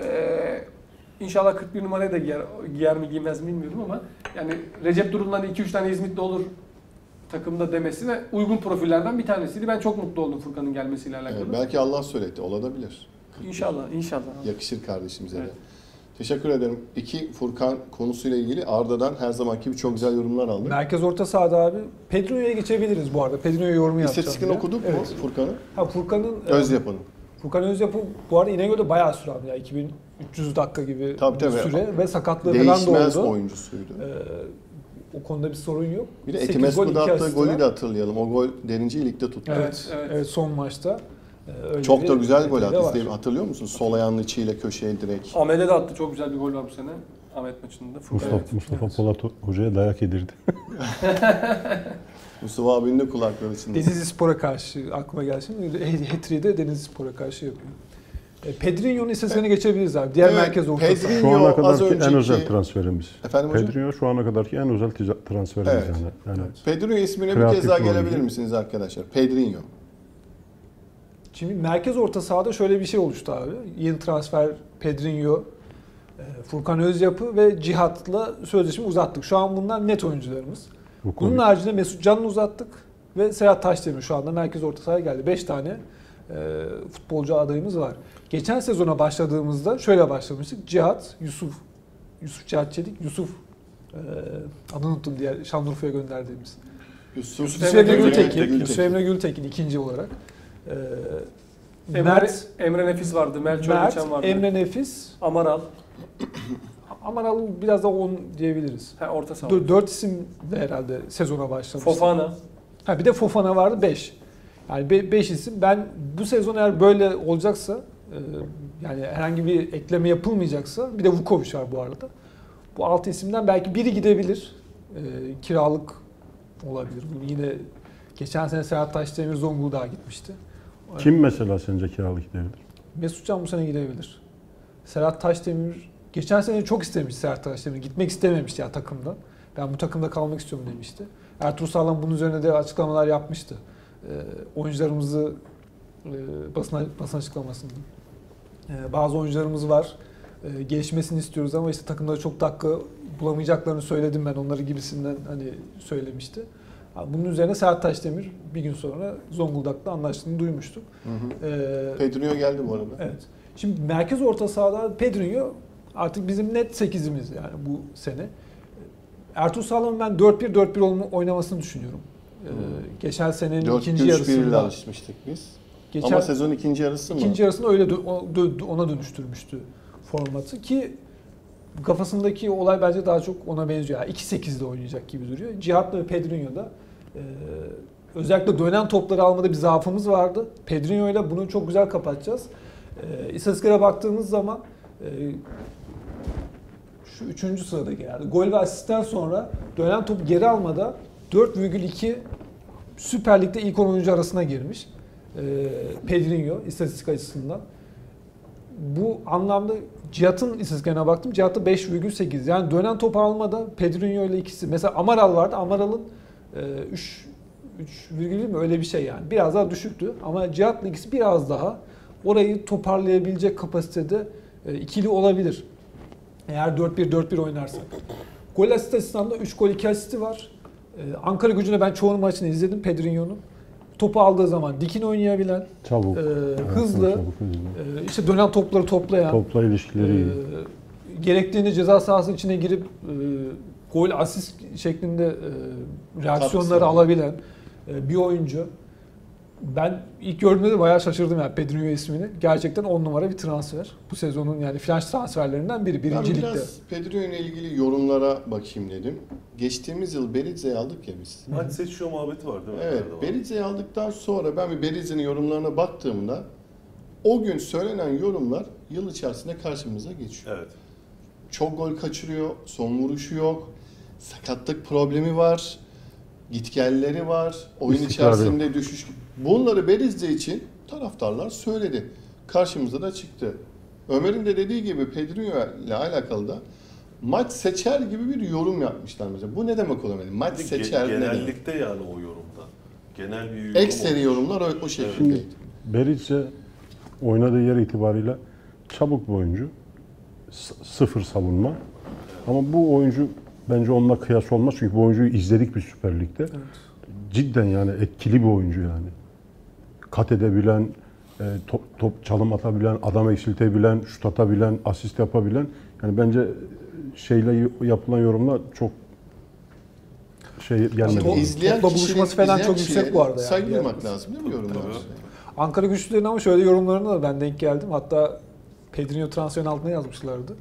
İnşallah 41 numarayı da giyer mi giymez mi bilmiyorum ama yani Recep Durul'dan 2-3 tane İzmitli olur takımda demesine uygun profillerden bir tanesiydi. Ben çok mutlu oldum Furkan'ın gelmesiyle alakalı. Evet, belki Allah söyletti. Olabilir. İnşallah, inşallah. Yakışır kardeşimize Evet. de. Teşekkür ederim. İki Furkan konusuyla ilgili Arda'dan her zamanki gibi çok güzel yorumlar aldık. merkez orta sahada abi. Pedro'ya geçebiliriz bu arada. Pedro'ya yorumu yapacağım. İstatistikini bir de. okuduk mu Evet. Furkan'ı? Ha Furkan'ın Özyapı'nın. Furkan Özyapı bu arada İnegöl'de bayağı süre aldı ya. 2300 dakika gibi Tabii, bir tabii. süre ve sakatlığı falan da Değişmez oldu. oyuncusuydu. O konuda bir sorun yok. Bir de 8 Etimescu'da gol, 2 attığı asist golü var. de hatırlayalım. O gol Derinci'yi ligde tuttu. Evet, Evet. evet. Son maçta. Öyle Çok da bir güzel gol detayı da attı. var. İşte hatırlıyor musun? Sol ayağının içiyle köşeye direkt. Ahmet'e de attı. Çok güzel bir gol var bu sene. Ahmet maçında. Furkan. Mustafa Polat hocaya dayak yedirdi. Mustafa abinin de kulakları içinde. Denizlispor'a karşı aklıma gelsin. Hat-trick'i de Denizlispor'a karşı yapıyor. Pedrinho'nun istatistiğine geçebiliriz abi. Diğer Evet, merkez orta saha. Pedrinho- Şu ana az kadarki en önceki- özel transferimiz. Efendim hocam? Pedrinho şu ana kadarki en özel transferimiz Evet. yani. Pedrinho ismine bir Kreatif kez daha bir gelebilir oyuncu. misiniz arkadaşlar? Pedrinho. Şimdi merkez orta sahada şöyle bir şey oluştu abi. Yeni transfer Pedrinho, Furkan Özyapı ve Cihat'la sözleşme uzattık. Şu an bunlar net oyuncularımız. Bunun haricinde Mesut Can'ı uzattık ve Serhat Taşdemir şu anda merkez orta sahaya geldi. 5 tane futbolcu adayımız var. Geçen sezona başladığımızda şöyle başlamıştık. Cihat, Yusuf Cihat Çelik, adını unuttum diğer Şanlıurfa'ya gönderdiğimiz. Yusuf Yusuf Emre Gültekin. Gültekin. Yusuf Emre Gültekin ikinci olarak. Emre Nefis vardı, Melchior Mert, Geçen vardı. Emre Nefis, Amaral. Amaral biraz da 10 diyebiliriz. Orta saha. 4 isim de herhalde sezona başlamış. Fofana. Bir de Fofana vardı 5. Yani 5 isim. Ben bu sezon eğer böyle olacaksa, yani herhangi bir ekleme yapılmayacaksa, bir de Vukovic var bu arada. Bu 6 isimden belki biri gidebilir. Kiralık olabilir. Bu yine geçen sene Serhat Taşdemir Zonguldak'a gitmişti. Kim mesela sence kiralık gidebilir? Mesutcan bu sene gidebilir. Serhat Taşdemir geçen sene çok istemiş Serhat Taşdemir. Gitmek istememişti ya takımdan. Ben bu takımda kalmak istiyorum demişti. Ertuğrul Sağlam bunun üzerine de açıklamalar yapmıştı. Oyuncularımızı basın açıklamasında. Bazı oyuncularımız var. Gelişmesini istiyoruz ama işte takımda çok dakika bulamayacaklarını söyledim ben onları gibisinden hani söylemişti. Bunun üzerine Serhat Taşdemir bir gün sonra Zonguldak'ta anlaştığını duymuştuk. Pedrinho geldi bu arada. Evet. Şimdi merkez orta sahada Pedrinho artık bizim net 8'imiz yani bu sene. Ertuğrul Sağlam'ın ben 4-1-4-1 oynamasını düşünüyorum. Geçen senenin ikinci yarısında alışmıştık biz. Geçen, ama sezon ikinci yarısı mı? İkinci yarısında öyle ona dönüştürmüştü formatı ki kafasındaki olay bence daha çok ona benziyor. Yani 2-8'de oynayacak gibi duruyor. Cihat'la ve Pedrinho'da özellikle dönen topları almada bir zaafımız vardı. Pedrinho'yla bunu çok güzel kapatacağız. İstatistiklere baktığımız zaman şu 3. sırada geldi. Gol ve asistten sonra dönen topu geri almada 4,2 Süper Lig'de ilk 10 oyuncu arasına girmiş. Pedrinho istatistik açısından. Bu anlamda Cihat'ın istatistiklerine baktım. Cihat'ta 5,8. Yani dönen top almada Pedrinho ile ikisi. Mesela Amaral vardı. Amaral'ın 3 mi öyle bir şey yani. Biraz daha düşüktü. Ama Cihat'la ikisi biraz daha orayı toparlayabilecek kapasitede ikili olabilir. Eğer 4-1-4-1 oynarsak. Gol asist açısından da 3 gol 2 asisti var. Ankara Gücü'ne ben çoğunun maçını izledim Pedrinho'nun. Topu aldığı zaman dikin oynayabilen, Çabuk. hızlı, işte dönen topları toplayan, topla ilişkileri iyi. Gerektiğinde ceza sahasının içine girip gol asist şeklinde reaksiyonları alabilen bir oyuncu. Ben ilk gördüğümde de bayağı şaşırdım yani Pedrinho ismini. Gerçekten 10 numara bir transfer. Bu sezonun yani flash transferlerinden biri. Birinci ligde. Ben biraz Pedrinho ile ilgili yorumlara bakayım dedim. Geçtiğimiz yıl Berizze'yi aldık ya biz. Maç seçiyor muhabbeti var değil mi? Evet, Berizze'yi aldıktan sonra ben bir Berizze'nin yorumlarına baktığımda o gün söylenen yorumlar yıl içerisinde karşımıza geçiyor. Evet. Çok gol kaçırıyor, son vuruşu yok, sakatlık problemi var, gitgelleri var, oyun içerisinde düşüş. Bunları Berizze için taraftarlar söyledi. Karşımıza da çıktı. Ömer'in de dediği gibi Pedrinho ile alakalı da maç seçer gibi bir yorum yapmışlar mesela. Bu ne demek olabilir? Maç seçer ne demek? Genellikte yani o yorumda. Genel bir yorum. Ekseri yorumlar o şekildeydi. Berizze oynadığı yer itibariyle çabuk bir oyuncu. Sıfır savunma. Ama bu oyuncu bence onunla kıyas olmaz. Çünkü bu oyuncuyu izledik bir Süper Lig'de. Evet. Cidden yani etkili bir oyuncu yani. Kat edebilen, top çalım atabilen, adam eksiltebilen, şut atabilen, asist yapabilen. Yani bence yapılan yorumlar çok gelmedi. İzleyen topla buluşması falan çok yüksek bu arada. Yani. Saygı duymak lazım değil mi yorumlar? Ankara Güçlülerin ama şöyle yorumlarına da ben denk geldim. Hatta Pedrinho transferin altına yazmışlardı.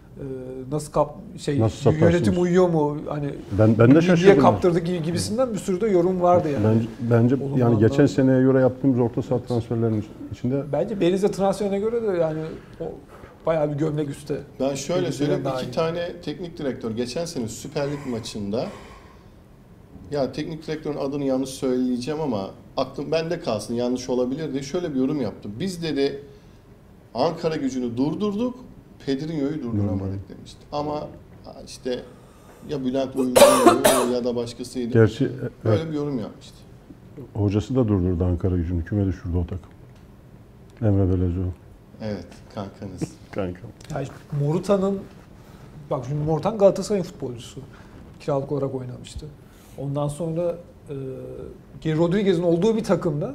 Nasıl yönetim uyuyor mu? Hani ben de şaşırdım. Kaptırdı gibisinden bir sürü de yorum vardı yani. Bence yani geçen seneye göre yaptığımız orta saha transferlerinin içinde bence Berizze transferine göre de yani o bayağı bir gömlek üstte. Ben şöyle söyleyeyim, 2 tane teknik direktör geçen sene Süper Lig maçında, ya teknik direktörün adını yanlış söyleyeceğim ama aklım bende kalsın, yanlış olabilir diye şöyle bir yorum yaptı. Biz dedi Ankara Gücü'nü durdurduk, Pedrinho'yu durduramadık demişti. Ama işte ya Bülent Uygun'u ya da başkasıydı. Gerçi böyle bir yorum yapmıştı. Hocası da durdurdu Ankara Gücü'nü. Küme düşürdü o takım. Emre Belezoğlu. Evet, kankanız. Kanka. Yani Morutan'ın, bak şimdi Morutan Galatasaray'ın futbolcusu. Kiralık olarak oynamıştı. Ondan sonra Rodriguez'in olduğu bir takımda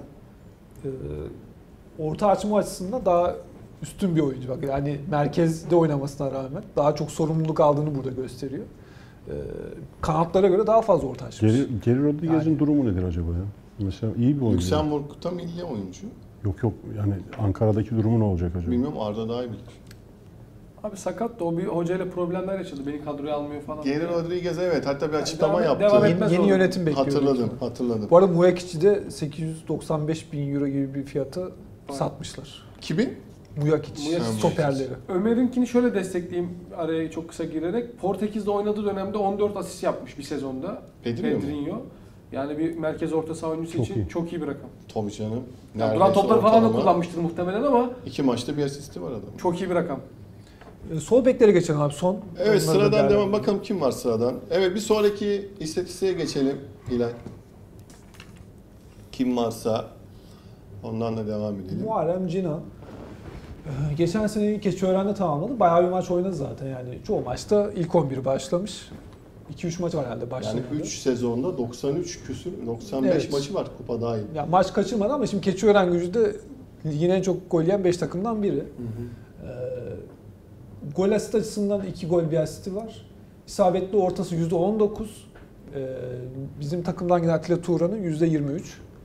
orta açma açısından daha üstün bir oyuncu. Bak yani merkezde oynamasına rağmen daha çok sorumluluk aldığını burada gösteriyor. Kanatlara göre daha fazla orta açmış. Geri Rodriguez'in durumu nedir acaba ya? Mesela iyi bir oyuncu. Lüksemburg'da milli oyuncu. Yok yani Ankara'daki durumu ne olacak acaba? Bilmiyorum, Arda daha iyi bilir. Abi sakat da o bir hocayla problemler yaşadı. Beni kadroya almıyor falan. Geri Rodriguez evet, hatta bir açıklama devam- yaptı. devam etmez Yeni oldu. yönetim bekliyor. Hatırladım. Bu arada Muyakic'i de 895 bin euro gibi bir fiyata satmışlar. Kimin? Muyakic, Ha, stoperleri. Ömer'inkini şöyle destekleyeyim araya çok kısa girerek. Portekiz'de oynadığı dönemde 14 asist yapmış bir sezonda. Pedrinho mu? Yani bir merkez orta saha oyuncusu Çok için iyi. çok iyi bir rakam. Tabii canım. Yani Neredeyse duran topları falan da ortalama. kullanmıştır muhtemelen ama 2 maçta bir asisti var adamın. çok iyi bir rakam. Sol beklere geçelim abi son. Evet, Onları da sıradan devam. değerlendirelim. Bakalım kim var sıradan. Evet, bir sonraki istatistiğe geçelim İlay. Kim varsa ondan da devam edelim. Muharrem Cinan. Geçen sene Keçiören'de tamamladı. Bayağı bir maç oynadı zaten yani. Çoğu maçta ilk 11 başlamış. 2-3 maç var herhalde Yani başlamadı. 3 sezonda 93 küsür, 95 Evet. maçı var kupa dahil. Ya maç kaçırmadı ama şimdi Keçiören Gücü de ligin en çok gol yiyen 5 takımdan biri. Gol asist açısından 2 gol bir asisti var. İsabetli ortası %19. Bizim takımdan giden Atilla Turan'ın %23.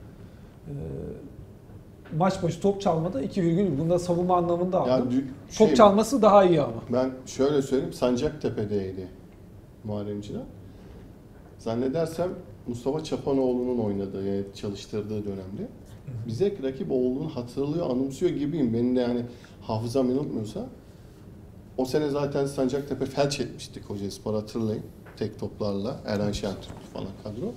Maç başı top çalmada 2,1. Bunda savunma anlamında aldım. Yani Top çalması daha iyi ama. Ben şöyle söyleyeyim, Sancaktepe'deydi Muharrem Cinan. Zannedersem Mustafa Çapanoğlu'nun oynadığı, yani çalıştırdığı dönemde. Bize rakip olduğunu hatırlıyor, anımsıyor gibiyim. Benim de yani hafızam yanıltmıyorsa. O sene zaten Sancaktepe felç etmiştik Kocaelispor, hatırlayın. Tek toplarla, Erhan Şentürk falan kadro.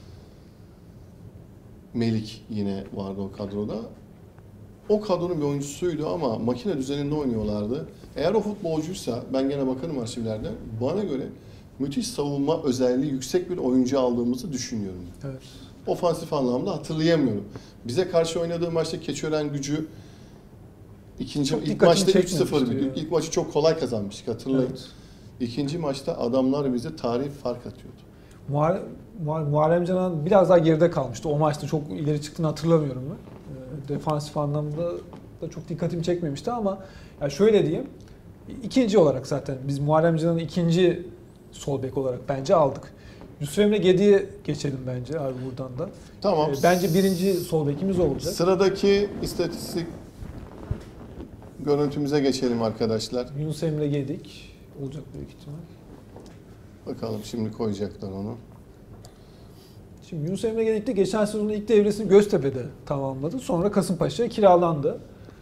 Melik yine vardı o kadroda. O kadronun bir oyuncusuydu ama makine düzeninde oynuyorlardı. Eğer o futbolcuysa, ben gene bakarım arşivlerden, bana göre müthiş savunma özelliği yüksek bir oyuncu aldığımızı düşünüyorum. Evet. Ofansif anlamda hatırlayamıyorum. Bize karşı oynadığı maçta Keçiören Gücü Çok ilk dikkatimi maçta çekmemişti 3-0 ya. İlk maçı çok kolay kazanmıştık, hatırlayın. Evet. İkinci maçta adamlar bize tarihi fark atıyordu. Muharrem Canan biraz daha geride kalmıştı. O maçta çok ileri çıktığını hatırlamıyorum ben. Defansif anlamda da çok dikkatimi çekmemişti ama ya şöyle diyeyim. İkinci olarak zaten biz Muharrem Canan'ı ikinci sol bek olarak bence aldık. Yusuf Emre Gedi'ye geçelim bence abi buradan da. Tamam. Bence birinci sol bekimiz o olacak. Sıradaki istatistik görüntümüze geçelim arkadaşlar. Yunus Emre Gedik olacak büyük ihtimal. Bakalım şimdi koyacaklar onu. Şimdi Yunus Emre Gedik de geçen sezonun ilk devresini Göztepe'de tamamladı. Sonra Kasımpaşa'ya kiralandı.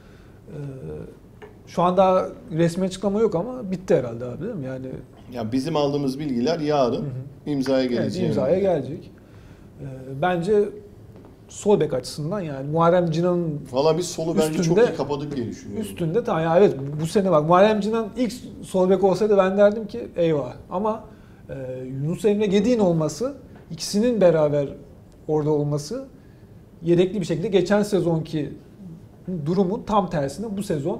Şu anda resmi açıklama yok ama bitti herhalde abi değil mi? Yani Ya bizim aldığımız bilgiler yarın imzaya evet, geleceği. imzaya gelecek. Bence sol bek açısından yani Muharrem Cinan'ın Valla biz solu bence çok Üstünde- iyi kapadık diye düşünüyorum. üstünde tamam yani evet bu sene bak Muharrem Cinan ilk sol bek olsaydı ben derdim ki eyvah. Ama Yunus Emre Gedik'in olması, ikisinin beraber orada olması yedekli bir şekilde geçen sezonki durumun tam tersine bu sezon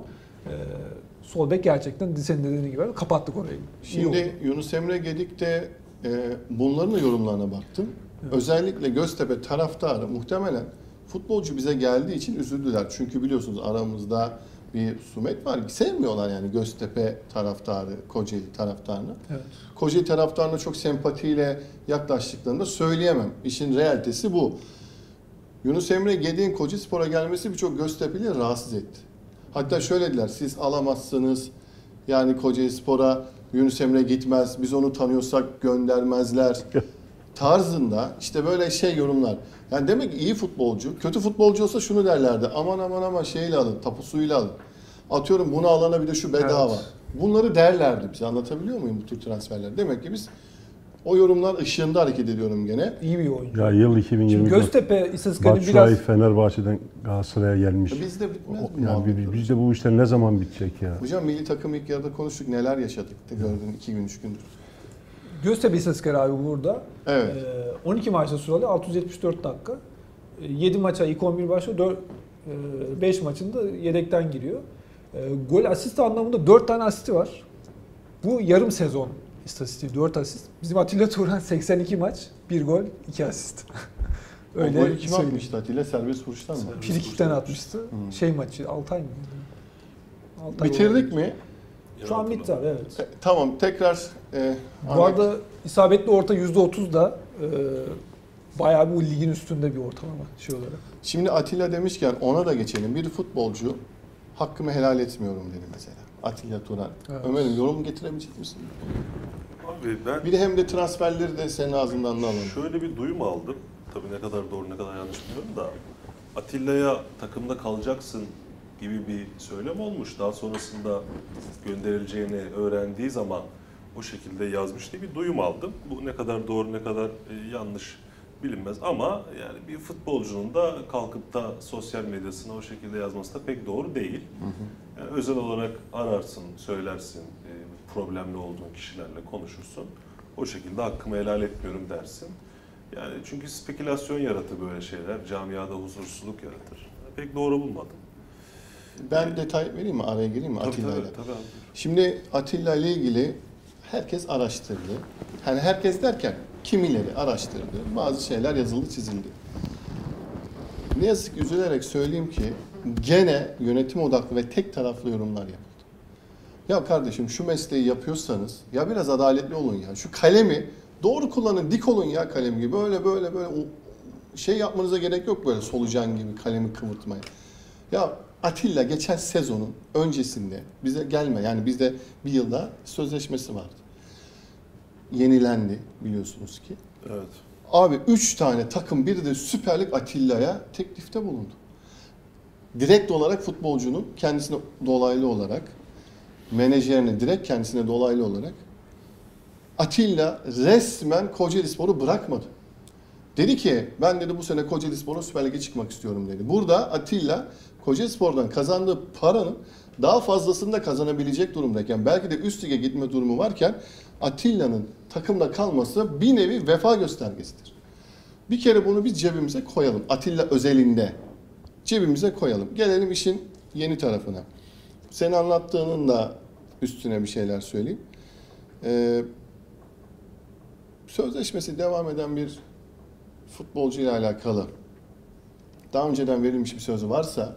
sol bek gerçekten senin dediğin gibi kapattık orayı. İyi oldu. Şimdi Yunus Emre Gedik'te bunların da yorumlarına baktım. Evet. Özellikle Göztepe taraftarı muhtemelen futbolcu bize geldiği için üzüldüler. Çünkü biliyorsunuz aramızda bir sumet var. Sevmiyorlar yani Göztepe taraftarı, Kocaeli taraftarını. Evet. Kocaeli taraftarına çok sempatiyle yaklaştıklarını da söyleyemem. İşin realitesi bu. Yunus Emre Gedik'in Kocaelispor'a gelmesi birçok Göztepe'li rahatsız etti. Hatta şöyle dediler, siz alamazsınız. Yani Kocaelispor'a Yunus Emre gitmez, biz onu tanıyorsak göndermezler tarzında işte böyle yorumlar. Yani demek ki iyi futbolcu, kötü futbolcu olsa şunu derlerdi. Aman şeyle alın, tapusuyla alın. Atıyorum bunu alana bir de şu bedava. Evet. Bunları derlerdi bize. Anlatabiliyor muyum bu tür transferler? Demek ki biz o yorumlar ışığında hareket ediyorum gene. İyi bir oyuncu. Ya yıl Şimdi 2024. Göztepe istatistiklerini Batshuayi biraz Fenerbahçe'den Galatasaray'a gelmiş. Bizde bitmez mi? Yani muhabbet? bizde bu işler ne zaman bitecek ya? Hocam milli takım ilk yarıda konuştuk. Neler yaşadık da gördün 2 gün 3 gündür. Göztepe istatistikleri abi burada. Evet. 12 maçta süreli 674 dakika. 7 maça ilk 11 başlıyor. 5 maçında yedekten giriyor. Gol asist anlamında 4 tane asisti var. Bu yarım sezon istatistiği 4 asist. Bizim Atilla Turan 82 maç, 1 gol, 2 asist. Öyle golü kim söyleyeyim. atmıştı Atilla? Serbest vuruştan mı? Frikikten atmıştı. Şey maçı Altay mı? Altay Bitirdik oldu. mi? Şu an bitti abi evet. Tamam tekrar Bu arada isabetli orta %30 da bayağı bu ligin üstünde bir ortalama şey olarak. Şimdi Atilla demişken ona da geçelim. Bir futbolcu hakkımı helal etmiyorum dedi mesela. Atilla Turan. Evet. Ömer'im yorum getirebilecek misin? Abi ben Bir de hem de transferleri de senin ağzından da alalım. şöyle bir duyum aldım. Tabii ne kadar doğru ne kadar yanlış bilmiyorum da Atilla'ya takımda kalacaksın gibi bir söylem olmuş. Daha sonrasında gönderileceğini öğrendiği zaman o şekilde yazmış diye bir duyum aldım. Bu ne kadar doğru ne kadar yanlış bilinmez ama yani bir futbolcunun da kalkıp da sosyal medyasına o şekilde yazması da pek doğru değil. Yani özel olarak ararsın, söylersin, problemli olduğun kişilerle konuşursun. O şekilde hakkımı helal etmiyorum dersin. Yani çünkü spekülasyon yaratır böyle şeyler, camiada huzursuzluk yaratır. Pek doğru bulmadım. Ben detay vereyim mi? Araya gireyim mi Atilla ile? Tabii abi. Şimdi Atilla ile ilgili herkes araştırdı. Hani herkes derken kimileri araştırdı. Bazı şeyler yazıldı, çizildi. Ne yazık ki üzülerek söyleyeyim ki gene yönetim odaklı ve tek taraflı yorumlar yapıldı. Ya kardeşim şu mesleği yapıyorsanız ya biraz adaletli olun ya. Şu kalemi doğru kullanın, dik olun ya kalem gibi. Böyle şey yapmanıza gerek yok böyle solucan gibi kalemi kıvırtmaya. Ya Atilla geçen sezonun öncesinde bize gelme yani bizde bir yılda sözleşmesi vardı. Yenilendi biliyorsunuz ki. Evet. Abi 3 tane takım biri de Süper Lig Atilla'ya teklifte bulundu. Direkt olarak futbolcunun kendisine dolaylı olarak menajerine direkt kendisine dolaylı olarak Atilla resmen Kocaelispor'u bırakmadı. Dedi ki ben dedi bu sene Kocaelispor'un Süper Lig'e çıkmak istiyorum dedi. Burada Atilla Kocaelispor'dan kazandığı paranın daha fazlasını da kazanabilecek durumdayken belki de üst lige gitme durumu varken Atilla'nın takımda kalması bir nevi vefa göstergesidir. Bir kere bunu biz cebimize koyalım. Atilla özelinde cebimize koyalım. Gelelim işin yeni tarafına. Senin anlattığının da üstüne bir şeyler söyleyeyim. Sözleşmesi devam eden bir futbolcuyla alakalı daha önceden verilmiş bir sözü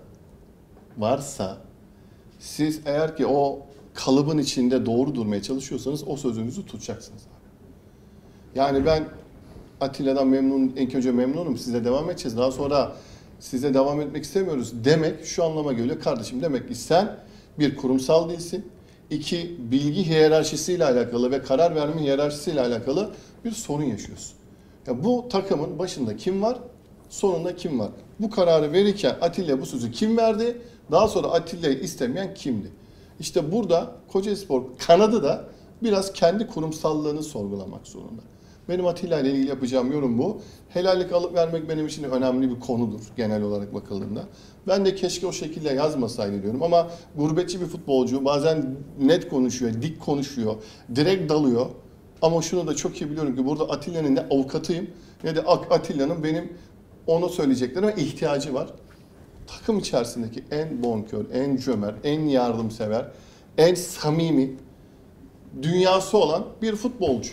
varsa siz eğer ki o kalıbın içinde doğru durmaya çalışıyorsanız o sözünüzü tutacaksınız abi. Yani ben Atilla'dan memnunum, ilk önce memnunum, size devam edeceğiz. Daha sonra size devam etmek istemiyoruz demek şu anlama geliyor. Kardeşim demek ki sen bir kurumsal değilsin. 2, bilgi hiyerarşisiyle alakalı ve karar verme hiyerarşisiyle alakalı bir sorun yaşıyorsun. Ya bu takımın başında kim var, sonunda kim var? Bu kararı verirken Atilla bu sözü kim verdi? Daha sonra Atilla'yı istemeyen kimdi? İşte burada Kocaelispor kanadı da biraz kendi kurumsallığını sorgulamak zorunda. Benim Atilla ile ilgili yapacağım yorum bu. Helallik alıp vermek benim için önemli bir konudur genel olarak bakıldığında. Ben de keşke o şekilde yazmasaydı diyorum ama gurbetçi bir futbolcu bazen net konuşuyor, dik konuşuyor, direkt dalıyor. Ama şunu da çok iyi biliyorum ki burada Atilla'nın ne avukatıyım ne de Atilla'nın benim ona söyleyeceklerime ihtiyacı var. Takım içerisindeki en bonkör, en cömert, en yardımsever, en samimi dünyası olan bir futbolcu.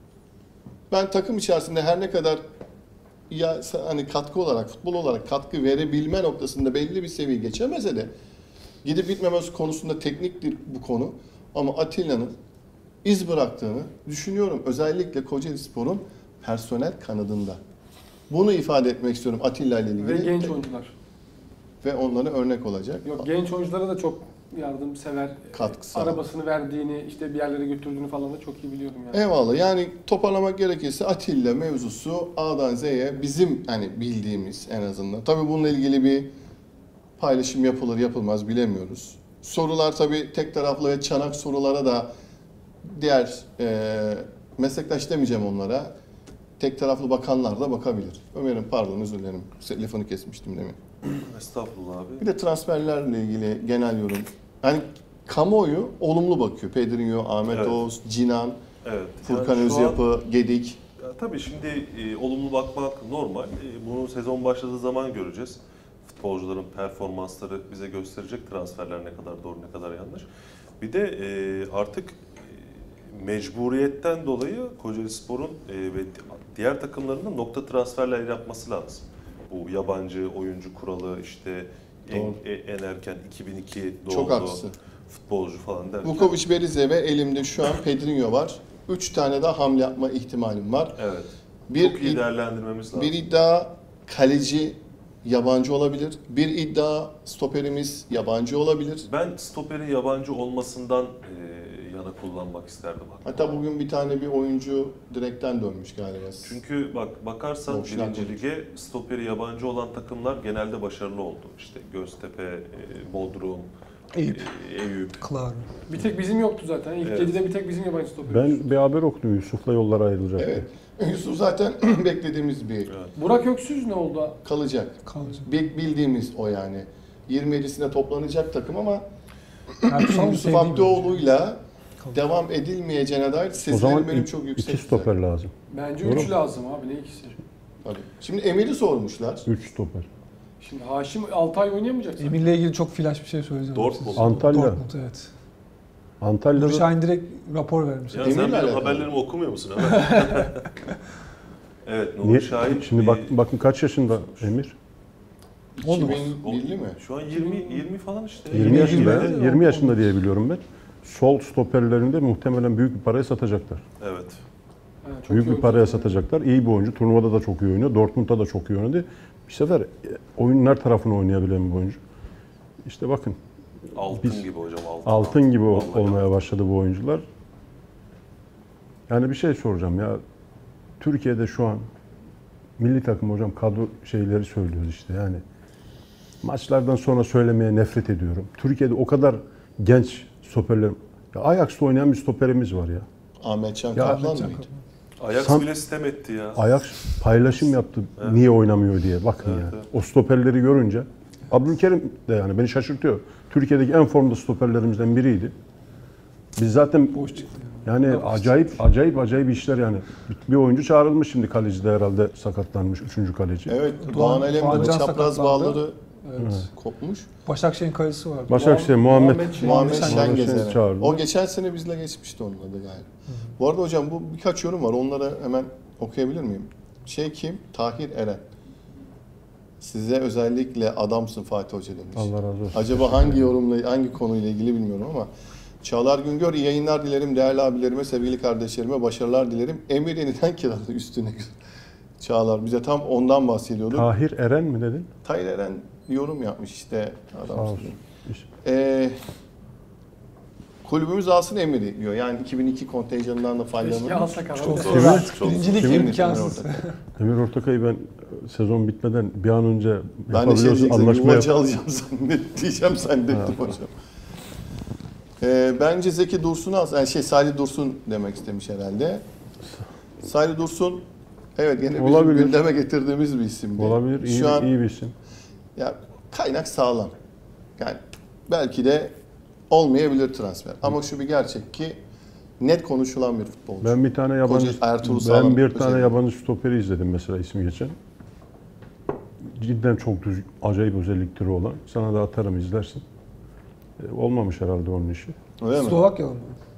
Ben takım içerisinde her ne kadar ya hani katkı olarak, futbol olarak katkı verebilme noktasında belli bir seviye geçemese de gidip gitmemesi konusunda tekniktir bu konu. Ama Atilla'nın iz bıraktığını düşünüyorum. Özellikle Kocaelispor'un personel kanadında. Bunu ifade etmek istiyorum Atilla ile ilgili. Ve genç oyuncular. Ve onlara örnek olacak. Yok genç oyunculara da çok yardımsever. Katkısı. Arabasını verdiğini, işte bir yerlere götürdüğünü falan da çok iyi biliyorum yani. Eyvallah. Yani toparlamak gerekirse Atilla mevzusu A'dan Z'ye bizim hani bildiğimiz en azından. Tabii bununla ilgili bir paylaşım yapılır yapılmaz bilemiyoruz. Sorular tabii tek taraflı ve çanak sorulara da diğer meslektaş demeyeceğim onlara. Tek taraflı bakanlar da bakabilir. Ömer'im pardon özür dilerim. Lafını kesmiştim demin. Estağfurullah abi. Bir de transferlerle ilgili genel yorum. Yani kamuoyu olumlu bakıyor. Pedrinho, Ahmet Evet. Oğuz, Cinan, Evet. Furkan Yani şu an- Özyapı, Gedik. Ya, tabii şimdi olumlu bakmak normal. Bunu sezon başladığı zaman göreceğiz. Futbolcuların performansları bize gösterecek transferler ne kadar doğru ne kadar yanlış. Bir de artık mecburiyetten dolayı Kocaelispor'un ve diğer takımların da nokta transferler yapması lazım. Bu yabancı oyuncu kuralı işte en erken 2002 doğumlu Çok haklısın. futbolcu falan derken. Vukovic, Berize ve elimde şu an Pedrinho var. 3 tane daha hamle yapma ihtimalim var. Evet. Çok iyi değerlendirmemiz lazım. Bir iddia kaleci yabancı olabilir. Bir iddia stoperimiz yabancı olabilir. Ben stoperi yabancı olmasından yana kullanmak isterdim. Hatta bugün bir tane bir oyuncu direkten dönmüş galiba. Çünkü bakarsan Boşnak 1. olmuş. lige stoperi yabancı olan takımlar genelde başarılı oldu. İşte Göztepe, Bodrum, Eyüp. Eyüp. Klar. Bir tek bizim yoktu zaten. İlk Evet. 7'de bir tek bizim yabancı stoperimiz. Ben bir haber okudum, Yusuf'la yollar ayrılacak. Evet. Yusuf zaten beklediğimiz bir Burak Öksüz ne oldu? kalacak. Kalacak. Bildiğimiz o yani. 27'sine toplanacak takım ama Ertuğrul Yusuf sevdiğim Abdioğlu'yla oyuncu. devam edilmeyeceğine dair O seslerim zaman benim çok yüksek. iki stoper lazım. Bence Doğru 3 mu? lazım abi, ne ikisi? Tabii. Şimdi Emir'i sormuşlar. 3 stoper. Şimdi Haşim 6 ay oynayamayacak zaten. Emir'le ilgili çok flash bir şey söyleyeceğim. Dortmund. Antalya. Dortmund, evet. Antalya'da Nuri Şahin direkt rapor vermiş. Ya Emir'le sen benim alakalı. haberlerimi okumuyor musun? Hemen? Evet, Nuri niye? Şahin. Şimdi bakın kaç yaşında Emir? 19. 2001'li mi? Şu an 20 falan işte. 20 yaşında. yaşında. ya. 20 yaşında diye biliyorum ben. Sol stoperlerinde muhtemelen büyük bir paraya satacaklar. Evet. Ha, çok Büyük iyi bir oyuncu. paraya satacaklar. İyi bir oyuncu. Turnuvada da çok iyi oynuyor. Dortmund'da da çok iyi oynadı. Bir sefer oyunun her tarafını oynayabilen bir oyuncu. İşte bakın Altın Biz- gibi hocam. altın gibi Vallahi. olmaya başladı bu oyuncular. Yani bir şey soracağım ya. Türkiye'de şu an milli takım hocam kadro şeyleri söylüyoruz işte yani. Maçlardan sonra söylemeye nefret ediyorum. Türkiye'de o kadar genç stoperler. Ya Ajax'ta oynayan bir stoperimiz var ya. Ahmetcan Ya Kaplan Ahmetcan mıydı? Kaplan. Ajax Sam- bile sitem etti ya. Ajax paylaşım yaptı Evet. niye oynamıyor diye. Bakın Evet, yani. evet. O stoperleri görünce. Abdülkerim de yani beni şaşırtıyor. Türkiye'deki en formda stoperlerimizden biriydi. Biz zaten Boş çıktı. yani acayip işler yani. Bir oyuncu çağrılmış şimdi kalecide herhalde sakatlanmış. 3. kaleci. Evet, Doğan- Doğan Alemdar'ın Doğancan çapraz sakatlandı. bağları Evet. kopmuş. Başakşehir'in kayısı vardı. Başakşehir Muhammed Muhammed Şen- Şengezer. çağırdı. O geçen sene bizle geçmişti onun adı galiba. Bu arada hocam bu birkaç yorum var. Onları hemen okuyabilir miyim? Kim? Tahir Eren. Size özellikle adamsın Fatih Hoca demiş. Allah razı olsun. Acaba hangi yorumla, hangi konuyla ilgili bilmiyorum ama Çağlar Güngör iyi yayınlar dilerim. Değerli abilerime, sevgili kardeşlerime başarılar dilerim. Emir yeniden kiralı üstüne. Çağlar bize tam ondan bahsediyordu. Tahir Eren mi dedin? Tahir Eren yorum yapmış işte. Sağ Adamsın. olsun. Kulübümüz alsın Emir'i diyor. Yani 2002 kontenjanından da Keşke faydalanır. alsak Çok abi. zor. Evet, çok Birincilik Kimin? imkansız. Emir Ortakay'ı ben sezon bitmeden bir an önce Ben de yapabiliyorsun diyecektim, anlaşma yuvacı yap. alacağım diyeceğim zannettim hocam. Bence Zeki Dursun'u alsın. Yani Salih Dursun demek istemiş herhalde. Salih Dursun evet yine bizim Olabilir. gündeme getirdiğimiz bir isim. Olabilir. Şu an iyi bir isim. ya kaynak sağlam. Yani belki de olmayabilir transfer. Ama şu bir gerçek ki net konuşulan bir futbolcu. Ben bir tane yabancı Ertuğrul Sağlam ben bir tane özellikle. yabancı stoperi izledim mesela ismi geçen. Cidden çok acayip özellikleri olan. Sana da atarım izlersin. Olmamış herhalde onun işi. Öyle mi? Slovakyalı mı?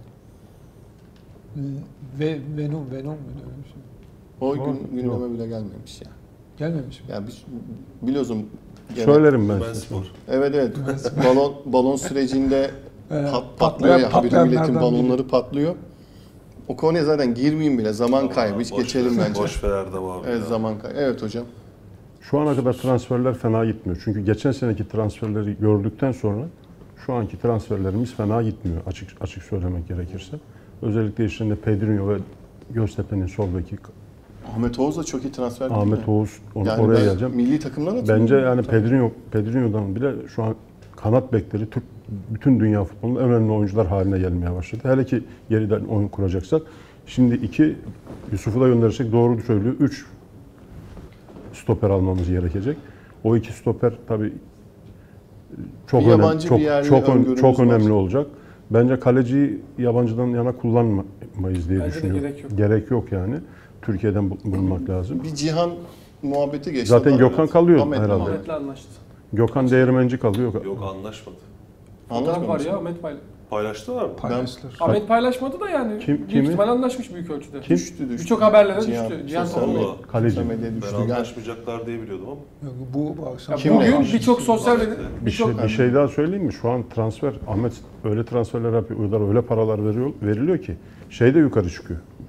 Venom muydu öyle bir şey? O Yok. gündeme bile gelmemiş ya. Gelmemiş mi? Yani biz biliyorsun gene- Söylerim ben Ben size. spor. Evet. balon sürecinde patlıyor patlayan- ya. Haberi milletin patlayanlardan balonları patlıyor. O konuya zaten girmeyeyim bile. Zaman kaybı. Hiç Boş geçelim ver, bence. Boş ver Erdem abi. Evet ya. zaman kaybı. Evet hocam. Şu ana kadar transferler fena gitmiyor. Çünkü geçen seneki transferleri gördükten sonra şu anki transferlerimiz fena gitmiyor açık söylemek gerekirse. Özellikle işlerinde Pedrinho ve Göztepe'nin sol beki Ahmet Oğuz da çok iyi transfer değil Ahmet mi? Oğuz Yani oraya ben geleceğim. milli takımdan hatırlıyorum. Bence yani Pedrinho'dan bile şu an kanat bekleri bütün dünya futbolunun en önemli oyuncular haline gelmeye başladı. Hele ki geriden oyun kuracaksak. Şimdi 2 Yusuf'u da gönderirsek doğru söylüyor. 3 stoper almamız gerekecek. O 2 stoper tabii çok Bir önemli, yabancı, bir yerli çok öngörümüz önemli var. olacak. Bence kaleciyi yabancıdan yana kullanmayız diye Bence de düşünüyorum. gerek yok. Gerek yok yani. Türkiye'den bulunmak lazım. Bir Cihan muhabbeti geçti. Zaten Ama- Gökhan kalıyor Ahmet mi? herhalde. Ahmet'le anlaştı. Gökhan Değirmenci kalıyor. Yok anlaşmadı. Fotoğraf var Anlaşmamış. ya Ahmet Paylaştılar mı? Paylaştılar. Ahmet paylaşmadı da yani büyük kimi? ihtimal anlaşmış büyük ölçüde. Kim? Düştü. Birçok haberlere Cihan, düştü. Cihan sosyal Topal. medya- Allah. Kaleci. sosyal medyaya düştü. Ben Yani anlaşmayacaklar diye biliyordum ama. Yok, bu akşam. Ya Kim bugün o? birçok sosyal medya, Bir birçok şey daha söyleyeyim mi? Şu an transfer, Ahmet öyle transferler yapıyor, öyle paralar veriliyor ki şey de yukarı çıkıyor.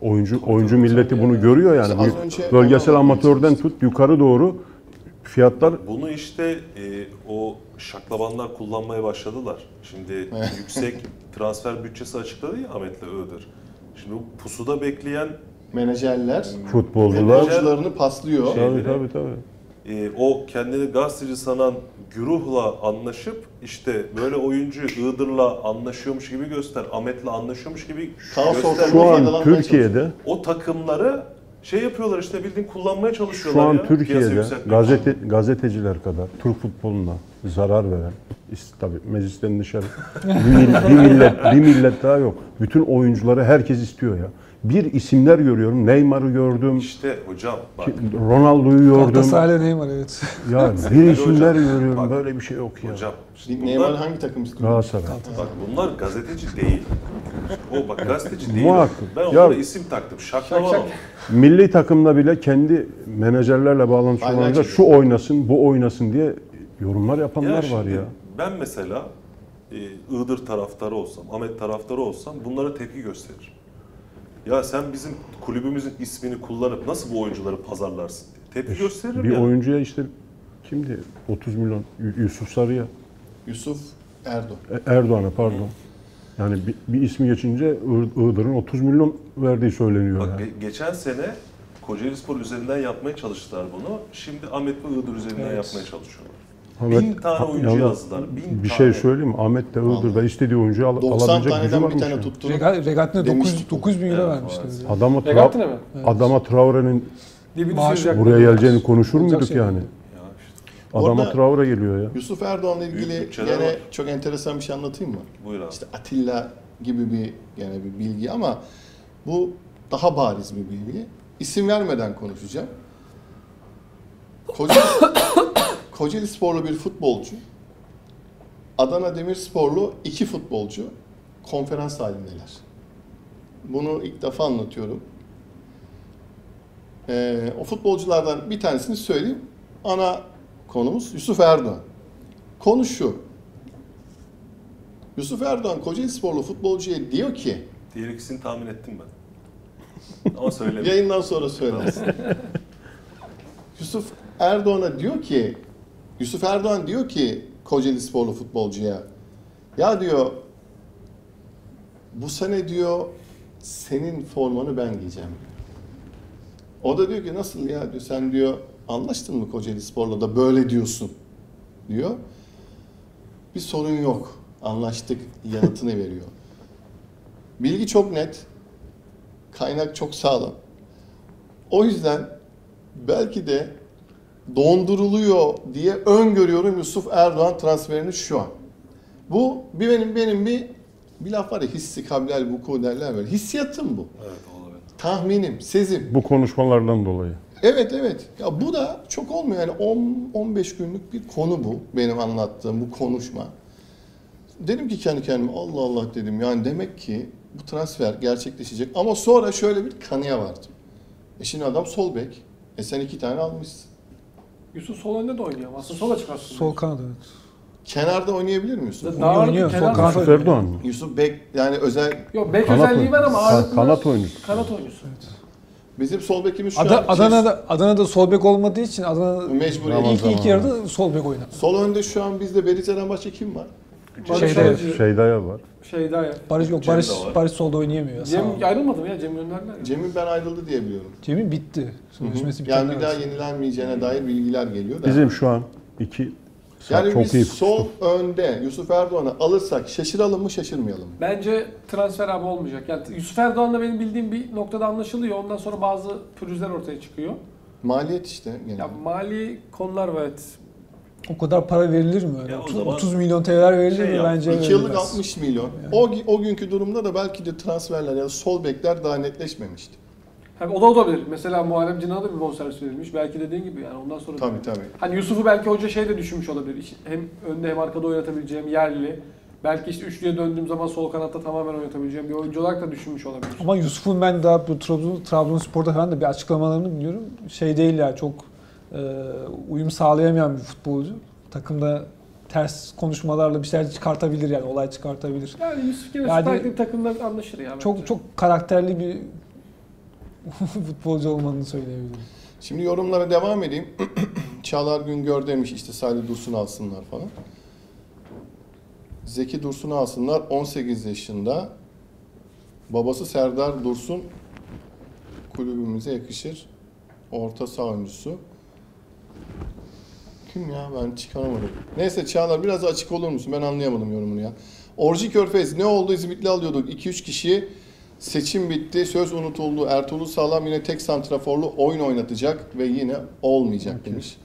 Oyuncu milleti bunu görüyor yani. Az önce Bölgesel ona amatörden bakmaya tut yukarı doğru fiyatlar Bunu işte o şaklabanlar kullanmaya başladılar. Şimdi yüksek transfer bütçesi açıkladı ya Ahmet'le Iğdır. Şimdi bu pusuda bekleyen menajerler futbolcular. futbolcularını paslıyor. Tabii. o kendini gazeteci sanan güruhla anlaşıp işte böyle oyuncu Iğdır'la anlaşıyormuş gibi göster, Ahmet'le anlaşıyormuş gibi Kaos göster. ortamı- Şu an faydalanmaya Türkiye'de O takımları şey yapıyorlar işte bildiğin kullanmaya şu çalışıyorlar an ya. piyasa Türkiye'de yükseltmek için. gazeteciler kadar Türk futboluna zarar veren tabii meclisten dışarı bir millet daha yok. Bütün oyuncuları herkes istiyor ya. Bir isimler görüyorum. Neymar'ı gördüm. İşte hocam bak. Ronaldo'yu gördüm. Galatasaray Neymar evet. Ya bir isimler Hocam, görüyorum. bak, Böyle bir şey yok ya. Hocam Neymar hangi takım istiyor? Galatasaray. bak bunlar gazeteci değil. O bak gazeteci değil. Muhakkak. Ben Ya- onlara isim taktım. Şaklaban Şak o. Milli takımda bile kendi menajerlerle bağlantısı Aynen olanlar öyle. şu oynasın, bu oynasın diye yorumlar yapanlar var şimdi ya. Ben mesela Iğdır taraftarı olsam, Ahmet taraftarı olsam bunlara tepki gösterir. Ya sen bizim kulübümüzün ismini kullanıp nasıl bu oyuncuları pazarlarsın diye. Tepki gösteririm Bir ya. oyuncuya işte kimdi? 30 milyon Yusuf Sarı'ya, Yusuf Erdoğan. Erdoğan'a pardon. Yani bir ismi geçince Iğdır'ın 30 milyon verdiği söyleniyor. Bak yani. geçen sene Kocaelispor üzerinden yapmaya çalıştılar bunu. Şimdi Ahmet ve Iğdır üzerinden yapmaya çalışıyorlar. 1000 tane oyuncu yalnız yazdılar. 1000 bir tane. şey söyleyeyim mi? Ahmet de Iğdır'da istediği oyuncuyu 90 alabilecek gücü taneden bir varmış. tane ya. tuttu. Regatne Demiştik 9 bin euro Evet, vermişler. maalesef. Adama, mi? adama Traore'nin Dibini Maaş- sürecek. buraya geleceğini konuşur Olacak muyduk şey yani? değil. Ya işte, Adama Orada- Traore geliyor ya. Yusuf Erdoğan'la ilgili Büyük bütçeler gene var. çok enteresan bir şey anlatayım mı? buyur abi. İşte Atilla gibi bir bilgi ama bu daha bariz bir bilgi. İsim vermeden konuşacağım. Kocaeli sporlu bir futbolcu, Adana Demirsporlu 2 futbolcu konferans halindeler. Bunu ilk defa anlatıyorum. O futbolculardan bir tanesini söyleyeyim. Ana konumuz Yusuf Erdoğan. Konu şu. Yusuf Erdoğan Kocaelisporlu futbolcuya diyor ki, Diğer ikisini tahmin ettim ben. Ama söylemiyorum. yayından sonra söylersin. Yusuf Erdoğan diyor ki Kocaelisporlu futbolcuya, ya diyor bu sene diyor senin formanı ben giyeceğim. O da diyor ki nasıl ya diyor, sen diyor anlaştın mı Kocaelispor'la da böyle diyorsun diyor. Bir sorun yok, anlaştık yanıtını veriyor. Bilgi çok net, kaynak çok sağlam. O yüzden belki de donduruluyor diye öngörüyorum Yusuf Erdoğan transferini şu an. Bu benim bir laf var ya, hissi kablel vuku derler böyle. Hissiyatım bu. Evet olabilir. Tahminim, sezim. Bu konuşmalardan dolayı. Evet. Ya bu da çok olmuyor yani 10-15 günlük bir konu bu benim anlattığım bu konuşma. Dedim ki kendi kendime Allah Allah dedim, yani demek ki bu transfer gerçekleşecek ama sonra şöyle bir kanıya vardım. Şimdi adam sol bek. Sen 2 tane almışsın. Yusuf sol önde de oynuyor. Aslında sola çıkarsın. Sol kanat evet. Kenarda oynayabilir mi Yusuf? Daha ağırlıklı oynuyor, kenar- sol kanat Yusuf oynuyor. Erdoğan mı? Yusuf bek yani özel Yok bek Kanat özelliği var ama oyuncusu. ağırlıklı Kanat oyuncusu. Kanat oyuncusu. bizim sol bekimiz şu an Adana'da sol bek olmadığı için Adana mecbur. Tamam. ilk yarıda sol bek oynadı. Sol önde şu an bizde Berizer'den başka kim var? Barış Şeyde- Arıcı, Şeydaya var. Şeyda ya. Barış yok. Cem de Barış var. Barış solda oynayamıyor. Cem Sağ ol. ayrılmadı mı ya? Cem gönderdiler. ya. Cem'in ben ayrıldı diye biliyorum. Cem'in bitti. Sözleşmesi bitti. Yani bir daha yenilenmeyeceğine dair bilgiler geliyor da. Bizim şu an iki yani çok biz iyi sol önde Yusuf Erdoğan'ı alırsak şaşıralım mı şaşırmayalım mı? Bence transfer abi olmayacak. Yani Yusuf Erdoğan'la benim bildiğim bir noktada anlaşılıyor. Ondan sonra bazı pürüzler ortaya çıkıyor. Maliyet işte gene. Ya mali konular var, evet. O kadar para verilir mi? Ya o 30, zaman 30 milyon TL verilir şey mi? yap, Bence 2 yıllık verilmez. 60 milyon. Yani. O günkü durumda da belki de transferler ya da sol bekler daha netleşmemişti. O da olabilir. Mesela Muharrem Cinan'a da bir bonservis verilmiş. Belki dediğin gibi yani ondan sonra. Tabii. Hani Yusuf'u belki hoca şey de düşünmüş olabilir. Hem önde hem arkada oynatabileceğim yerli. Belki işte üçlüye döndüğüm zaman sol kanatta tamamen oynatabileceğim bir oyuncu olarak da düşünmüş olabilir. Ama Yusuf'un ben daha bu Trabzonspor'da falan da bir açıklamalarını biliyorum. Şey değil ya, çok uyum sağlayamayan bir futbolcu. Takımda ters konuşmalarla bir şeyler çıkartabilir, yani olay çıkartabilir. Yani Yusuf gene Yani- Süper Lig takımda anlaşır ya. bence. Çok karakterli bir futbolcu olmadığını söyleyebilirim. Şimdi yorumlara devam edeyim. Çağlar Güngör demiş işte Salih Dursun'u alsınlar falan. Zeki Dursun'u alsınlar, 18 yaşında. Babası Serdar Dursun kulübümüze yakışır. Orta saha oyuncusu. Kim ya, ben çıkaramadım. Neyse Çağlar biraz açık olur musun? Ben anlayamadım yorumunu ya. Orji Körfez ne oldu? İzmitli alıyorduk. 2-3 kişi, seçim bitti. Söz unutuldu. Ertuğrul Sağlam yine tek santraforlu oyun oynatacak ve yine olmayacak demiş.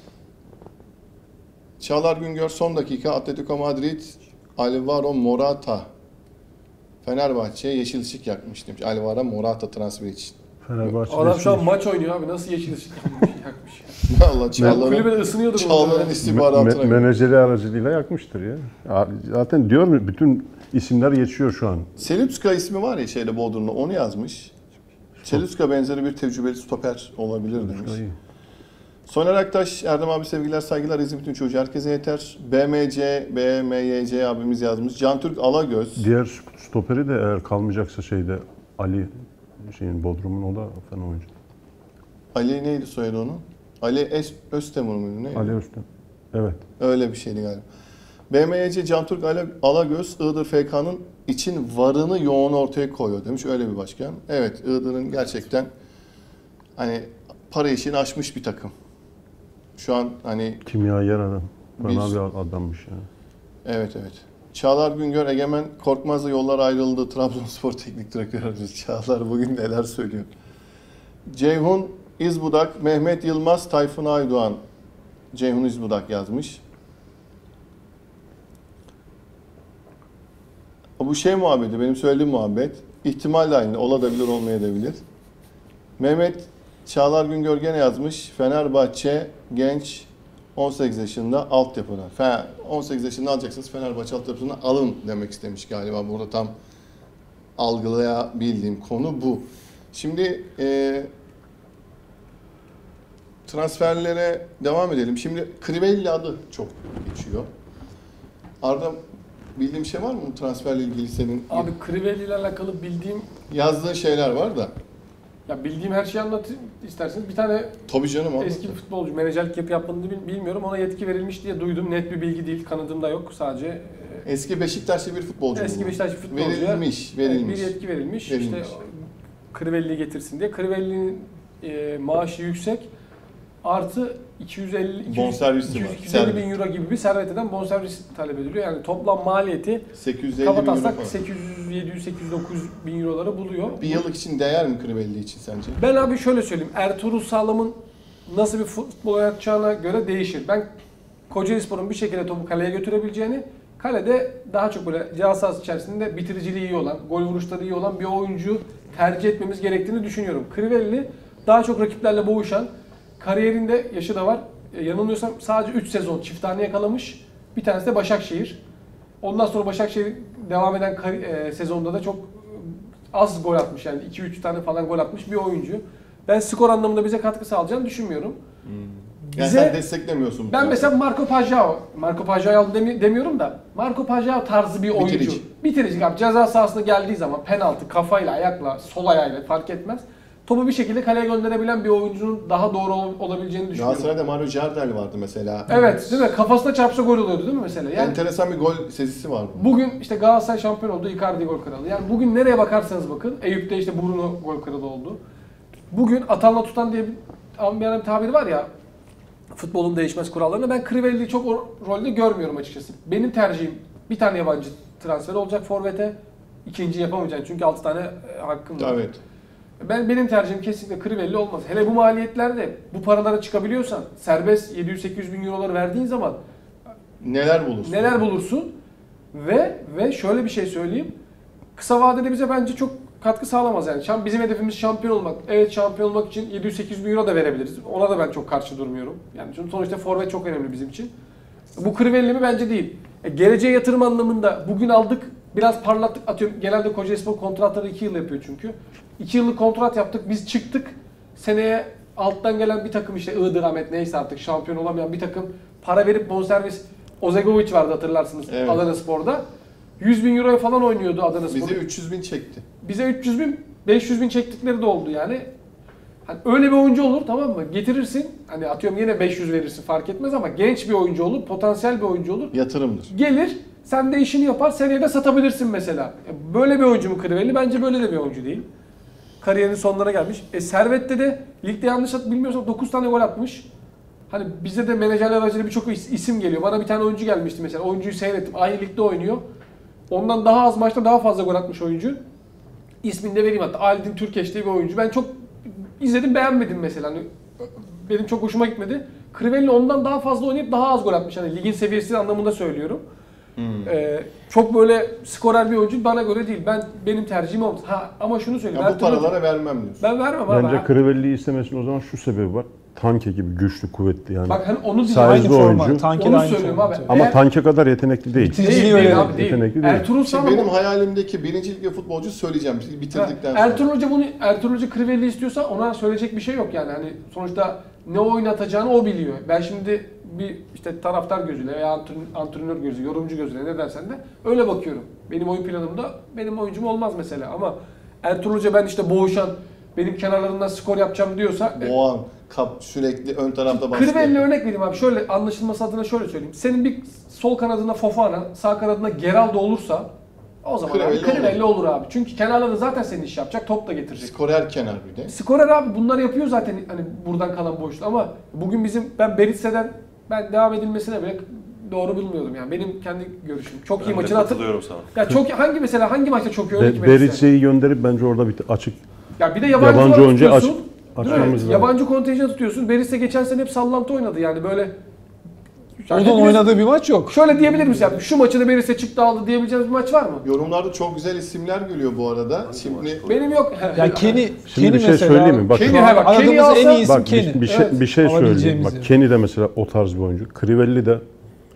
Çağlar Güngör son dakika Atletico Madrid Alvaro Morata Fenerbahçe'ye yeşil ışık yakmış demiş. Alvaro Morata transferi için. Fenerbahçe Adam şu an maç oynuyor abi. Nasıl yeşil ışık yakmış ya. Vallahi Çağlar'ın Kulübede ısınıyordur. Çağlar'ın istihbaratına. menajeri aracılığıyla yakmıştır ya. Zaten diyorum bütün isimler geçiyor şu an. Selutska ismi var ya şeyde Bodrum'da, onu yazmış. Selutska benzeri bir tecrübeli stoper olabilir demiş. Soner Aktaş, Erdem abi sevgiler saygılar, İzmit'in çocuğu herkese yeter. BMYC abimiz yazmış. Cantürk Alagöz. Diğer stoperi de eğer kalmayacaksa şeyde Ali Bodrum'un, o da fena oyuncu. Ali neydi soyadı onun? Ali Öztemur muydu neydi? Ali Öztem. Evet. Öyle bir şeydi galiba. BMYC Cantürk Alagöz, Iğdır FK'nın için varını yoğunu ortaya koyuyor demiş. Öyle bir başkan. Evet, Iğdır'ın gerçekten hani para işini aşmış bir takım. Şu an hani Kimyager adam. Fena Bir- bir adammış ya. evet. Çağlar Güngör, Egemen Korkmaz'la yollar ayrıldı. Trabzonspor teknik direktörü. Çağlar bugün neler söylüyor. Ceyhun İzbudak, Mehmet Yılmaz, Tayfun Aydoğan. Ceyhun İzbudak yazmış. Bu şey muhabbeti, benim söylediğim muhabbet. İhtimal aynı, olabilir, olmayabilir. Mehmet Çağlar Güngör gene yazmış. Fenerbahçe genç 18 yaşında altyapıdan. 18 yaşında alacaksınız, Fenerbahçe altyapısına alın demek istemiş galiba. Burada tam algılayabildiğim konu bu. Şimdi transferlere devam edelim. Şimdi Crivelli adı çok geçiyor. Arda, bildiğin şey var mı bu transferle ilgili senin? Abi Crivelli ile alakalı bildiğim, Yazdığın şeyler var da. ya bildiğim her şeyi anlatayım isterseniz. Bir tane Tabii canım. eski bir futbolcu, menajerlik yapmadığını bilmiyorum. Ona yetki verilmiş diye duydum. Net bir bilgi değil, kanıtımda yok. Sadece Eski Beşiktaşlı bir futbolcu. eski bu. Beşiktaşlı futbolcuya Verilmiş. bir yetki verilmiş. Verilmiş. İşte Crivelli'yi getirsin diye. Crivelli'nin maaşı yüksek. Artı 250 Bonservisi var. 250 bin euro gibi bir servet eden bonservis talep ediliyor. Yani toplam maliyeti 850 bin euro kabataslak falan. 800, 700, 800, 900 bin euroları buluyor. Bir yıllık için değer mi Crivelli için sence? Ben abi şöyle söyleyeyim. Ertuğrul Sağlam'ın nasıl bir futbol oynatacağına göre değişir. Ben Kocaelispor'un bir şekilde topu kaleye götürebileceğini, kalede daha çok böyle ceza sahası içerisinde bitiriciliği iyi olan, gol vuruşları iyi olan bir oyuncu tercih etmemiz gerektiğini düşünüyorum. Crivelli daha çok rakiplerle boğuşan, kariyerinde yaşı da var. Yanılmıyorsam sadece 3 sezon çift tane yakalamış. Bir tanesi de Başakşehir. Ondan sonra Başakşehir devam eden sezonda da çok az gol atmış, yani 2-3 tane falan gol atmış bir oyuncu. Ben skor anlamında bize katkı sağlayacağını düşünmüyorum. Yani sen desteklemiyorsun. bu Ben tarafı. mesela Marco Pajao'yu aldı demiyorum da Marco Pajao tarzı bir oyuncu. Bitirici. Bitirici abi. Ceza sahasına geldiği zaman penaltı, kafayla, ayakla, sol ayağıyla fark etmez. Topu bir şekilde kaleye gönderebilen bir oyuncunun daha doğru olabileceğini düşünüyorum. Galatasaray'da Mario Jardel vardı mesela. Evet, değil mi? Kafasına çarpsa gol oluyordu değil mi mesela? Yani Enteresan bir gol sezisi vardı. bugün işte Galatasaray şampiyon oldu, Icardi gol kralı. Yani bugün nereye bakarsanız bakın, Eyüp'te işte Bruno gol kralı oldu. Bugün atanla tutan diye bir tabiri var ya, futbolun değişmez kurallarını. Ben Crivelli'yi çok o rolde görmüyorum açıkçası. Benim tercihim bir tane yabancı transfer olacak forvete. İkinci yapamayacağım çünkü 6 tane hakkım var. Evet. Benim tercihim kesinlikle Crivelli olmaz. Hele bu maliyetlerde bu paralara çıkabiliyorsan, serbest 700-800 bin euroları verdiğin zaman Neler bulursun ve şöyle bir şey söyleyeyim. Kısa vadede bize bence çok katkı sağlamaz yani. Bizim hedefimiz şampiyon olmak. Evet, şampiyon olmak için 700-800 bin euro da verebiliriz. Ona da ben çok karşı durmuyorum. Yani çünkü sonuçta forvet çok önemli bizim için. Bu Crivelli mi? Bence değil. Geleceğe yatırım anlamında bugün aldık, biraz parlattık, atıyorum. Genelde Kocaelispor kontratları 2 yıl yapıyor çünkü. 2 yıllık kontrat yaptık, biz çıktık. Seneye alttan gelen bir takım, işte Iğdır, Ahmet neyse artık, şampiyon olamayan bir takım para verip bonservis, Ozegovic vardı hatırlarsınız, Evet. Adanaspor'da. 100 bin euroya falan oynuyordu Adanaspor. Bize 300 bin çekti. Bize 300 bin, 500 bin çektikleri de oldu yani. Hani öyle bir oyuncu olur, tamam mı? Getirirsin. Hani atıyorum yine 500 verirsin, fark etmez, ama genç bir oyuncu olur, potansiyel bir oyuncu olur. Yatırımdır. Gelir, sen de işini yapar, seneye de satabilirsin mesela. Böyle bir oyuncu mu Crivelli? Bence böyle de bir oyuncu değil. Kariyerinin sonlarına gelmiş. Servet'te de ligde yanlış bilmiyorsam 9 tane gol atmış. Hani bize de menajerler aracılığıyla birçok isim geliyor. Bana bir tane oyuncu gelmişti mesela. Oyuncuyu seyrettim. Aynı ligde oynuyor. Ondan daha az maçta daha fazla gol atmış oyuncu. İsmini de vereyim hatta. Aldin Türkeş diye bir oyuncu. Ben çok izledim, beğenmedim mesela. Hani benim çok hoşuma gitmedi. Crivelli ondan daha fazla oynayıp daha az gol atmış. Hani ligin seviyesi anlamında söylüyorum. Çok böyle skorer bir oyuncu bana göre değil. Benim tercihim olmaz. Ama şunu söyleyeyim. Ya bu paralara vermem diyorsun. Ben vermem abi. Bence Crivelli'yi istemesinin o zaman şu sebebi var. Tanke gibi güçlü, kuvvetli yani. Bak hani onu diyeceğim. Size'lı Aynı forma. oyuncu. Tanke Onu aynı söylüyorum forma. abi. Ama Eğer- Tanke kadar yetenekli değil. Değil abi, değil. Yetenekli değil. Ertuğrul Şimdi Sağlam benim hayalimdeki birinci lige futbolcu söyleyeceğim bitirdikten sonra. Ertuğrul Hoca Crivelli istiyorsa ona söyleyecek bir şey yok yani. Hani sonuçta ne oynatacağını o biliyor. Ben şimdi bir işte taraftar gözüyle veya antrenör gözüyle, yorumcu gözüyle ne dersen de öyle bakıyorum. Benim oyun planımda benim oyuncum olmaz mesela, ama Ertuğrul Hoca ben işte boğuşan, benim kenarlarından skor yapacağım diyorsa Boğan, sürekli ön tarafta baskı. Crivelli örnek vereyim abi. Şöyle anlaşılması adına şöyle söyleyeyim. Senin bir sol kanadında Fofana, sağ kanadında Geraldo olursa o zaman Crivelli olur abi. Çünkü kenarlarda zaten senin iş yapacak, top da getirecek. Skorer kenar bir de. Skorer abi bunları yapıyor zaten hani buradan kalan boşluğu, ama bugün ben Beritse'den devam edilmesine bile doğru bulmuyordum yani. Benim kendi görüşüm. Çok iyi Ben de maçını katılıyorum sana. Ya çok hangi maçta çok iyi örnek Beritse? Beritse'yi gönderip bence orada bir açık Ya bir de yabancı oyuncu tutuyorsun. açmamız lazım. Yabancı kontenjan tutuyorsun. Beritse geçen sene hep sallantı oynadı yani böyle. Onun oynadığı bir maç yok. Şöyle diyebilir miyiz yani? Şu maçı da Beritse çıktı aldı diyebileceğimiz bir maç var mı? Yorumlarda çok güzel isimler geliyor bu arada. Şimdi Benim yok. Ya Kenny Şimdi bir şey mesela, söyleyeyim mi? Bak, Kenny, bak, Kenny aradığımız en alsa- iyi isim bak Kenny. bir Evet, şey söyleyeyim. alabileceğimiz Bak yani. Kenny de mesela o tarz bir oyuncu. Crivelli de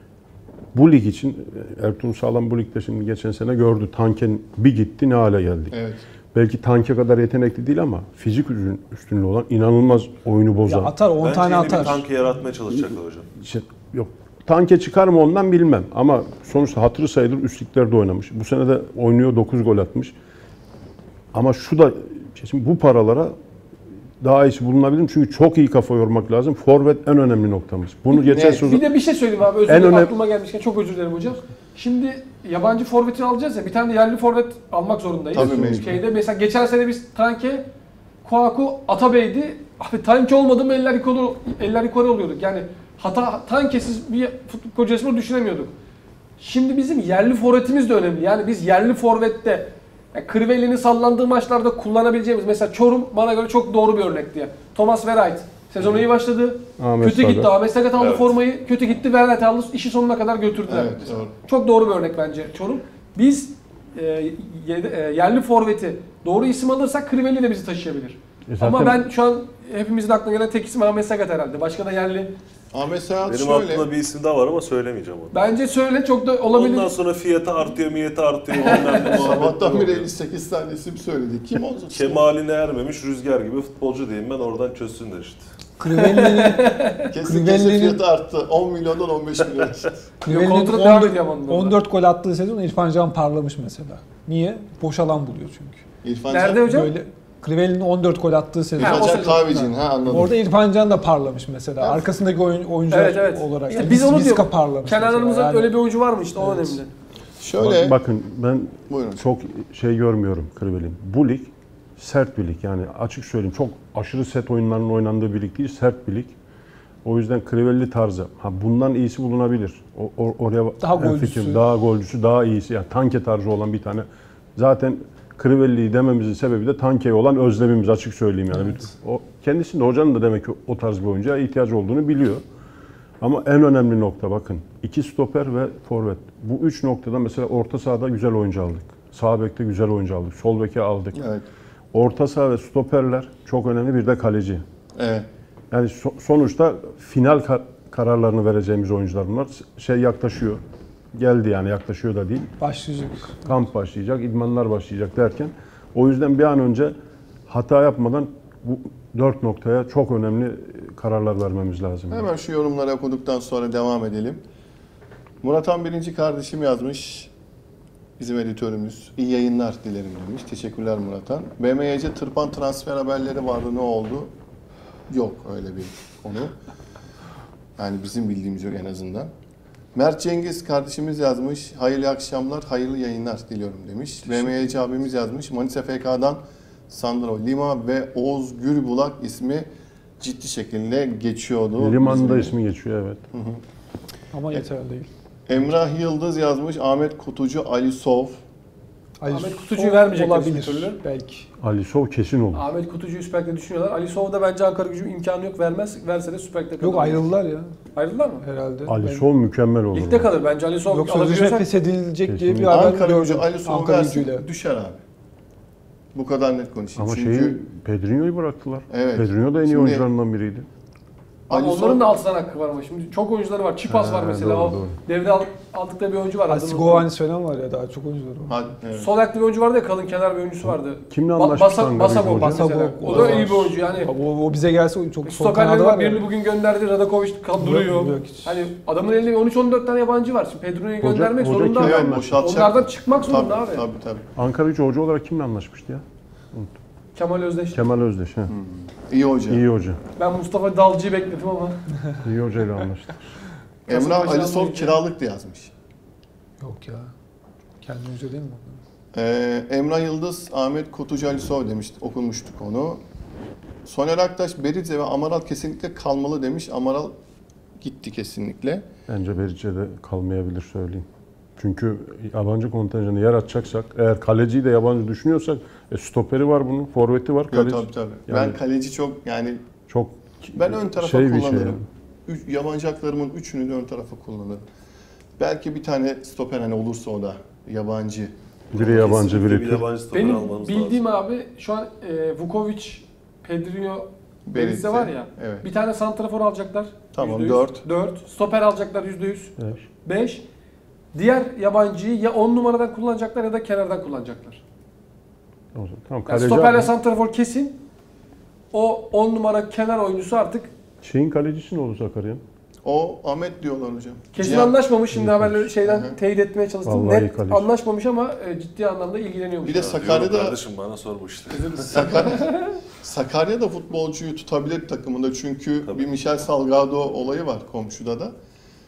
bu lig için Ertuğrul Sağlam bu ligde şimdi geçen sene gördü. Tanken bir gitti ne hale geldik. evet. Belki Tanke kadar yetenekli değil ama fizik üstünlüğü olan inanılmaz oyunu bozan. Ya atar 10 Bence tane yeni bir atar. tankı yaratmaya çalışacaklar hocam. İşte yok. Tanke çıkar mı ondan bilmem ama sonuçta hatırı sayılır üstlüklerde oynamış. Bu sene de oynuyor 9 gol atmış. Ama şu da şimdi bu paralara daha iyisi bulunabilir çünkü çok iyi kafa yormak lazım. Forvet en önemli noktamız. Bunu geçen sezon Bir de bir şey söyleyeyim abi. Özür En dilerim, önemli- aklıma gelmişken çok özür dilerim hocam. Şimdi yabancı forveti alacağız ya, bir tane de yerli forvet almak zorundayız. Tabii, mecbur. Mesela geçen sene biz Tanke, Kouakou, Atabey'di. Abi Tanke olmadı mı eller yukarı oluyorduk. Yani Tankesiz bir futbol düşünemiyorduk. Şimdi bizim yerli forvetimiz de önemli. Yani biz yerli forvette Crivelli'nin sallandığı maçlarda kullanabileceğimiz, mesela Çorum bana göre çok doğru bir örnekti ya. Thomas Verheit sezonu iyi başladı. Ahmet Kötü gitti. Sagat. Ahmet Sagat aldı Evet. formayı. Kötü gitti. Verheit aldı. İşi sonuna kadar götürdüler. Evet, mesela. doğru. Çok doğru bir örnek bence Çorum. Biz yerli forveti doğru isim alırsak Crivelli de bizi taşıyabilir. zaten- Ama ben şu an hepimizin aklına gelen tek isim Ahmet Sagat herhalde. Başka da yerli. Ahmet Saat Benim şöyle. aklımda bir isim daha var ama söylemeyeceğim onu. Bence söyle, çok da olabilir. Ondan sonra fiyatı artıyor, miyeti artıyor. Ondan da Sabahtan beri muhabbet 58 tane isim söyledik. Kim olacak? Kemaline ermemiş rüzgar gibi futbolcu diyeyim ben oradan çözsünler işte. Crivelli'nin Kesin Crivelli'nin- fiyatı arttı. 10 milyondan 15 milyon çıktı. Crivelli'nin kontrat devam 14 ediyor ama ondan. 14 gol attığı sezon İrfan Can parlamış mesela. Niye? Boş alan buluyor çünkü. İrfan Nerede Can. hocam? Böyle Crivelli'nin 14 gol attığı sezon. Ha, İrfan o Can sezon. Kahveci'nin anladım. Orada İrfan Can da parlamış mesela. Evet. Arkasındaki oyuncular Evet, evet. olarak. İşte Yani biz onu Vizca diyoruz. parlamış. Kenarlarımızda mesela. Yani öyle bir oyuncu var mı işte, o Evet. önemli. Şöyle. bakın ben Buyurun hocam. çok şey görmüyorum Crivelli'nin. Bu lig sert bir lig yani açık söyleyeyim çok aşırı set oyunlarının oynandığı bir lig değil sert bir lig. O yüzden Crivelli tarzı. Bundan iyisi bulunabilir. Oraya Daha en golcüsü. fikrim, daha golcüsü, daha iyisi. Yani Tanke tarzı olan bir tane. Zaten Crivelli'yi dememizin sebebi de Tanke'ye olan özlemimiz açık söyleyeyim yani. Evet. O kendisinde hocanın da demek ki o tarz bir oyuncuya ihtiyacı olduğunu biliyor. Ama en önemli nokta bakın. 2 stoper ve forvet. Bu 3 noktada mesela orta sahada güzel oyuncu aldık. Sağ bekte güzel oyuncu aldık. Sol beke aldık. Evet. Orta saha ve stoperler çok önemli. Bir de kaleci. Evet. Yani sonuçta final kararlarını vereceğimiz oyuncular bunlar. Yaklaşıyor. Geldi yani yaklaşıyor da değil. başlayacak. Kamp başlayacak, idmanlar başlayacak derken o yüzden bir an önce hata yapmadan bu 4 noktaya çok önemli kararlar vermemiz lazım. Hemen şu yorumları okuduktan sonra devam edelim. Murat Han birinci kardeşim yazmış. bizim editörümüz. İyi yayınlar dilerim demiş. Teşekkürler Murathan. BMYC tırpan transfer haberleri vardı. Ne oldu? Yok öyle bir konu. Yani bizim bildiğimiz yok en azından. Mert Cengiz kardeşimiz yazmış. Hayırlı akşamlar, hayırlı yayınlar diliyorum demiş. BMYC abimiz yazmış. Manisa FK'dan Sandro Lima ve Oğuz Gülbulak ismi ciddi şekilde geçiyordu. Liman'da Bizim- ismi geçiyor, evet. Ama yeterli değil. Emrah Yıldız yazmış. Ahmet Kutucu, Ali Sov. Ahmet Kutucu'yu vermeyecekler olabilir bir türlü. belki. Alisov kesin olur. Ahmet Kutucu'yu Süper Lig'de düşünüyorlar. Ali Sov'da bence Ankara Gücü imkanı yok. Verse de Süper Lig'de kalır. Yok ayrıldılar ya Ayrıldılar mı? herhalde. Alisov mükemmel olur. Ligde kalır bence. Ali Sov Yok sözleşme alabiliyorsa feshedilecek diye bir Kesinlikle. haber Ankara Gücü gördüm. Ali Sov'u Ankara versin, Gücü'yle. düşer abi. Bu kadar net konuşayım. Ama Çünkü Pedrinho'yu bıraktılar. Evet. Pedrinho da en iyi Şimdi- oyuncularından biriydi. Ama Ali onların Sov- da altından hakkı var ama şimdi çok oyuncuları var. Çipas var mesela. doğru, O doğru. devre aldıkları bir oyuncu var. adını unuttum. Sigovani söylem var ya daha çok oyuncuları var. Hadi, evet. Sol ayaklı bir oyuncu vardı ya, kalın kenar bir oyuncusu vardı. Kimle anlaşmış Ankara Basagov Gücü mesela. Basagov, O da iyi bir oyuncu yani. O bize gelse o çok sol Stoperleri kanadı var. var ya. Birini bugün gönderdi. Radakovic duruyor. Yok hiç. Hani adamın elinde 13-14 tane yabancı var. Şimdi Pedro'yu göndermek hoca zorunda. kimle abi. anlaşmış? boşaltacak. Onlardan çıkmak zorunda Tabii, abi. tabii. Ankara Gücü hoca olarak kimle anlaşmıştı ya? Kemal Özdeş. Kemal Özdeş. He. İyi hoca. İyi hoca. Ben Mustafa Dalcı'yı bekledim ama. İyi hocayla anlaştı. Emrah Kasımpaşa Ali Sov oyuncu. kiralıktı yazmış. Yok ya. Kendi hoca değil mi? Emrah Yıldız, Ahmet Kutucu, Ali Sov demiş. Okumuştuk onu. Soner Aktaş, Beridze ve Amaral kesinlikle kalmalı demiş. Amaral gitti kesinlikle. Bence Beridze'de kalmayabilir söyleyeyim. Çünkü yabancı kontenjanı yer açacaksak, eğer kaleciyi de yabancı düşünüyorsak, stoperi var bunun, forveti var, Yok, kaleci. tabii. Ben Yani kaleci çok yani çok ben ön tarafa şey bir şey kullanırım. yani. Yabancı haklarımın üçünü de ön tarafa kullanırım. Belki bir tane stoper hani olursa o da yabancı. Biri yabancı, Kesinlikle biri bir Türk. yabancı stoper Benim almamız bildiğim lazım. abi şu an Vukovic, Pedrinho, Beridze Beridze var ya. Evet. Bir tane santrafor alacaklar. Tamam, %100. 4. 4. Stoper alacaklar %100. Evet. 5. Diğer yabancıyı ya 10 numaradan kullanacaklar ya da kenardan kullanacaklar. O zaman, tamam, Yani kaleci stoperle santrafor kesin. O 10 numara kenar oyuncusu artık şeyin kalecisi ne olur Sakarya'nın? O Ahmet diyorlar hocam. kesin Cihan- anlaşmamış. Şimdi haberleri şeyden Hı hı. teyit etmeye çalıştım. Vallahi Net kaleci. anlaşmamış ama ciddi anlamda ilgileniyormuş. Bir de yani. Sakarya'da Diyorum kardeşim bana sor bu işleri. Sakarya'da futbolcuyu tutabilir takımında çünkü Tabii. bir Michel Salgado olayı var komşuda da.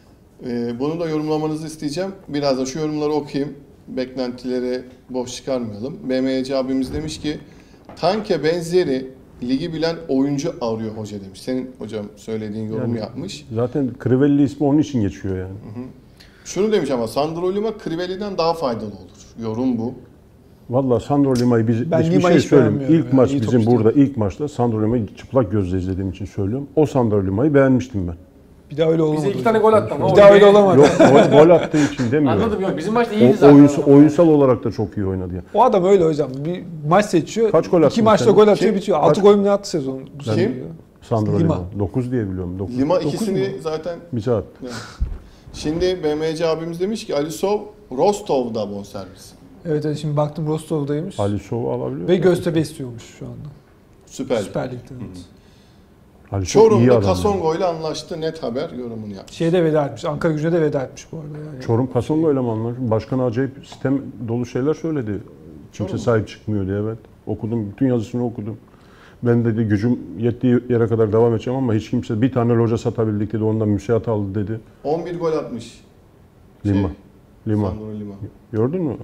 Bunu da yorumlamanızı isteyeceğim. Biraz da şu yorumları okuyayım. Beklentileri boş çıkarmayalım. BMC abimiz demiş ki Tanke benzeri ligi bilen oyuncu arıyor hoca demiş. Senin hocam söylediğin yorumu Yani- yapmış. Zaten Crivelli ismi onun için geçiyor yani. Şunu demiş ama Sandro Lima Crivelli'den daha faydalı olur. Yorum bu. Vallahi Sandro Lima'yı Ben hiçbir Lima'yı şey hiç söyleyeyim. beğenmiyorum İlk ya. maç İyi bizim topçu burada ilk maçta Sandro Lima'yı çıplak gözle izlediğim için söylüyorum. O Sandro Lima'yı beğenmiştim ben. Bir daha öyle olamadı. Bize 2 tane gol attı ama. Bir o daha öyle değil. olamadı. Yok gol attığı için demiyorum. Anladım yok. Bizim maçta iyiydi zaten. Oyunsal olarak da çok iyi oynadı ya. O adam öyle hocam. Bir maç seçiyor. Kaç gol attı 2 maçta sen? gol atıyor Kim? bitiyor. Kaç- 6 gol mü ne attı sezon? Bu Kim? sene ya. Sandro Lima. Lima. 9 diye biliyorum. 9. Lima Dokuz ikisini mu? zaten... Bize attı. Şimdi BMC abimiz demiş ki Ali Sov Rostov'da bonservis. Evet, evet şimdi baktım Rostov'daymış. Alisov'u alabiliyor. Ve mu? Göztepe istiyormuş şu anda. Süper. Süper Lig'de. Evet. Alisov iyi Çorum'da adam. Kasongo ile anlaştı. Net haber yorumunu yapmış. Şeyde veda etmiş. Ankara Gücü'ne de veda etmiş bu arada. Yani. Çorum Kasongo ile mi anlaşmış? Başkan acayip sistem dolu şeyler söyledi. Kimse Çorum. sahip çıkmıyor diye, evet. Okudum. Bütün yazısını okudum. Ben dedi gücüm yettiği yere kadar devam edeceğim ama hiç kimse bir tane loja satabildik dedi. Ondan müsaade aldı dedi. 11 gol atmış. Lima. Lima. Sandro Lima. Gördün mü?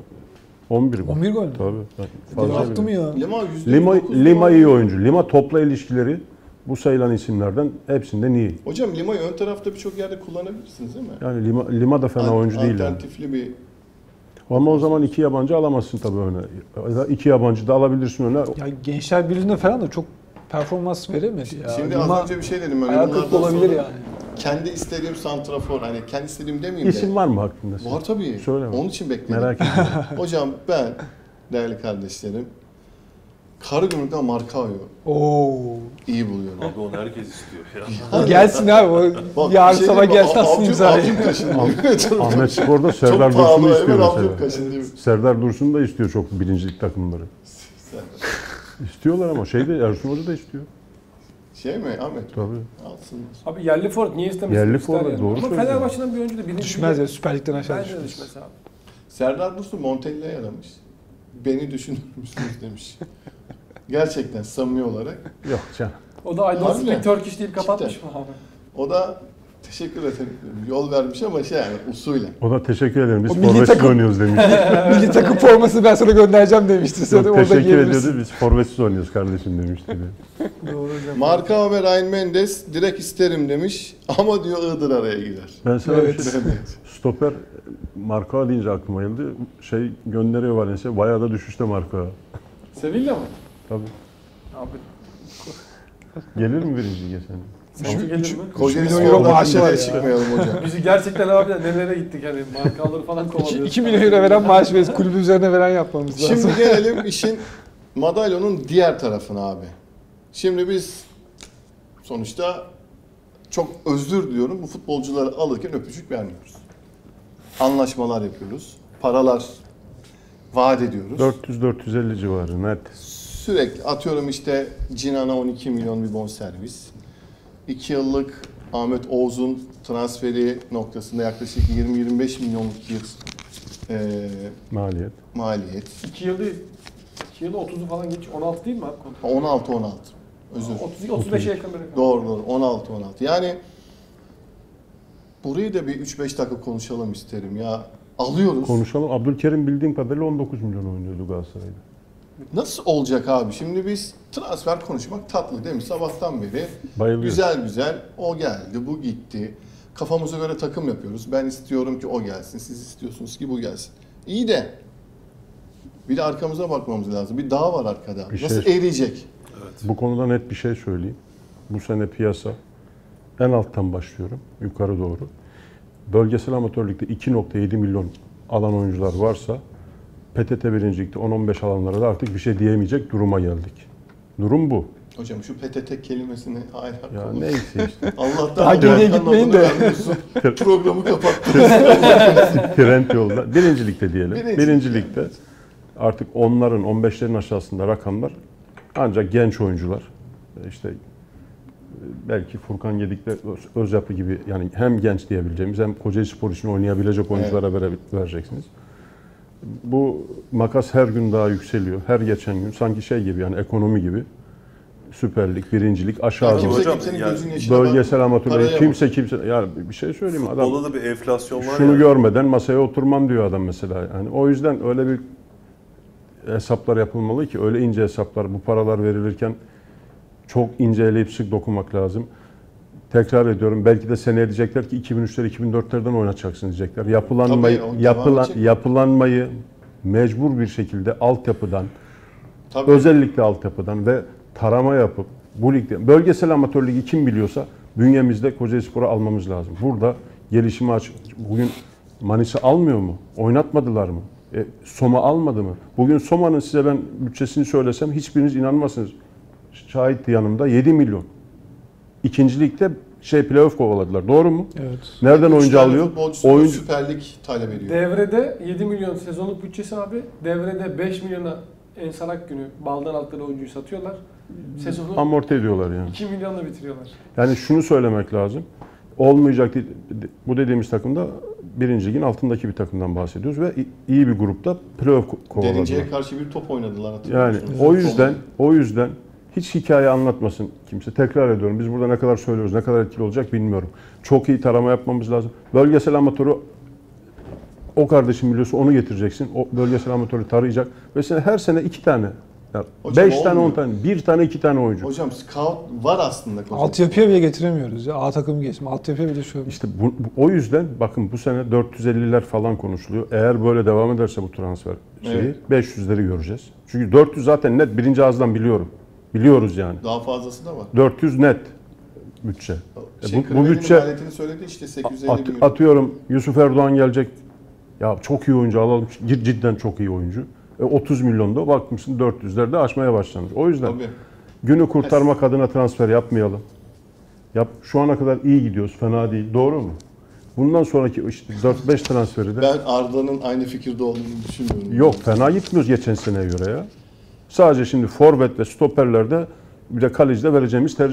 11 gol. 11 gol mü? Tabii. Bir Fazla de attı mı bile. ya? Lima %9 Lima gol. iyi oyuncu. Lima topla ilişkileri bu sayılan isimlerden hepsinden iyi. Hocam Lima'yı ön tarafta birçok yerde kullanabilirsiniz değil mi? Yani Lima da fena oyuncu değil yani. Alternatifli bir... Ama o zaman 2 yabancı alamazsın tabii öne. Ya da 2 yabancı da alabilirsin öne. Ya Gençler Birliği'nde falan da çok performans veremedi ya. Şimdi Lima az önce bir şey dedim ben. ayak yorumlardan kırıklığı olabilir sonra. yani. Kendi istediğim santrafor, hani kendi istediğim demeyeyim de. İsim var mı hakkında? senin? Var tabii. Söyle. Onun için bekledim. Merak etme. Hocam ben, değerli kardeşlerim, Karagümrük'ten Markao'yu Oo. iyi buluyorum. Abi onu herkes istiyor ya. Gelsin abi. O Bak, yarın bir şey sabah diyeyim mi? gelsin atsın imzayı. Avcum kaşındı. Ahmet Spor'da Çok Serdar Dursun'u pahalı, istiyor hemen avcum mesela. kaşındı. Serdar Dursun da istiyor çok birincilik takımları. İstiyorlar ama Ersun Hoca da istiyor. Şey mi Ahmet? Tabii. Alsın. Abi yerli forvet niye istemesin? Yerli İster forvet, yani. doğru Ama söylüyorsun. Fenerbahçe'den bir oyuncu da birinci Düşmez lige- ya Süper Lig'den aşağı Bence de düşmez. düşmez abi. Serdar Dursun Montella'yı aramış. Beni düşünür müsünüz demiş. Gerçekten samimi olarak. Yok canım. O da I don't Harbiden. speak Turkish deyip kapatmış mı abi? O da teşekkür ederim. Yol vermiş ama yani usulü. O da teşekkür ederim. Biz O milli forvetsiz takım- oynuyoruz demiş. Milli takım forması ben sana göndereceğim demişti. Sen Yok, orada teşekkür giyebilirsin. ediyordu. Biz forvetsiz oynuyoruz kardeşim demişti. Doğru hocam. Marka ve Ryan Mendes direkt isterim demiş ama diyor Iğdır araya girer. Ben sana Evet. bir şey stoper Marka deyince aklıma geldi. Şey gönderiyor Valencia. Bayağı da düşüşte Marka. Sevilla mı? Tabii. Abi Gelir mi birinci lige sen? üçlü gelir mi? Kocaeli milyon euro Spor'dan maaşı var nereye ya. çıkmayalım hocam. Bizi gerçekten abi nelere gittik hani markaları falan kovalıyoruz. 2 milyon euro veren maaş veririz. Kulübü üzerine veren yapmamız lazım. Şimdi gelelim işin madalyonun diğer tarafına abi. Şimdi biz sonuçta çok özür diliyorum bu futbolcuları alırken öpücük vermiyoruz. Anlaşmalar yapıyoruz. Paralar vaat ediyoruz. 400-450 civarı net. Sürekli atıyorum işte Cinan'a 12 milyon bir bonservis. 2 yıllık Ahmet Oğuz'un transferi noktasında yaklaşık 20-25 milyonluk bir Maliyet. maliyet. 2 yıl değil. 2 yılı 30'u falan geç. 16 değil mi abi kontrat? 16. Özür. 35'e yakın bir rakam. Doğru. 16. Yani burayı da bir 3-5 dakika konuşalım isterim ya. Alıyoruz. Konuşalım. Abdülkerim bildiğim kadarıyla 19 milyon oynuyordu Galatasaray'da. Nasıl olacak abi? Şimdi biz transfer konuşmak tatlı değil mi? Sabahtan beri Bayılıyor. güzel güzel o geldi, bu gitti. Kafamıza göre takım yapıyoruz. Ben istiyorum ki o gelsin, siz istiyorsunuz ki bu gelsin. İyi de bir de arkamıza bakmamız lazım. Bir dağ var arkada. Bir Nasıl şey- eriyecek? Bu konuda net bir şey söyleyeyim. Bu sene piyasa en alttan başlıyorum. Yukarı doğru. Bölgesel amatörlükte 2.7 milyon alan oyuncular varsa PTT birincilikte 10-15 alanlara da artık bir şey diyemeyecek duruma geldik. Durum bu. Hocam şu PTT kelimesini hala Ya konuş. neyse işte. Allah'tan Daha geriye Hakan'ın gitmeyin adını de. vermiyorsun. Programı kapattın. Trend yolda. Birincilikte diyelim. Birincilik Birincilikte artık onların 15'lerin aşağısında rakamlar ancak genç oyuncular. İşte belki Furkan Gedik'le Özyapı gibi yani hem genç diyebileceğimiz hem Kocaeli Spor için oynayabilecek oyunculara vereceksiniz. Bu makas her gün daha yükseliyor. Her geçen gün sanki şey gibi yani ekonomi gibi. Süper Lig, birincilik aşağı Yani doğru. kimse Hocam, kimsenin yani gözünün yaşına Bölgesel amatörler paraya kimse yani bir şey söyleyeyim mi? Adam Futbolda da bir enflasyon var şunu ya. görmeden masaya oturmam diyor adam mesela. Yani o yüzden öyle bir hesaplar yapılmalı ki öyle ince hesaplar bu paralar verilirken çok ince eleyip sık dokunmak lazım. Tekrar ediyorum belki de seneye diyecekler ki 2003'ler 2004'lerden oynatacaksınız diyecekler. Tabii, o devam edecek. Yapılanmayı mecbur bir şekilde altyapıdan Tabii. özellikle altyapıdan ve tarama yapıp bu ligde bölgesel amatör ligi kim biliyorsa bünyemizde Kocaelispor'u almamız lazım. Burada gelişime açık. Bugün Manisa almıyor mu? Oynatmadılar mı? Soma almadı mı? Bugün Soma'nın size ben bütçesini söylesem hiçbiriniz inanmazsınız. Şahitti yanımda 7 milyon. İkinci ligde playoff kovaladılar. Doğru mu? Evet. Nereden Üç oyuncu tane alıyor? futbolcusu Oyuncu Süper Lig talep ediyor. Devrede 7 milyon sezonluk bütçesi abi. Devrede 5 milyona Ensar Akgün'ü baldan altları oyuncuyu satıyorlar. Sezonu amorti ediyorlar yani. 2 milyonla bitiriyorlar. Yani şunu söylemek lazım. Olmayacak değil. Bu dediğimiz takımda birinci ligin altındaki bir takımdan bahsediyoruz ve iyi bir grupta playoff kovaladılar. Derince'ye karşı bir top oynadılar hatırlıyor Yani musunuz? o yüzden hiç hikaye anlatmasın kimse. Tekrar ediyorum. Biz burada ne kadar söylüyoruz, ne kadar etkili olacak bilmiyorum. Çok iyi tarama yapmamız lazım. Bölgesel amatörü o kardeşim biliyorsa onu getireceksin. O bölgesel amatörü tarayacak. Ve sen her sene 2 tane, Hocam 5 tane, olmuyor. 10 tane, 1 tane, 2 tane oyuncu. Hocam scout var aslında. Altyapıya bile getiremiyoruz ya. A takımı geçtim. Altyapıya bile şu. İşte o yüzden bakın bu sene 450'ler falan konuşuluyor. Eğer böyle devam ederse bu transfer şeyi Evet. 500'leri göreceğiz. Çünkü 400 zaten net birinci ağızdan biliyorum. Biliyoruz yani. Daha fazlası da var. 400 net bütçe. Bu bütçe maliyetini söyledi işte 850 milyon. atıyorum Yusuf Erdoğan gelecek. Ya çok iyi oyuncu alalım. Cidden çok iyi oyuncu. 30 milyonda bakmışsın 400'lerde aşmaya başlamış. O yüzden Tabii. günü kurtarmak adına transfer yapmayalım. Şu ana kadar iyi gidiyoruz. Fena değil. Doğru mu? Bundan sonraki işte 4-5 transferi de Ben Arda'nın aynı fikirde olduğunu düşünmüyorum. yok fena gitmiyoruz geçen seneye göre ya. Sadece şimdi forvet ve stoperlerde bir de kalecide vereceğimiz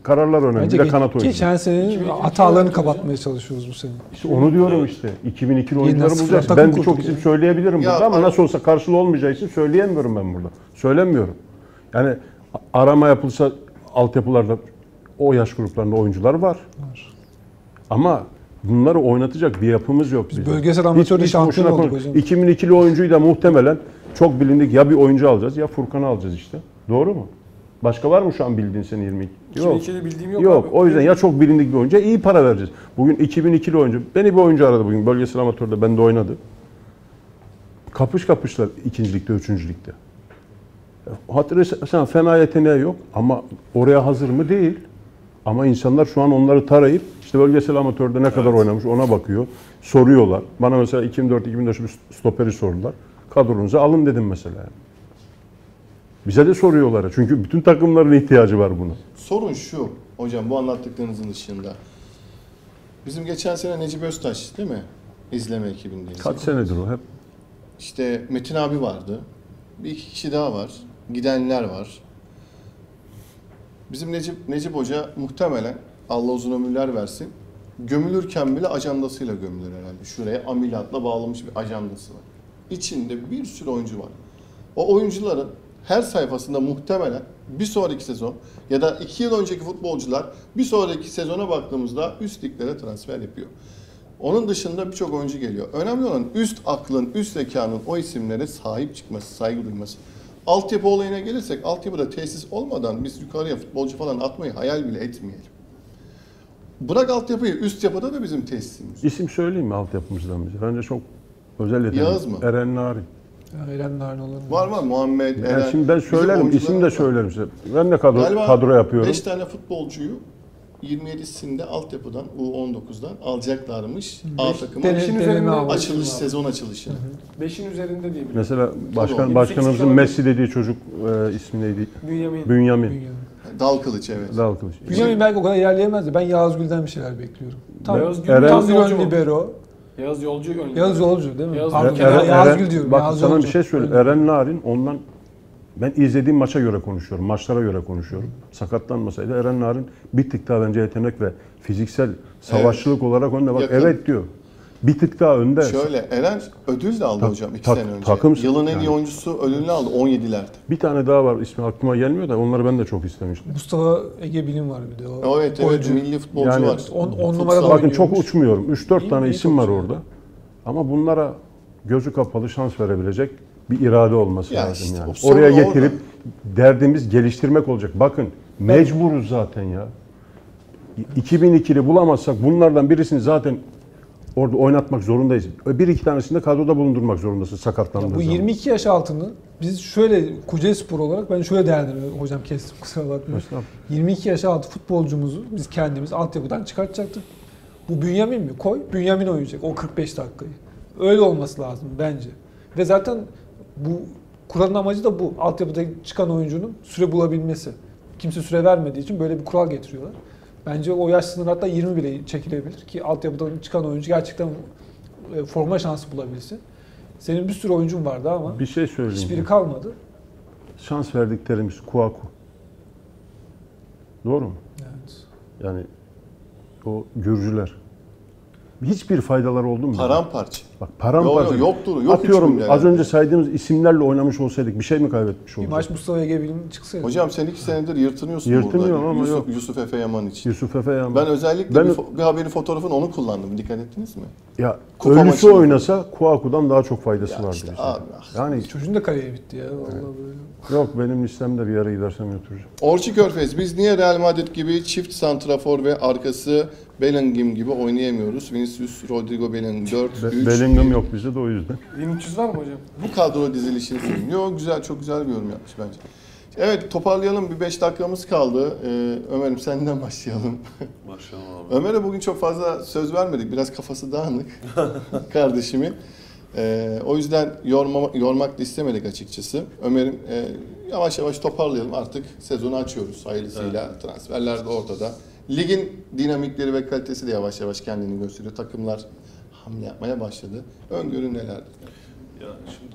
kararlar önemli. Bence Bir de kanat oyuncu. geçen senenin 2022 hatalarını oyuncu kapatmaya çalışıyoruz bu sene. İşte onu diyorum işte. 2002'li oyuncuları nasıl bulacağız. takım Ben birçok kurduk isim ya. söyleyebilirim Ya burada ama bana- nasıl olsa karşılığı olmayacağı için söyleyemiyorum ben burada. Söylemiyorum. Yani arama yapılsa altyapılarda o yaş gruplarında oyuncular var. Ama bunları oynatacak bir yapımız yok bizim. bölgesel amatörde Hiç şampiyon boşuna olduk konuş- hocam. 2002'li oyuncuyu da muhtemelen çok bilindik ya bir oyuncu alacağız ya Furkan'ı alacağız işte. Doğru mu? Başka var mı şu an bildiğin senin 22? Yok. 2002'de bildiğim yok. Yok. abi. O yüzden ya çok bilindik bir oyuncuya iyi para vereceğiz. Bugün 2002'li oyuncu. Beni bir oyuncu aradı bugün. Bölgesel amatörde bende oynadı. Kapış kapışlar 2. ligde, 3. ligde. Hatırlarsan fena yeteneği yok ama oraya hazır mı? Değil. Ama insanlar şu an onları tarayıp işte bölgesel amatörde ne kadar oynamış ona bakıyor. Soruyorlar. Bana mesela 2004-2005 bir stoperi sordular. Kadronuza alın dedim mesela. Bize de soruyorlar. Çünkü bütün takımların ihtiyacı var buna. Sorun şu hocam bu anlattıklarınızın dışında. Bizim geçen sene Necip Öztaş değil mi? İzleme ekibindeyiz. Kaç senedir o hep? İşte Metin abi vardı. Bir iki kişi daha var. Gidenler var. Bizim Necip Hoca muhtemelen Allah uzun ömürler versin. Gömülürken bile ajandasıyla gömülür herhalde. Şuraya ameliyatla bağlamış bir ajandası var. İçinde bir sürü oyuncu var. O oyuncuların her sayfasında muhtemelen bir sonraki sezon ya da 2 yıl önceki futbolcular bir sonraki sezona baktığımızda üst liglere transfer yapıyor. Onun dışında birçok oyuncu geliyor. Önemli olan üst aklın, üst zekanın o isimlere sahip çıkması, saygı duyması. Altyapı olayına gelirsek, altyapıda tesis olmadan biz yukarıya futbolcu falan atmayı hayal bile etmeyelim. Bırak altyapıyı, üst yapıda da bizim tesisimiz. İsim söyleyeyim mi altyapımızdan bize? Bence çok özel yetenek. Yağız mı? Eren Narin. Ya Eren Narin olur. Var Muhammed, Yani Eren. şimdi ben bizim söylerim, isim de oyuncularımız var. söylerim size. Ben de kadro Galiba yapıyorum. 5 tane futbolcuyu 27'sinde altyapıdan, U19'dan alacaklarmış A takımı. Dene- İşin deneme üzerinde aldı. Açılış, sezon açılışına. 5'in üzerinde diye biliyorum. Mesela Tabii. başkanımızın 28 Messi dediği çocuk ismi neydi? Bünyamin. Bünyamin. Bünyamin. Dal kılıç evet. Dalkılıç. Bünyamin belki o kadar ilerleyemezdi. Ben Yağız Gül'den bir şeyler bekliyorum. Tam, Yağız Gül, tam Yağız bir Yolcu ön mu? libero. Yağız Yolcu ön. Yağız Yolcu değil mi? Yağız Pardon, Yolcu. Yağız Gül diyorum. Bak Yağız sana Yolcu. bir şey söyleyeyim. Eren Narin ondan ben izlediğim maça göre konuşuyorum. Maçlara göre konuşuyorum. Sakatlanmasaydı Eren Narin bir tık daha bence yetenek ve fiziksel savaşçılık olarak önde. Bak Yakın. evet diyor. Bir tık daha önde. Şöyle Eren ödül de aldı hocam 2 tak- sene önce. takım- Yılın en iyi yani. oyuncusu ödülünü aldı 17'lerde. Bir tane daha var ismi aklıma gelmiyor da onları ben de çok istemiştim. Mustafa Ege Bilim var bir de. O Evet oyuncu. milli futbolcu Yani var. on Futsal. numarada Bakın oynuyormuş. çok uçmuyorum. 3-4 tane iyi isim var topçu. orada. Ama bunlara gözü kapalı şans verebilecek bir irade olması Ya lazım işte yani. o sorun Oraya orada. getirip derdimiz geliştirmek olacak. Bakın mecburuz zaten ya. 2002'li bulamazsak bunlardan birisini zaten orada oynatmak zorundayız. Bir iki tanesini de kadroda bulundurmak zorundasın sakatlandığı Bu zaman. 22 yaş altını biz şöyle Kocaelispor olarak ben şöyle değerlendiriyorum. Hocam kestim kusura bakmayın. Estağfurullah. 22 yaş altı futbolcumuzu biz kendimiz altyapıdan çıkartacaktık. Bu Bünyamin mi? Koy. Bünyamin oynayacak o 45 dakikayı. Öyle olması lazım bence. Ve zaten bu kuralın amacı da bu. Altyapıda çıkan oyuncunun süre bulabilmesi. Kimse süre vermediği için böyle bir kural getiriyorlar. Bence o yaş sınırı hatta 20 bile çekilebilir ki altyapıdan çıkan oyuncu gerçekten forma şansı bulabilsin. Senin bir sürü oyuncun vardı ama Bir şey söyleyeyim. hiçbiri kalmadı. Şans verdiklerimiz Kuaku. Doğru mu? Evet. Yani o Gürcüler. Hiçbir faydaları oldu mu? Paramparça. Bak paramparça. Yoktur. Yok Atıyorum hiçbir az yani. önce saydığımız isimlerle oynamış olsaydık bir şey mi kaybetmiş Bir olacaktık? maç Mustafa Ege Bilim çıksaydı. Hocam sen 2 senedir yırtınıyorsun Yırtınıyorum burada. ama yok. Yusuf Efe Yaman için. Yusuf Efe Yaman. Ben özellikle Ben- bir haberin fotoğrafını onu kullandım. Dikkat ettiniz mi? Ya Kupa ölüsü maçında. oynasa Kuaku'dan daha çok faydası Ya vardı. işte bize. abi. Yani Çocuğun da kariyeri bitti ya. Vallahi böyle. yok benim listemde bir yere gidersem götüreceğim. Orçi Körfez, biz niye Real Madrid gibi çift santrafor ve arkası Bellingham gibi oynayamıyoruz? Vinicius, Rodrigo Bellingham 4-3. Bellingham yok bizde de o yüzden. 1300 var mı hocam? Bu kadro dizilişini söyleyeyim. Yok güzel, çok güzel bir yorum yapmış bence. Evet toparlayalım. Bir 5 dakikamız kaldı. Ömer'im senden başlayalım. Başlayalım abi. Ömer'e bugün çok fazla söz vermedik. Biraz kafası dağınık kardeşimin. O yüzden yormak da istemedik açıkçası. Ömer'im yavaş yavaş toparlayalım. Artık sezonu açıyoruz hayırlısıyla. Transferler de ortada. Ligin dinamikleri ve kalitesi de yavaş yavaş kendini gösteriyor. Takımlar hamle yapmaya başladı. Öngörü nelerdir? Ya şimdi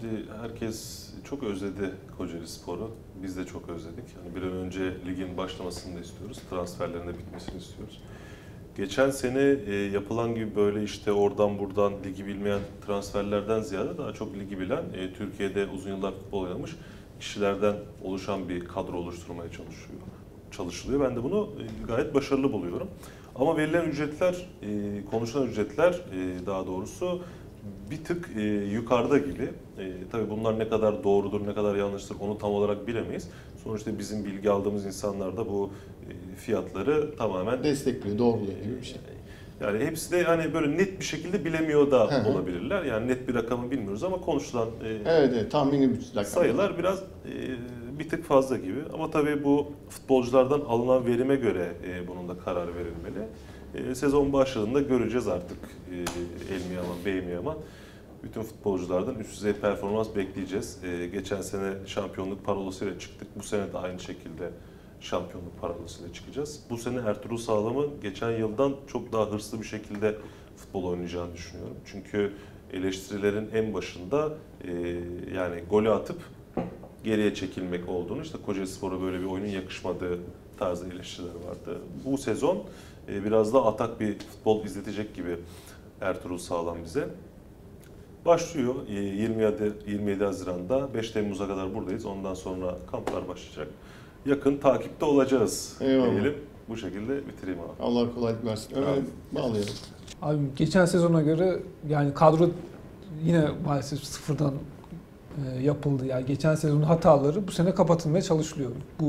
Şimdi herkes çok özledi Kocaeli Spor'u. Biz de çok özledik. Yani bir an önce ligin başlamasını da istiyoruz. Transferlerin de bitmesini istiyoruz. Geçen sene yapılan gibi böyle işte oradan buradan ligi bilmeyen transferlerden ziyade daha çok ligi bilen, Türkiye'de uzun yıllar futbol oynamış kişilerden oluşan bir kadro oluşturmaya çalışılıyor. Ben de bunu gayet başarılı buluyorum. Ama verilen ücretler, konuşulan ücretler daha doğrusu bir tık yukarıda gibi. Tabii bunlar ne kadar doğrudur, ne kadar yanlıştır onu tam olarak bilemeyiz. Sonuçta bizim bilgi aldığımız insanlar da bu fiyatları tamamen Destekliyor, doğruluyor gibi bir şey. Yani hepsi de hani böyle net bir şekilde bilemiyor da olabilirler. Yani net bir rakamı bilmiyoruz ama konuşulan evet, tahmini bir rakam. sayılar biraz bir tık fazla gibi. Ama tabii bu futbolculardan alınan verime göre bunun da kararı verilmeli. Sezon başladığında göreceğiz artık el mi yaman, bey mi yaman. Bütün futbolculardan üst düzey performans bekleyeceğiz. Geçen sene şampiyonluk parolasıyla çıktık. Bu sene de aynı şekilde şampiyonluk parolasıyla çıkacağız. Bu sene Ertuğrul Sağlam'ın geçen yıldan çok daha hırslı bir şekilde futbol oynayacağını düşünüyorum. Çünkü eleştirilerin en başında yani golü atıp geriye çekilmek olduğunu, işte Kocaelispor'a böyle bir oyunun yakışmadığı tarzı eleştiriler vardı. Bu sezon biraz daha atak bir futbol izletecek gibi Ertuğrul Sağlam bize. Başlıyor 27 Haziran'da, 5 Temmuz'a kadar buradayız. Ondan sonra kamplar başlayacak. Yakın takipte olacağız diyelim. Bu şekilde bitireyim abi. Allah kolaylık versin. Ömer'e bağlayalım. Abi geçen sezona göre yani kadro yine maalesef sıfırdan yapıldı. Yani geçen sezonun hataları bu sene kapatılmaya çalışılıyor.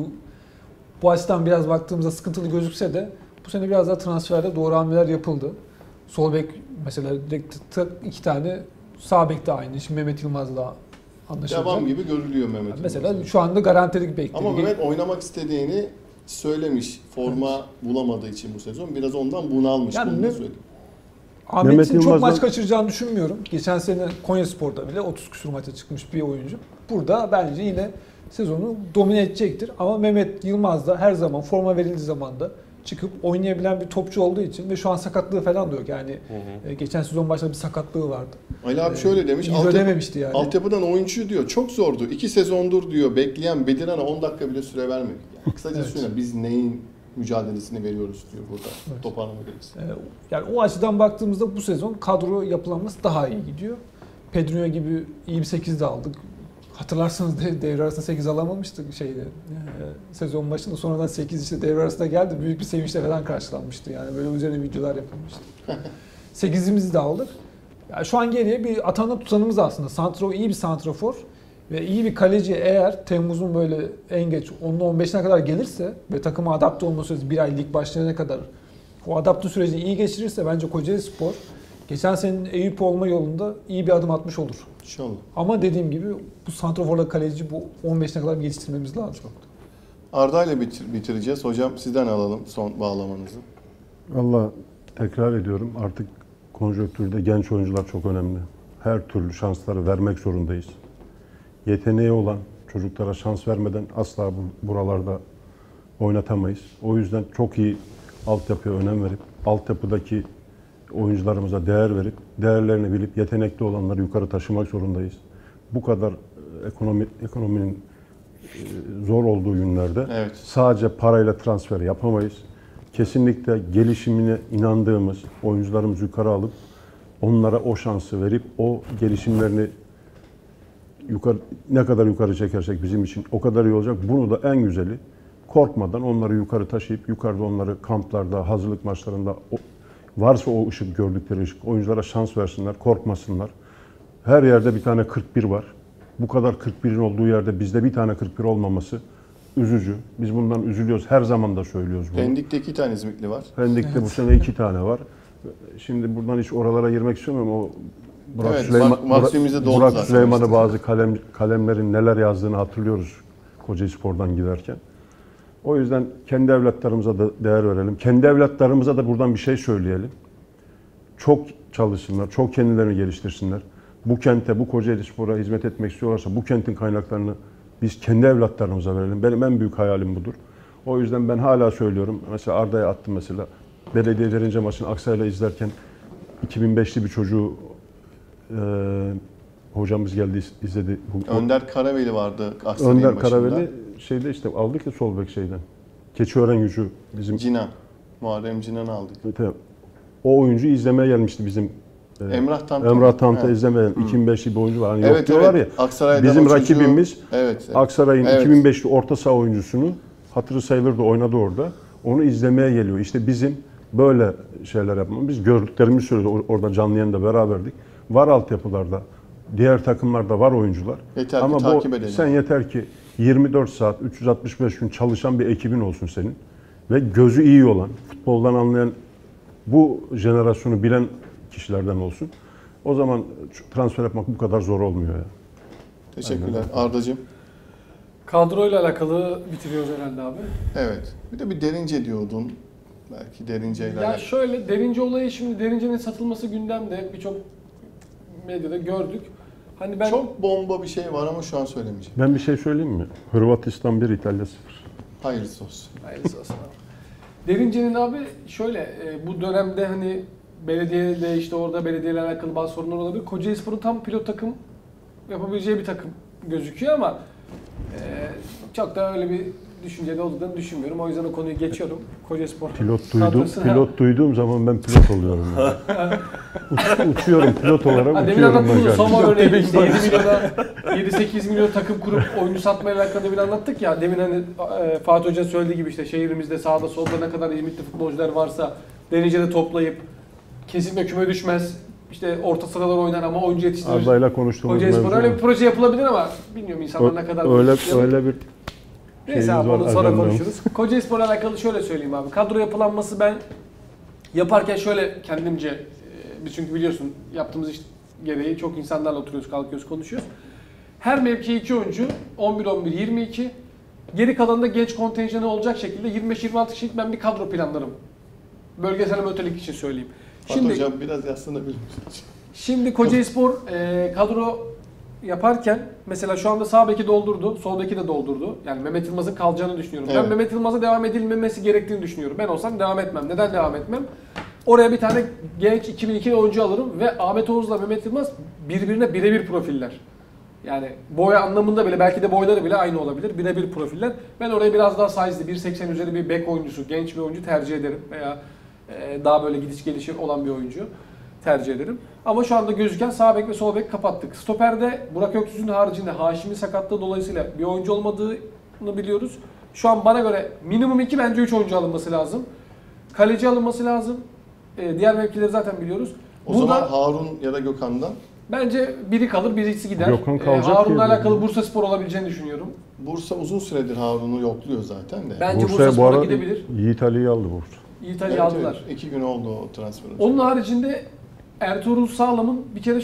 Bu açıdan biraz baktığımızda sıkıntılı gözükse de bu sene biraz daha transferde doğru hamleler yapıldı. Sol bek mesela direkt iki tane, sağ bek de aynı. Şimdi Mehmet Yılmaz'la anlaşılacak. Devam gibi görülüyor Mehmet Yılmaz. Mesela şu anda garantilik bekliyor. Ama Mehmet oynamak istediğini söylemiş. Forma bulamadığı için bu sezon. Biraz ondan bunalmış. Yani bunu da söyleyeyim. Ahmet'in çok Yılmaz'dan- maç kaçıracağını düşünmüyorum. Geçen sene Konyaspor'da bile 30 küsur maça çıkmış bir oyuncu. Burada bence yine sezonu domine edecektir. Ama Mehmet Yılmaz da her zaman forma verildiği zaman da çıkıp oynayabilen bir topçu olduğu için ve şu an sakatlığı falan da yok. Yani geçen sezon başında bir sakatlığı vardı. Ali abi şöyle demiş. İyi ödememişti yani. Altyapıdan oyuncu diyor. Çok zordu. 2 sezondur diyor. Bekleyen Bedirhan'a 10 dakika bile süre vermedik. Yani kısaca Evet. söyle. Biz neyin mücadelesini veriyoruz diyor burada. Evet. Toparlamadayız. Yani o açıdan baktığımızda bu sezon kadro yapılanması daha iyi gidiyor. Pedrinho gibi iyi bir 8 de aldık. Hatırlarsanız devre arasında 8 alamamıştık sezon başında. Sonradan 8 işte devre arasında geldi. Büyük bir sevinçle falan karşılanmıştı. Yani böyle üzerine videolar yapılmıştı. 8'imizi de aldık. Yani şu an geriye bir atanı tutanımız aslında. İyi bir santrafor ve iyi bir kaleci eğer Temmuz'un böyle en geç 10'unda 15'ine kadar gelirse ve takıma adapte olma süresi bir ay lig başlayana kadar o adapte sürecini iyi geçirirse bence Kocaelispor geçen senenin Eyüp olma yolunda iyi bir adım atmış olur. İnşallah. Ama dediğim gibi bu santraforla kaleci bu 15'ine kadar geliştirmemiz lazım. Arda ile bitireceğiz. Hocam sizden alalım son bağlamanızı. Valla tekrar ediyorum, artık konjonktürde genç oyuncular çok önemli. Her türlü şansları vermek zorundayız. Yeteneği olan çocuklara şans vermeden asla buralarda oynatamayız. O yüzden çok iyi altyapıya önem verip, altyapıdaki oyuncularımıza değer verip, değerlerini bilip yetenekli olanları yukarı taşımak zorundayız. Bu kadar ekonominin zor olduğu günlerde Evet. sadece parayla transfer yapamayız. Kesinlikle gelişimine inandığımız oyuncularımızı yukarı alıp onlara o şansı verip o gelişimlerini ne kadar yukarı çekersek bizim için o kadar iyi olacak. Bunu da en güzeli korkmadan onları yukarı taşıyıp yukarıda onları kamplarda, hazırlık maçlarında varsa o ışık, gördükleri ışık, oyunculara şans versinler, korkmasınlar. Her yerde bir tane 41 var. Bu kadar 41'in olduğu yerde bizde bir tane 41 olmaması üzücü. Biz bundan üzülüyoruz. Her zaman da söylüyoruz bunu. Pendik'te 2 tane İzmitli var. Pendik'te bu sene 2 tane var. Şimdi buradan hiç oralara girmek istemiyorum. O vaktimizi doldu Burak zaten Süleyman'ı işte. bazı kalemlerin neler yazdığını hatırlıyoruz Kocaelispor'dan giderken. O yüzden kendi evlatlarımıza da değer verelim. Kendi evlatlarımıza da buradan bir şey söyleyelim. Çok çalışsınlar, çok kendilerini geliştirsinler. Bu kente, bu Kocaelispor'a hizmet etmek istiyorlarsa bu kentin kaynaklarını biz kendi evlatlarımıza verelim. Benim en büyük hayalim budur. O yüzden ben hala söylüyorum. Mesela Arda'ya attım mesela. Belediyelerince maçını Aksaray'la izlerken 2005'li bir çocuğu hocamız geldi izledi. Önder Karaveli vardı Aksaray'ın Önder başında. Karaveli şeyde işte aldık ya sol bek şeyden. Keçiören Gücü bizim. Cinan. Muharrem Cinan'ı aldık. Evet. O oyuncu izlemeye gelmişti bizim. Emrah Tantan. Emrah Tantan Evet. izlemeye 2005'li bir oyuncu var. Hani yok Evet, diyorlar evet. ya. Aksaray'dan Bizim o çocuğu- rakibimiz Evet. Aksaray'ın Evet. 2005'li orta saha oyuncusunu hatırı sayılır da oynadı orada. Onu izlemeye geliyor. İşte bizim böyle şeyler yapmamız. Biz gördüklerimizi söylüyoruz. Orada canlı yayında beraberdik. Var altyapılarda. Diğer takımlarda var oyuncular. Yeter ki Ama takip edelim. sen yeter ki 24 saat, 365 gün çalışan bir ekibin olsun senin. Ve gözü iyi olan, futboldan anlayan, bu jenerasyonu bilen kişilerden olsun. O zaman transfer yapmak bu kadar zor olmuyor ya. Teşekkürler. Arda'cığım. Kadroyla alakalı bitiriyoruz herhalde abi. Evet. Bir de bir Derince diyordun. Belki Derince ile. Ya şöyle Derince olayı, şimdi Derince'nin satılması gündemde, birçok medyada gördük. Hani ben Çok bomba bir şey var ama şu an söylemeyeceğim. Ben bir şey söyleyeyim mi? Hırvatistan 1, İtalya 0. Hayırlısı olsun. hayırlısı olsun abi. Derince'nin abi şöyle bu dönemde hani belediyeyle işte orada belediyeyle alakalı bazı sorunlar olabilir. Kocaelispor'un tam pilot takım yapabileceği bir takım gözüküyor ama çok da öyle bir düşüncede olduğunu düşünmüyorum. O yüzden o konuyu geçiyorum. Kocaelispor Pilot duyduğum zaman ben pilot oluyorum. Yani. Uçuyorum pilot olarak Demin uçuyorum ben anlattığımız galiba. Soma örneği işte 7-8 milyon takım kurup oyuncu satmayla alakalı demin anlattık ya. Demin hani Fatih Hoca söylediği gibi işte şehrimizde sağda solda ne kadar İzmitli futbolcular varsa Derince'de toplayıp kesinlikle küme düşmez. İşte orta sıralar oynar ama oyuncu yetiştirir. Arda'yla konuştuğumuz Kocaelispor mevzu. öyle bir proje yapılabilir ama bilmiyorum insanlar ne kadar... Öyle bir Neyse abi şeyimiz onu var, sonra ajandamız. konuşuruz. Kocaelispor'la alakalı şöyle söyleyeyim abi. Kadro yapılanması ben yaparken şöyle kendimce, biz çünkü biliyorsun yaptığımız iş gereği çok insanlarla oturuyoruz, kalkıyoruz, konuşuyoruz. Her mevkiye 2 oyuncu, 11-11-22. Geri kalanında genç kontenjanı olacak şekilde 25-26 kişilik ben bir kadro planlarım. Bölgesel ama ötelik için söyleyeyim. Fatih Hocam biraz yaslanabilir misiniz? Şimdi Kocaelispor kadro yaparken mesela şu anda sağ beki doldurdu, sol beki de doldurdu. Yani Mehmet Yılmaz'ın kalacağını düşünüyorum. Evet. Ben Mehmet Yılmaz'a devam edilmemesi gerektiğini düşünüyorum. Ben olsam devam etmem. Neden devam etmem? Oraya bir tane genç 2002 oyuncu alırım ve Ahmet Oğuz'la Mehmet Yılmaz birbirine birebir profiller. Yani boy anlamında bile, belki de boyları bile aynı olabilir. Birebir profiller. Ben oraya biraz daha size'li, 1.80 üzeri bir bek oyuncusu, genç bir oyuncu tercih ederim. Veya daha böyle gidiş gelişi olan bir oyuncu tercih ederim. Ama şu anda gözüken sağ bek ve sol bek kapattık. Stoper'de Burak Öksüz'ün haricinde Haşim'in sakatlığı dolayısıyla bir oyuncu olmadığını biliyoruz. Şu an bana göre minimum 2, bence 3 oyuncu alınması lazım. Kaleci alınması lazım. Diğer mevkileri zaten biliyoruz. O zaman Harun ya da Gökhan'dan. Bence biri kalır, birisi gider. Gökhan kalacak Harun'la diye alakalı biliyorum. Bursaspor olabileceğini düşünüyorum. Bursa uzun süredir Harun'u yokluyor zaten de. Bence Bursa'ya bu Bursaspor'a ara gidebilir. Yiğit Ali'yi aldı Bursa. İtalya aldılar. 2 gün oldu o transfer. Onun haricinde Ertuğrul Sağlam'ın bir kere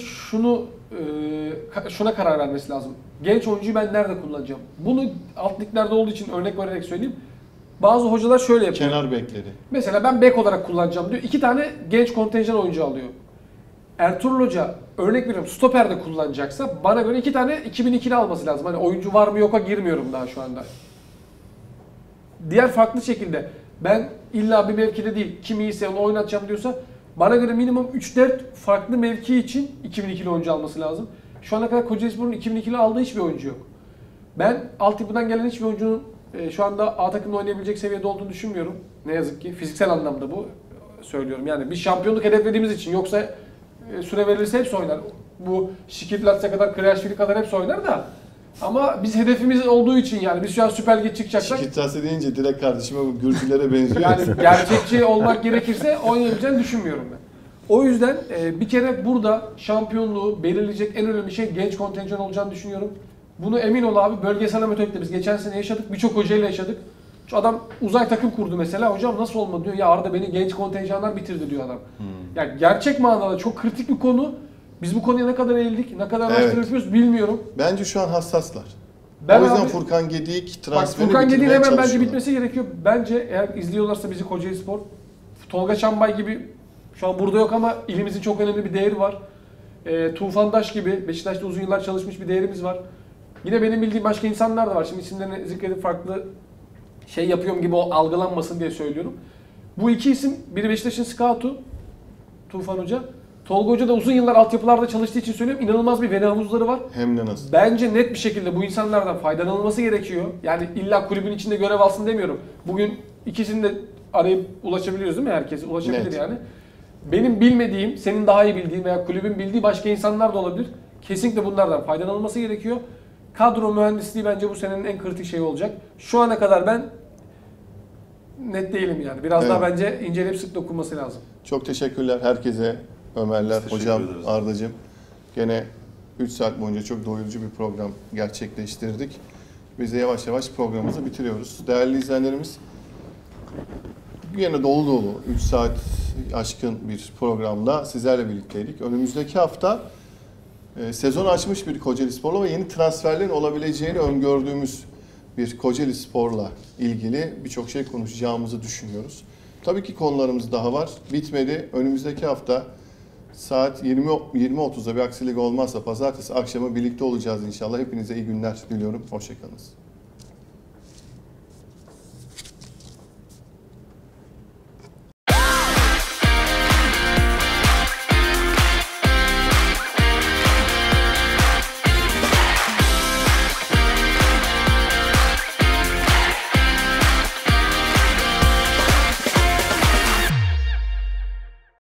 şuna karar vermesi lazım. Genç oyuncuyu ben nerede kullanacağım? Bunu alt liglerde olduğu için örnek vererek söyleyeyim. Bazı hocalar şöyle yapıyor. Kenar bekleri. Mesela ben bek olarak kullanacağım diyor. 2 tane genç kontenjan oyuncu alıyor. Ertuğrul Hoca örnek veriyorum stoperde kullanacaksa bana göre 2 tane 2002'li alması lazım. Hani oyuncu var mı yoka girmiyorum daha şu anda. Diğer farklı şekilde ben illa bir mevkide değil kim iyiyse onu oynatacağım diyorsa bana göre minimum 3-4 farklı mevki için 2002'li oyuncu alması lazım. Şu ana kadar Kocaelispor'un 2002'li aldığı hiçbir oyuncu yok. Ben altyapıdan gelen hiçbir oyuncunun şu anda A takımda oynayabilecek seviyede olduğunu düşünmüyorum. Ne yazık ki fiziksel anlamda bu söylüyorum. Yani biz şampiyonluk hedeflediğimiz için, yoksa süre verilirse hepsi oynar. Bu Şikirtlatsa kadar, Kreaşvili kadar hepsi oynar da. Ama biz hedefimiz olduğu için yani biz şu an Süper Lig'e çıkacaksak Şikirtası deyince direkt kardeşime bu Gürcülere benziyor. yani gerçekçi olmak gerekirse oynayabileceğini düşünmüyorum ben. O yüzden bir kere burada şampiyonluğu belirleyecek en önemli şey genç kontenjan olacağını düşünüyorum. Bunu emin ol abi, bölgesel amatörlükte biz geçen sene yaşadık, birçok hocayla yaşadık. Şu adam uzay takım kurdu mesela, hocam nasıl olmadı diyor, ya Arda beni genç kontenjanlar bitirdi diyor adam. Yani gerçek manada çok kritik bir konu. Biz bu konuya ne kadar eğildik, ne kadar araştırma yapıyoruz bilmiyorum. Bence şu an hassaslar. Ben o yüzden abi, Furkan Gedik bak transferi Furkan Gedik'in bitirmeye hemen bence çalışıyorlar. bitmesi gerekiyor. Bence eğer izliyorlarsa bizi Kocaelispor, Tolga Çambay gibi şu an burada yok ama ilimizin çok önemli bir değeri var. Tufan Daş gibi Beşiktaş'ta uzun yıllar çalışmış bir değerimiz var. Yine benim bildiğim başka insanlar da var. Şimdi isimlerini zikredip farklı şey yapıyorum gibi o algılanmasın diye söylüyorum. Bu iki isim, biri Beşiktaş'ın scout'u Tufan Hoca. Tolga Hoca da uzun yıllar altyapılarda çalıştığı için söylüyorum. İnanılmaz bir veri havuzları var. Hem de nasıl? Bence net bir şekilde bu insanlardan faydalanılması gerekiyor. Yani illa kulübün içinde görev alsın demiyorum. Bugün ikisini de arayıp ulaşabiliyoruz değil mi? Herkes ulaşabilir Net. yani. Benim bilmediğim, senin daha iyi bildiğin veya kulübün bildiği başka insanlar da olabilir. Kesinlikle bunlardan faydalanılması gerekiyor. Kadro mühendisliği bence bu senenin en kritik şeyi olacak. Şu ana kadar ben net değilim yani. Biraz daha Evet. bence inceleyip sık dokunması lazım. Çok teşekkürler herkese. Ömerler, Biz teşekkür hocam, ederiz. Arda'cığım. Gene 3 saat boyunca çok doyurucu bir program gerçekleştirdik. Biz de yavaş yavaş programımızı bitiriyoruz. Değerli izleyenlerimiz, yine dolu dolu 3 saat aşkın bir programda sizlerle birlikteydik. Önümüzdeki hafta sezon açmış bir Kocaelispor'la ve yeni transferlerin olabileceğini öngördüğümüz bir Kocaelispor'la ilgili birçok şey konuşacağımızı düşünüyoruz. Tabii ki konularımız daha var. Bitmedi. Önümüzdeki hafta saat 20.30'da bir aksilik olmazsa pazartesi akşamı birlikte olacağız inşallah. Hepinize iyi günler diliyorum. Hoşça kalınız.